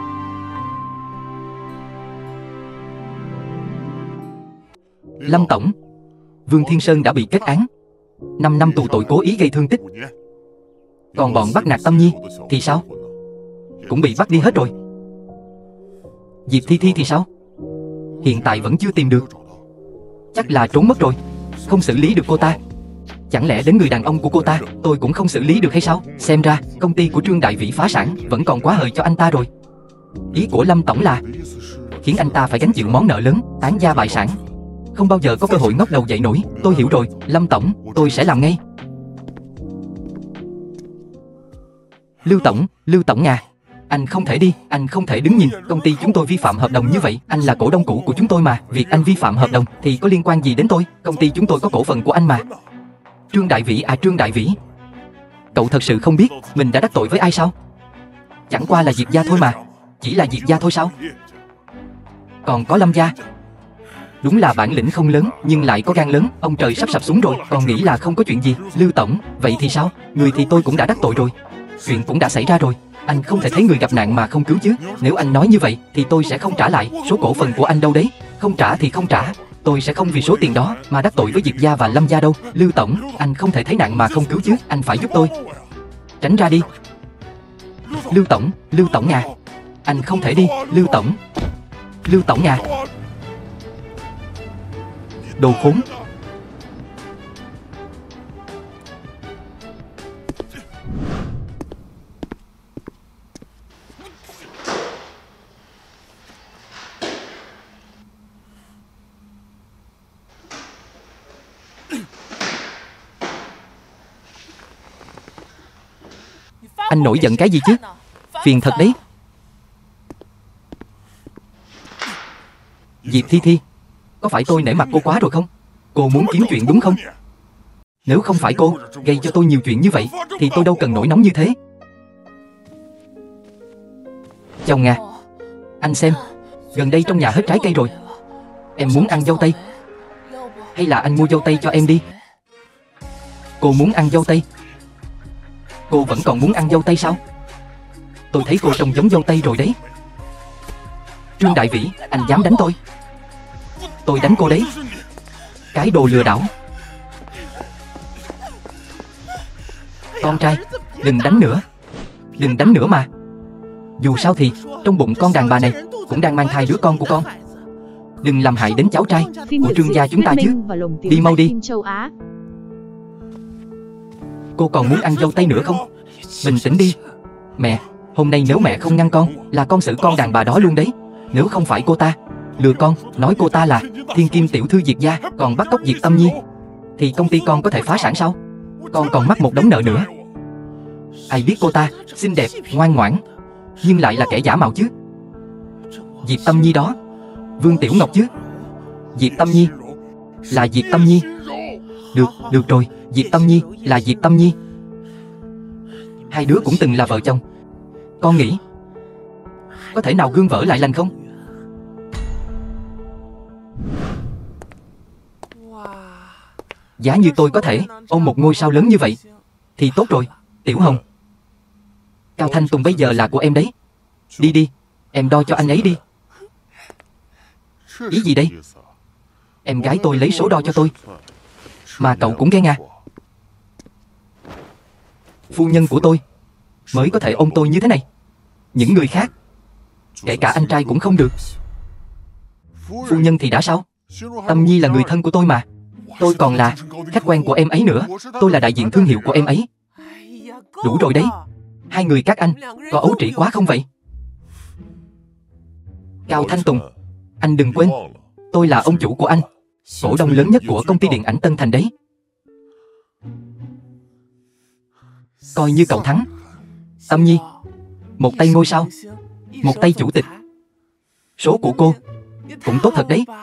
Lâm tổng, Vương Thiên Sơn đã bị kết án năm năm tù tội cố ý gây thương tích. Còn bọn bắt nạt Tâm Nhi thì sao? Cũng bị bắt đi hết rồi. Diệp Thi Thi thì sao? Hiện tại vẫn chưa tìm được. Chắc là trốn mất rồi. Không xử lý được cô ta. Chẳng lẽ đến người đàn ông của cô ta tôi cũng không xử lý được hay sao? Xem ra công ty của Trương Đại Vĩ phá sản vẫn còn quá hời cho anh ta rồi. Ý của Lâm tổng là khiến anh ta phải gánh chịu món nợ lớn, tán gia bại sản, không bao giờ có cơ hội ngóc đầu dậy nổi. Tôi hiểu rồi, Lâm tổng, tôi sẽ làm ngay. Lưu tổng, Lưu tổng à, anh không thể đi, anh không thể đứng nhìn công ty chúng tôi vi phạm hợp đồng như vậy. Anh là cổ đông cũ của chúng tôi mà. Việc anh vi phạm hợp đồng thì có liên quan gì đến tôi? Công ty chúng tôi có cổ phần của anh mà. Trương Đại Vĩ à, Trương Đại Vĩ, cậu thật sự không biết mình đã đắc tội với ai sao? Chẳng qua là Diệp gia thôi mà. Chỉ là Diệp gia thôi sao? Còn có Lâm gia. Đúng là bản lĩnh không lớn nhưng lại có gan lớn. Ông trời sắp sập xuống rồi còn nghĩ là không có chuyện gì. Lưu tổng, vậy thì sao? Người thì tôi cũng đã đắc tội rồi. Chuyện cũng đã xảy ra rồi. Anh không thể thấy người gặp nạn mà không cứu chứ. Nếu anh nói như vậy thì tôi sẽ không trả lại. Số cổ phần của anh đâu đấy? Không trả thì không trả. Tôi sẽ không vì số tiền đó mà đắc tội với Diệp gia và Lâm gia đâu. Lưu tổng, anh không thể thấy nạn mà không cứu chứ. Anh phải giúp tôi. Tránh ra đi. Lưu tổng, Lưu tổng à, anh không thể đi. Lưu tổng, Lưu tổng à. Đồ khốn. Anh nổi giận cái gì chứ? Phiền thật đấy. Diệp Thi Thi, có phải tôi nể mặt cô quá rồi không? Cô muốn kiếm chuyện đúng không? Nếu không phải cô gây cho tôi nhiều chuyện như vậy thì tôi đâu cần nổi nóng như thế. Chồng à, anh xem, gần đây trong nhà hết trái cây rồi. Em muốn ăn dâu tây, hay là anh mua dâu tây cho em đi? Cô muốn ăn dâu tây? Cô vẫn còn muốn ăn dâu tây sao? Tôi thấy cô trông giống dâu tây rồi đấy. Trương Đại Vĩ, anh dám đánh tôi? Tôi đánh cô đấy. Cái đồ lừa đảo. Con trai, đừng đánh nữa. Đừng đánh nữa mà. Dù sao thì trong bụng con đàn bà này cũng đang mang thai đứa con của con. Đừng làm hại đến cháu trai của Trương gia chúng ta chứ. Đi mau đi. Cô còn muốn ăn dâu tây nữa không? Bình tĩnh đi. Mẹ, hôm nay nếu mẹ không ngăn con, là con xử con đàn bà đó luôn đấy. Nếu không phải cô ta lừa con, nói cô ta là thiên kim tiểu thư Diệp gia, còn bắt cóc Diệp Tâm Nhi, thì công ty con có thể phá sản sao? Con còn mắc một đống nợ nữa. Ai biết cô ta xinh đẹp, ngoan ngoãn, nhưng lại là kẻ giả mạo chứ. Diệp Tâm Nhi đó, Vương Tiểu Ngọc chứ. Diệp Tâm Nhi là Diệp Tâm Nhi. Được, được rồi, Diệp Tâm Nhi là Diệp Tâm Nhi. Hai đứa cũng từng là vợ chồng. Con nghĩ có thể nào gương vỡ lại lành không? Giá như tôi có thể ôm một ngôi sao lớn như vậy thì tốt rồi. Tiểu Hồng, Cao Thanh Tùng bây giờ là của em đấy. Đi đi, em đo cho anh ấy đi. Ý gì đây? Em gái tôi lấy số đo cho tôi mà cậu cũng ghen à? Phu nhân của tôi mới có thể ôm tôi như thế này. Những người khác, kể cả anh trai cũng không được. Phu nhân thì đã sao? Tâm Nhi là người thân của tôi mà. Tôi còn là khách quen của em ấy nữa. Tôi là đại diện thương hiệu của em ấy. Đủ rồi đấy. Hai người các anh có ấu trĩ quá không vậy? Cao Thanh Tùng, anh đừng quên, tôi là ông chủ của anh, cổ đông lớn nhất của công ty điện ảnh Tân Thành đấy. Coi như cậu thắng. Tâm Nhi, một tay ngôi sao, một tay chủ tịch. Số của cô cũng tốt thật đấy.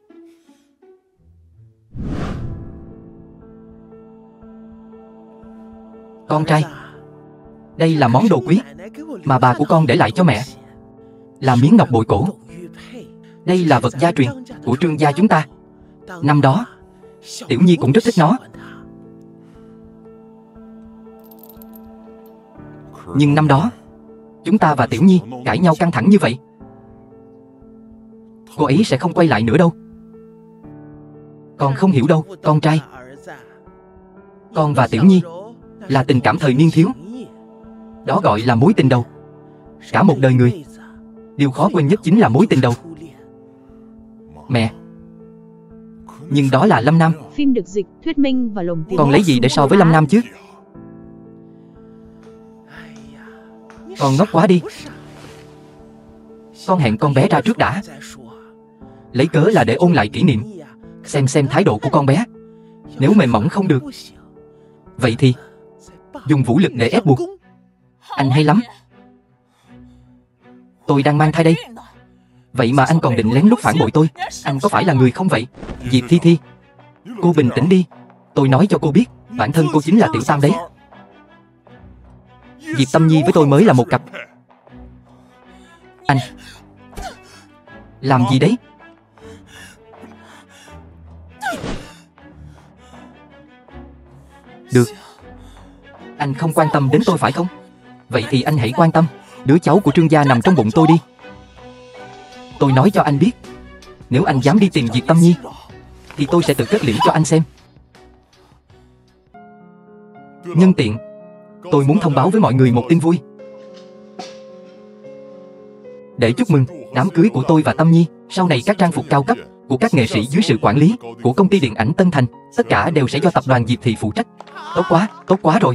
Con trai, đây là món đồ quý mà bà của con để lại cho mẹ, là miếng ngọc bội cổ. Đây là vật gia truyền của Trương gia chúng ta. Năm đó Tiểu Nhi cũng rất thích nó. Nhưng năm đó chúng ta và Tiểu Nhi cãi nhau căng thẳng như vậy. Cô ấy sẽ không quay lại nữa đâu. Con không hiểu đâu, con trai. Con và Tiểu Nhi là tình cảm thời niên thiếu. Đó gọi là mối tình đầu. Cả một đời người, điều khó quên nhất chính là mối tình đầu. Mẹ, nhưng đó là Lâm Nam. Phim được dịch, thuyết minh và lồng tiếng. Con lấy gì để so với Lâm Nam chứ? Con ngốc quá đi. Con hẹn con bé ra trước đã. Lấy cớ là để ôn lại kỷ niệm, xem xem thái độ của con bé. Nếu mềm mỏng không được, vậy thì dùng vũ lực để ép buộc. Anh hay lắm. Tôi đang mang thai đây. Vậy mà anh còn định lén lút phản bội tôi. Anh có phải là người không vậy? Diệp Thi Thi, cô bình tĩnh đi. Tôi nói cho cô biết, bản thân cô chính là Tiểu Tam đấy. Diệp Tâm Nhi với tôi mới là một cặp. Anh làm gì đấy? Được, anh không quan tâm đến tôi phải không? Vậy thì anh hãy quan tâm đứa cháu của Trương gia nằm trong bụng tôi đi. Tôi nói cho anh biết, nếu anh dám đi tìm Diệp Tâm Nhi thì tôi sẽ tự kết liễu cho anh xem. Nhân tiện, tôi muốn thông báo với mọi người một tin vui. Để chúc mừng đám cưới của tôi và Tâm Nhi, sau này các trang phục cao cấp của các nghệ sĩ dưới sự quản lý của công ty điện ảnh Tân Thành, tất cả đều sẽ do tập đoàn Diệp Thị phụ trách. Tốt quá, tốt quá rồi.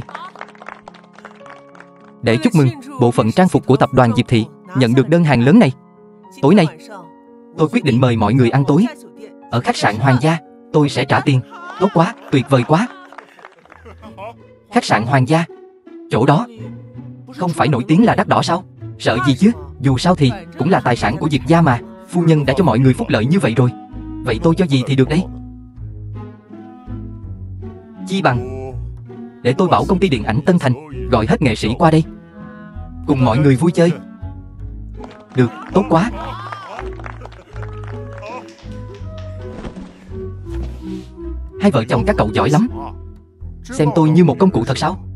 Để chúc mừng bộ phận trang phục của tập đoàn Diệp Thị nhận được đơn hàng lớn này. Tối nay, tôi quyết định mời mọi người ăn tối ở khách sạn Hoàng gia. Tôi sẽ trả tiền. Tốt quá, tuyệt vời quá. Khách sạn Hoàng gia, chỗ đó không phải nổi tiếng là đắt đỏ sao? Sợ gì chứ, dù sao thì cũng là tài sản của Diệp gia mà. Phu nhân đã cho mọi người phúc lợi như vậy rồi, vậy tôi cho gì thì được đấy. Chi bằng để tôi bảo công ty điện ảnh Tân Thành gọi hết nghệ sĩ qua đây cùng mọi người vui chơi. Được, tốt quá. Hai vợ chồng các cậu giỏi lắm. Xem tôi như một công cụ thật sao?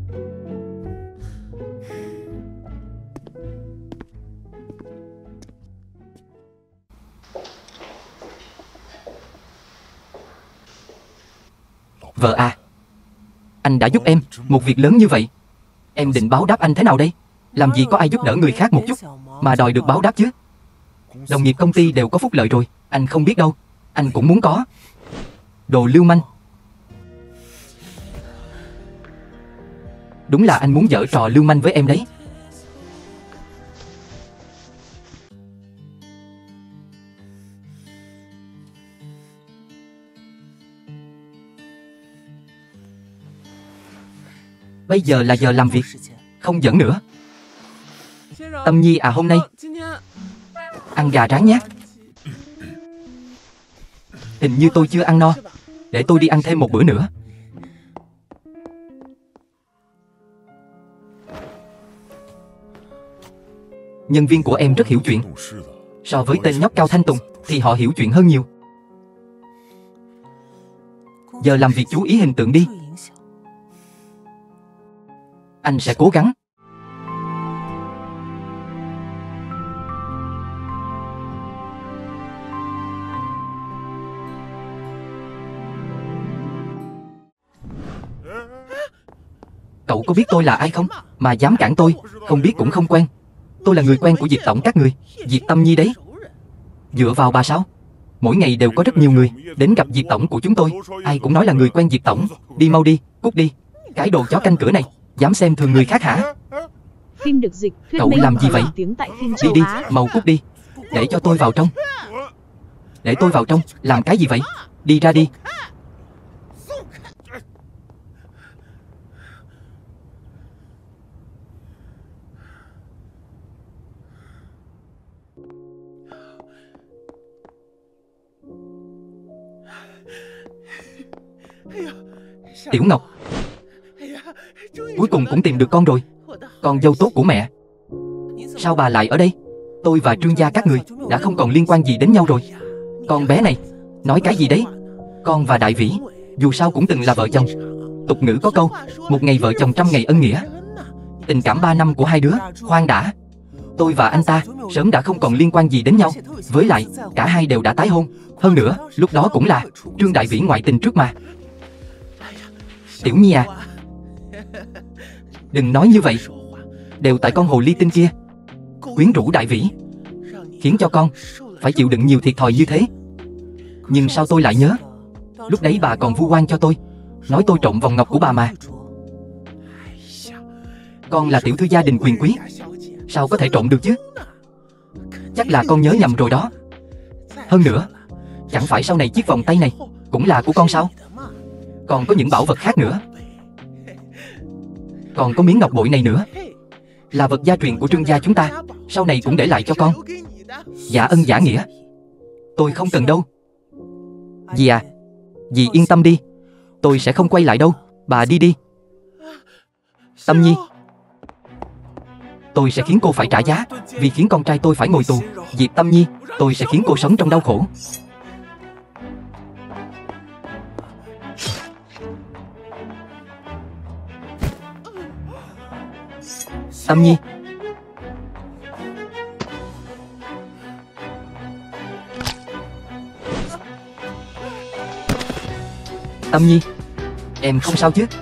Vợ à, anh đã giúp em một việc lớn như vậy. Em định báo đáp anh thế nào đây? Làm gì có ai giúp đỡ người khác một chút mà đòi được báo đáp chứ? Đồng nghiệp công ty đều có phúc lợi rồi, anh không biết đâu. Anh cũng muốn có. Đồ lưu manh. Đúng là anh muốn giở trò lưu manh với em đấy. Bây giờ là giờ làm việc, không giỡn nữa. Tâm Nhi à, hôm nay ăn gà rán nhé. Hình như tôi chưa ăn no, để tôi đi ăn thêm một bữa nữa. Nhân viên của em rất hiểu chuyện. So với tên nhóc Cao Thanh Tùng thì họ hiểu chuyện hơn nhiều. Giờ làm việc chú ý hình tượng đi. Anh sẽ cố gắng. Cậu có biết tôi là ai không? Mà dám cản tôi? Không biết cũng không quen. Tôi là người quen của Diệp tổng các người. Diệp Tâm Nhi đấy. Dựa vào bà sao? Mỗi ngày đều có rất nhiều người đến gặp Diệp tổng của chúng tôi. Ai cũng nói là người quen Diệp tổng. Đi mau đi, cút đi. Cái đồ chó canh cửa này, dám xem thường người khác hả? Phim được dịch, thuyết Cậu minh làm gì và vậy? lồng tiếng tại phim Đi châu đi, Á. mau cút đi. Để cho tôi vào trong. Để tôi vào trong, làm cái gì vậy? Đi ra đi. Tiểu Ngọc, cuối cùng cũng tìm được con rồi. Con dâu tốt của mẹ. Sao bà lại ở đây? Tôi và Trương gia các người đã không còn liên quan gì đến nhau rồi. Con bé này, nói cái gì đấy? Con và Đại Vĩ, dù sao cũng từng là vợ chồng. Tục ngữ có câu, một ngày vợ chồng trăm ngày ân nghĩa. Tình cảm ba năm của hai đứa, khoan đã. Tôi và anh ta sớm đã không còn liên quan gì đến nhau. Với lại, cả hai đều đã tái hôn. Hơn nữa, lúc đó cũng là Trương Đại Vĩ ngoại tình trước mà. Tiểu Nhi à, đừng nói như vậy. Đều tại con hồ ly tinh kia quyến rũ Đại Vĩ, khiến cho con phải chịu đựng nhiều thiệt thòi như thế. Nhưng sao tôi lại nhớ, lúc đấy bà còn vu oan cho tôi, nói tôi trộm vòng ngọc của bà mà. Con là tiểu thư gia đình quyền quý, sao có thể trộm được chứ? Chắc là con nhớ nhầm rồi đó. Hơn nữa, chẳng phải sau này chiếc vòng tay này cũng là của con sao? Còn có những bảo vật khác nữa. Còn có miếng ngọc bội này nữa, là vật gia truyền của Trương gia chúng ta, sau này cũng để lại cho con. Dạ ân giả nghĩa. Tôi không cần đâu. Dì à, dì yên tâm đi, tôi sẽ không quay lại đâu. Bà đi đi. Tâm Nhi, tôi sẽ khiến cô phải trả giá vì khiến con trai tôi phải ngồi tù. Diệp Tâm Nhi, tôi sẽ khiến cô sống trong đau khổ. Tâm Nhi, Tâm Nhi, em không sao chứ?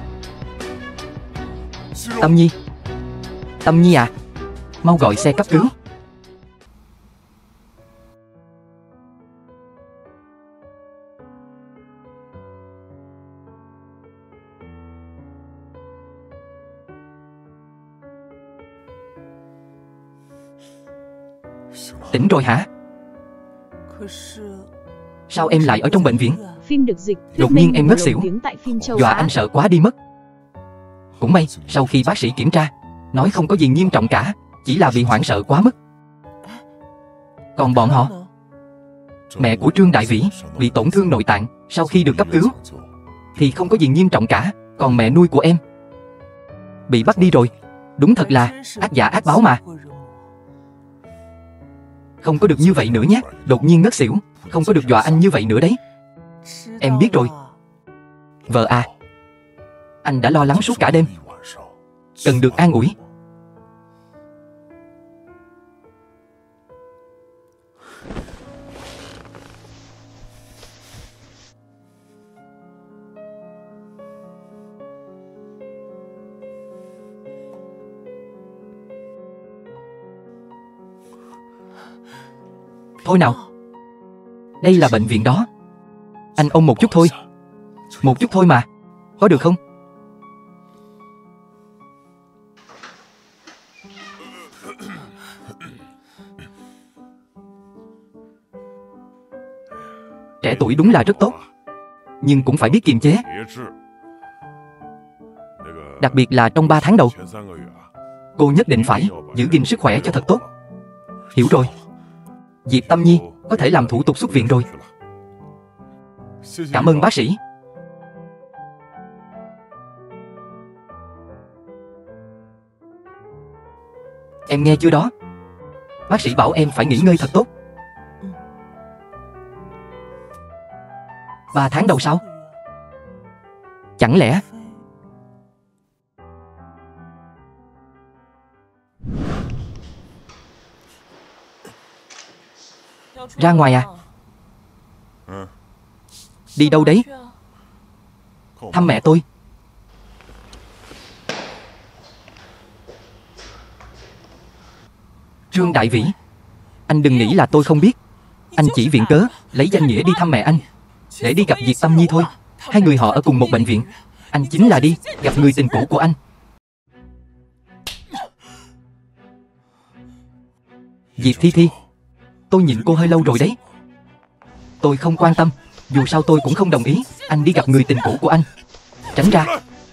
Tâm Nhi, Tâm Nhi à, mau gọi xe cấp cứu. Tỉnh rồi hả? Sao em lại ở trong bệnh viện? Phim được dịch, thuyết Đột nhiên minh em và ngất lồng xỉu, tiếng tại phim châu dọa Á. anh sợ quá đi mất. Cũng may, sau khi bác sĩ kiểm tra, nói không có gì nghiêm trọng cả, chỉ là bị hoảng sợ quá mức. Còn bọn họ, mẹ của Trương Đại Vĩ bị tổn thương nội tạng sau khi được cấp cứu thì không có gì nghiêm trọng cả. Còn mẹ nuôi của em bị bắt đi rồi. Đúng thật là ác giả ác báo mà. Không có được như vậy nữa nhé. Đột nhiên ngất xỉu, không có được dọa anh như vậy nữa đấy. Em biết rồi. Vợ à, anh đã lo lắng suốt cả đêm, cần được an ủi. Thôi nào, đây là bệnh viện đó. Anh ôm một chút thôi. Một chút thôi mà, có được không? Trẻ tuổi đúng là rất tốt, nhưng cũng phải biết kiềm chế. Đặc biệt là trong ba tháng đầu, cô nhất định phải giữ gìn sức khỏe cho thật tốt. Hiểu rồi. Diệp Tâm Nhi có thể làm thủ tục xuất viện rồi. Cảm ơn bác sĩ. Em nghe chưa đó? Bác sĩ bảo em phải nghỉ ngơi thật tốt. Ba tháng đầu sao? Chẳng lẽ... Ra ngoài à? Đi đâu đấy? Thăm mẹ tôi. Trương Đại Vĩ, anh đừng nghĩ là tôi không biết. Anh chỉ viện cớ lấy danh nghĩa đi thăm mẹ anh, để đi gặp Diệp Tâm Nhi thôi. Hai người họ ở cùng một bệnh viện. Anh chính là đi gặp người tình cũ của anh. Diệp Thi Thi, tôi nhịn cô hơi lâu rồi đấy. Tôi không quan tâm. Dù sao tôi cũng không đồng ý anh đi gặp người tình cũ của anh. Tránh ra.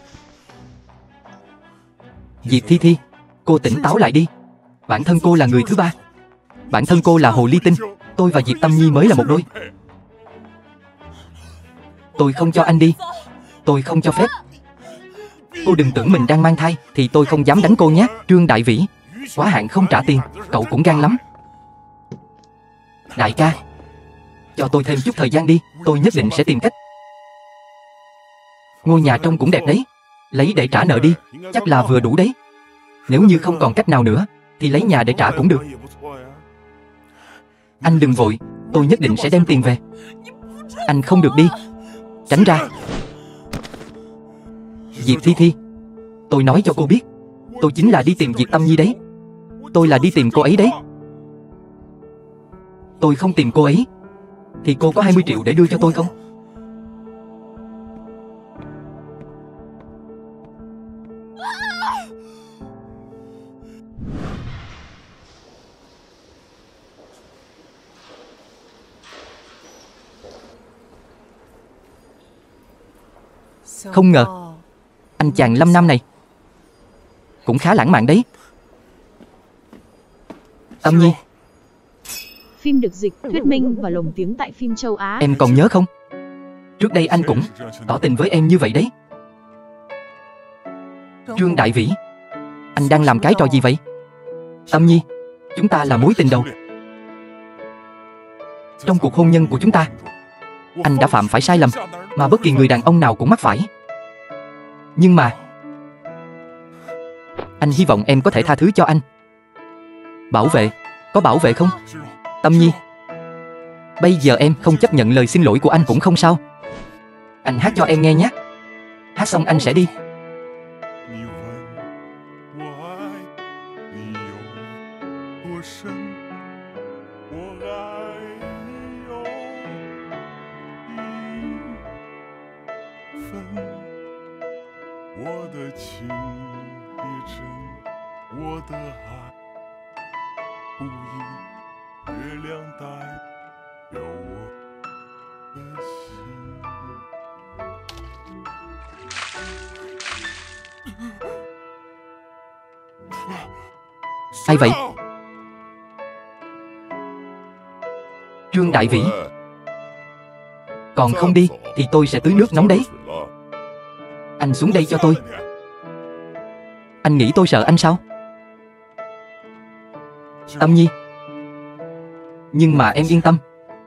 Diệp Thi Thi, cô tỉnh táo lại đi. Bản thân cô là người thứ ba. Bản thân cô là hồ ly tinh. Tôi và Diệp Tâm Nhi mới là một đôi. Tôi không cho anh đi. Tôi không cho phép. Cô đừng tưởng mình đang mang thai thì tôi không dám đánh cô nhé. Trương Đại Vĩ, quá hạn không trả tiền, cậu cũng gan lắm. Đại ca, cho tôi thêm chút thời gian đi. Tôi nhất định sẽ tìm cách. Ngôi nhà trông cũng đẹp đấy. Lấy để trả nợ đi. Chắc là vừa đủ đấy. Nếu như không còn cách nào nữa thì lấy nhà để trả cũng được. Anh đừng vội. Tôi nhất định sẽ đem tiền về. Anh không được đi. Tránh ra. Diệp Thi Thi, tôi nói cho cô biết, tôi chính là đi tìm Diệp Tâm Nhi đấy. Tôi là đi tìm cô ấy đấy. Tôi không tìm cô ấy thì cô có hai mươi triệu để đưa cho tôi không? Không ngờ anh chàng Lâm Nam này cũng khá lãng mạn đấy. Tâm Nhi, Phim được dịch, thuyết minh và lồng tiếng tại phim châu Á. em còn nhớ không? Trước đây anh cũng tỏ tình với em như vậy đấy. Trương Đại Vĩ, anh đang làm cái trò gì vậy? Tâm Nhi, chúng ta là mối tình đầu. Trong cuộc hôn nhân của chúng ta, anh đã phạm phải sai lầm mà bất kỳ người đàn ông nào cũng mắc phải. Nhưng mà anh hy vọng em có thể tha thứ cho anh. Bảo vệ, có bảo vệ không? Tâm Nhi, bây giờ em không chấp nhận lời xin lỗi của anh cũng không sao. Anh hát cho em nghe nhé. Hát xong anh sẽ đi. Ai vậy? Trương Đại Vĩ, còn không đi thì tôi sẽ tưới nước nóng đấy. Anh xuống đây cho tôi. Anh nghĩ tôi sợ anh sao? Tâm Nhi, nhưng mà em yên tâm,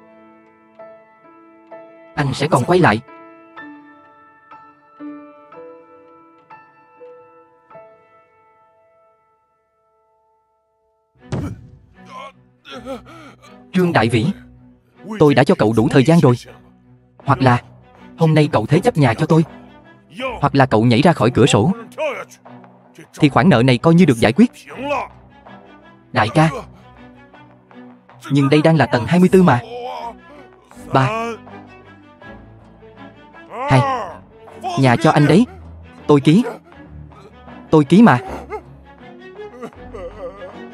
anh sẽ còn quay lại. Trương Đại Vĩ, tôi đã cho cậu đủ thời gian rồi. Hoặc là hôm nay cậu thế chấp nhà cho tôi, hoặc là cậu nhảy ra khỏi cửa sổ, thì khoản nợ này coi như được giải quyết. Đại ca, nhưng đây đang là tầng hai mươi tư mà. Ba, hai, nhà cho anh đấy. Tôi ký. Tôi ký mà.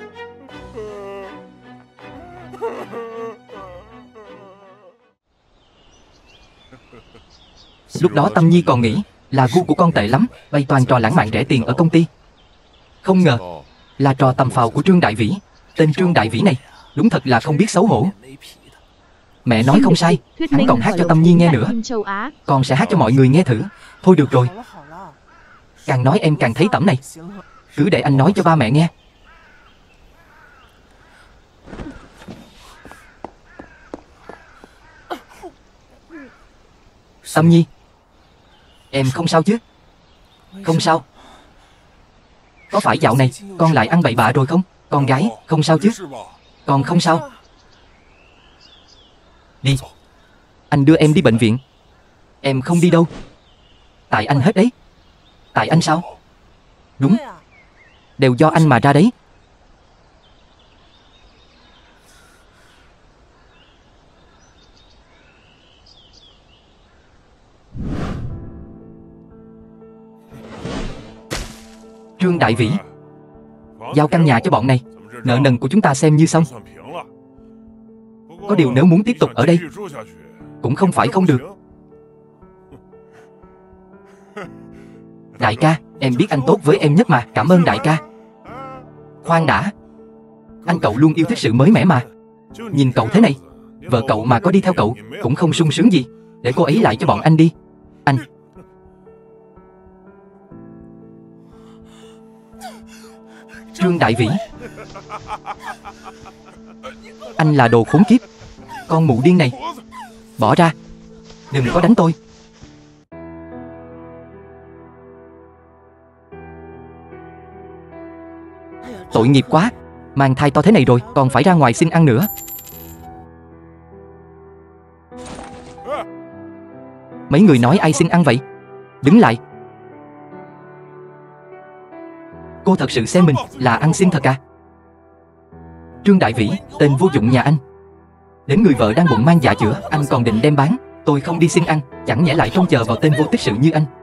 Lúc đó Tâm Nhi còn nghĩ là gu của con tệ lắm, bày toàn trò lãng mạn rẻ tiền ở công ty. Không ngờ là trò tầm phào của Trương Đại Vĩ. Tên Trương Đại Vĩ này đúng thật là không biết xấu hổ. Mẹ nói không sai, hắn còn hát cho Tâm Nhi nghe nữa. Con sẽ hát cho mọi người nghe thử. Thôi được rồi. Càng nói em càng thấy tẩm này. Cứ để anh nói cho ba mẹ nghe. Tâm Nhi, em không sao chứ? Không sao. Có phải dạo này con lại ăn bậy bạ rồi không? Con gái, không sao chứ? Con không sao. Đi, anh đưa em đi bệnh viện. Em không đi đâu. Tại anh hết đấy. Tại anh sao? Đúng, đều do anh mà ra đấy. Trương Đại Vĩ, giao căn nhà cho bọn này. Nợ nần của chúng ta xem như xong. Có điều nếu muốn tiếp tục ở đây cũng không phải không được. Đại ca, em biết anh tốt với em nhất mà. Cảm ơn đại ca. Khoan đã, anh cậu luôn yêu thích sự mới mẻ mà. Nhìn cậu thế này, vợ cậu mà có đi theo cậu cũng không sung sướng gì. Để cô ấy lại cho bọn anh đi. Anh Trương Đại Vĩ, anh là đồ khốn kiếp. Con mụ điên này, bỏ ra. Đừng có đánh tôi. Tội nghiệp quá. Mang thai to thế này rồi còn phải ra ngoài xin ăn nữa. Mấy người nói ai xin ăn vậy? Đứng lại. Cô thật sự xem mình là ăn xin thật à? Trương Đại Vĩ, tên vô dụng nhà anh. Đến người vợ đang bụng mang dạ chữa anh còn định đem bán. Tôi không đi xin ăn, chẳng nhẽ lại trông chờ vào tên vô tích sự như anh.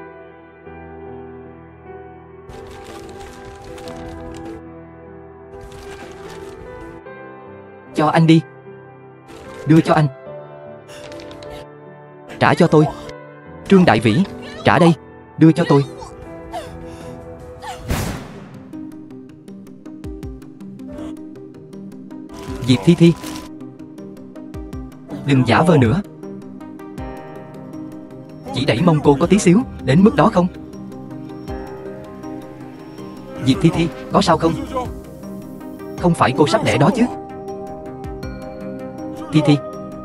Cho anh đi. Đưa cho anh. Trả cho tôi. Trương Đại Vĩ, trả đây. Đưa cho tôi. Diệp Thi Thi, đừng giả vờ nữa. Chỉ đẩy mông cô có tí xíu, đến mức đó không? Diệp Thi Thi, có sao không? Không phải cô sắp đẻ đó chứ? Thi Thi,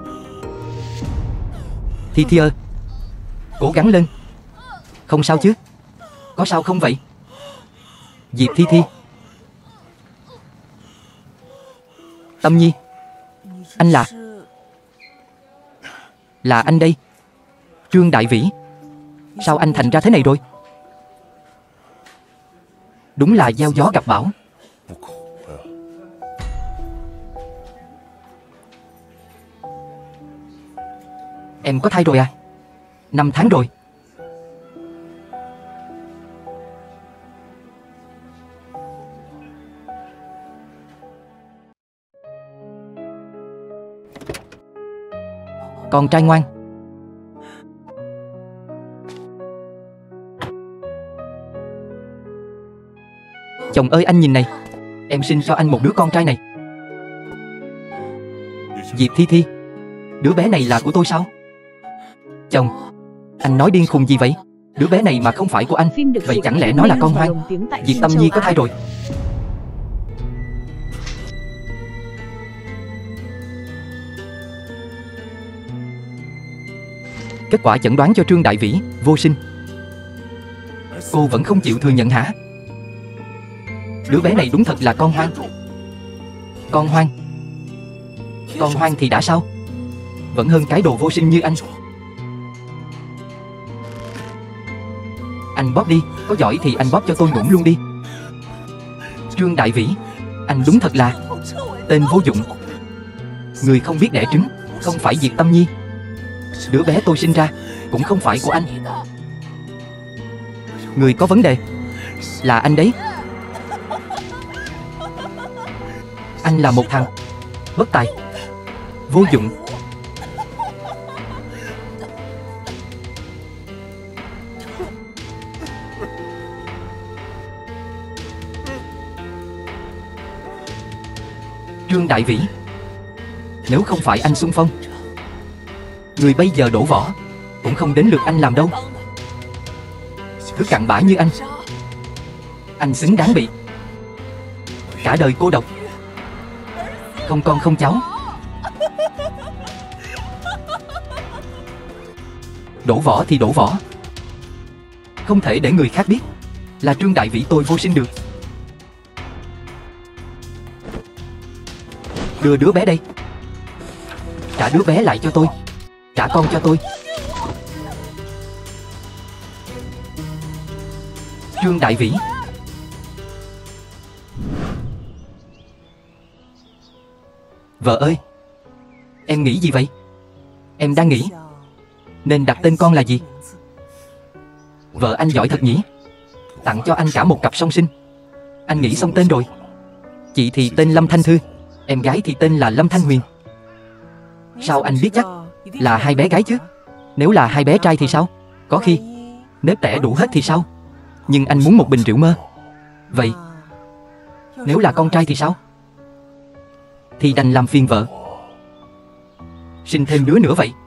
Thi Thi ơi, cố gắng lên. Không sao chứ? Có sao không vậy? Diệp Thi Thi. Tâm Nhi, anh là... Là anh đây. Trương Đại Vĩ. Sao anh thành ra thế này rồi? Đúng là gieo gió gặp bão. Em có thai rồi à? Năm tháng rồi. Con trai ngoan. Chồng ơi anh nhìn này, em sinh cho anh một đứa con trai này. Diệp Thi Thi, đứa bé này là của tôi sao? Chồng, anh nói điên khùng gì vậy? Đứa bé này mà không phải của anh, vậy chẳng lẽ nó là con hoang? Diệp Tâm Nhi có thai rồi. Kết quả chẩn đoán cho Trương Đại Vĩ vô sinh. Cô vẫn không chịu thừa nhận hả? Đứa bé này đúng thật là con hoang. Con hoang. Con hoang thì đã sao? Vẫn hơn cái đồ vô sinh như anh. Anh bóp đi, có giỏi thì anh bóp cho tôi ngủm luôn đi. Trương Đại Vĩ, anh đúng thật là tên vô dụng. Người không biết đẻ trứng, không phải Diệp Tâm Nhi. Đứa bé tôi sinh ra cũng không phải của anh. Người có vấn đề là anh đấy. Anh là một thằng Bất tài, vô dụng. Trương Đại Vĩ, nếu không phải anh xung phong, người bây giờ đổ vỏ cũng không đến lượt anh làm đâu. Thứ cặn bã như anh, anh xứng đáng bị cả đời cô độc, không con không cháu. Đổ vỏ thì đổ vỏ, không thể để người khác biết là Trương Đại Vĩ tôi vô sinh được. Đưa đứa bé đây. Trả đứa bé lại cho tôi. Trả con cho tôi. Trương Đại Vĩ. Vợ ơi, em nghĩ gì vậy? Em đang nghĩ nên đặt tên con là gì? Vợ anh giỏi thật nhỉ. Tặng cho anh cả một cặp song sinh. Anh nghĩ xong tên rồi. Chị thì tên Lâm Thanh Thư, em gái thì tên là Lâm Thanh Huyền. Sao anh biết chắc là hai bé gái chứ? Nếu là hai bé trai thì sao? Có khi nếp tẻ đủ hết thì sao? Nhưng anh muốn một bình rượu mơ. Vậy nếu là con trai thì sao? Thì đành làm phiền vợ sinh thêm đứa nữa vậy.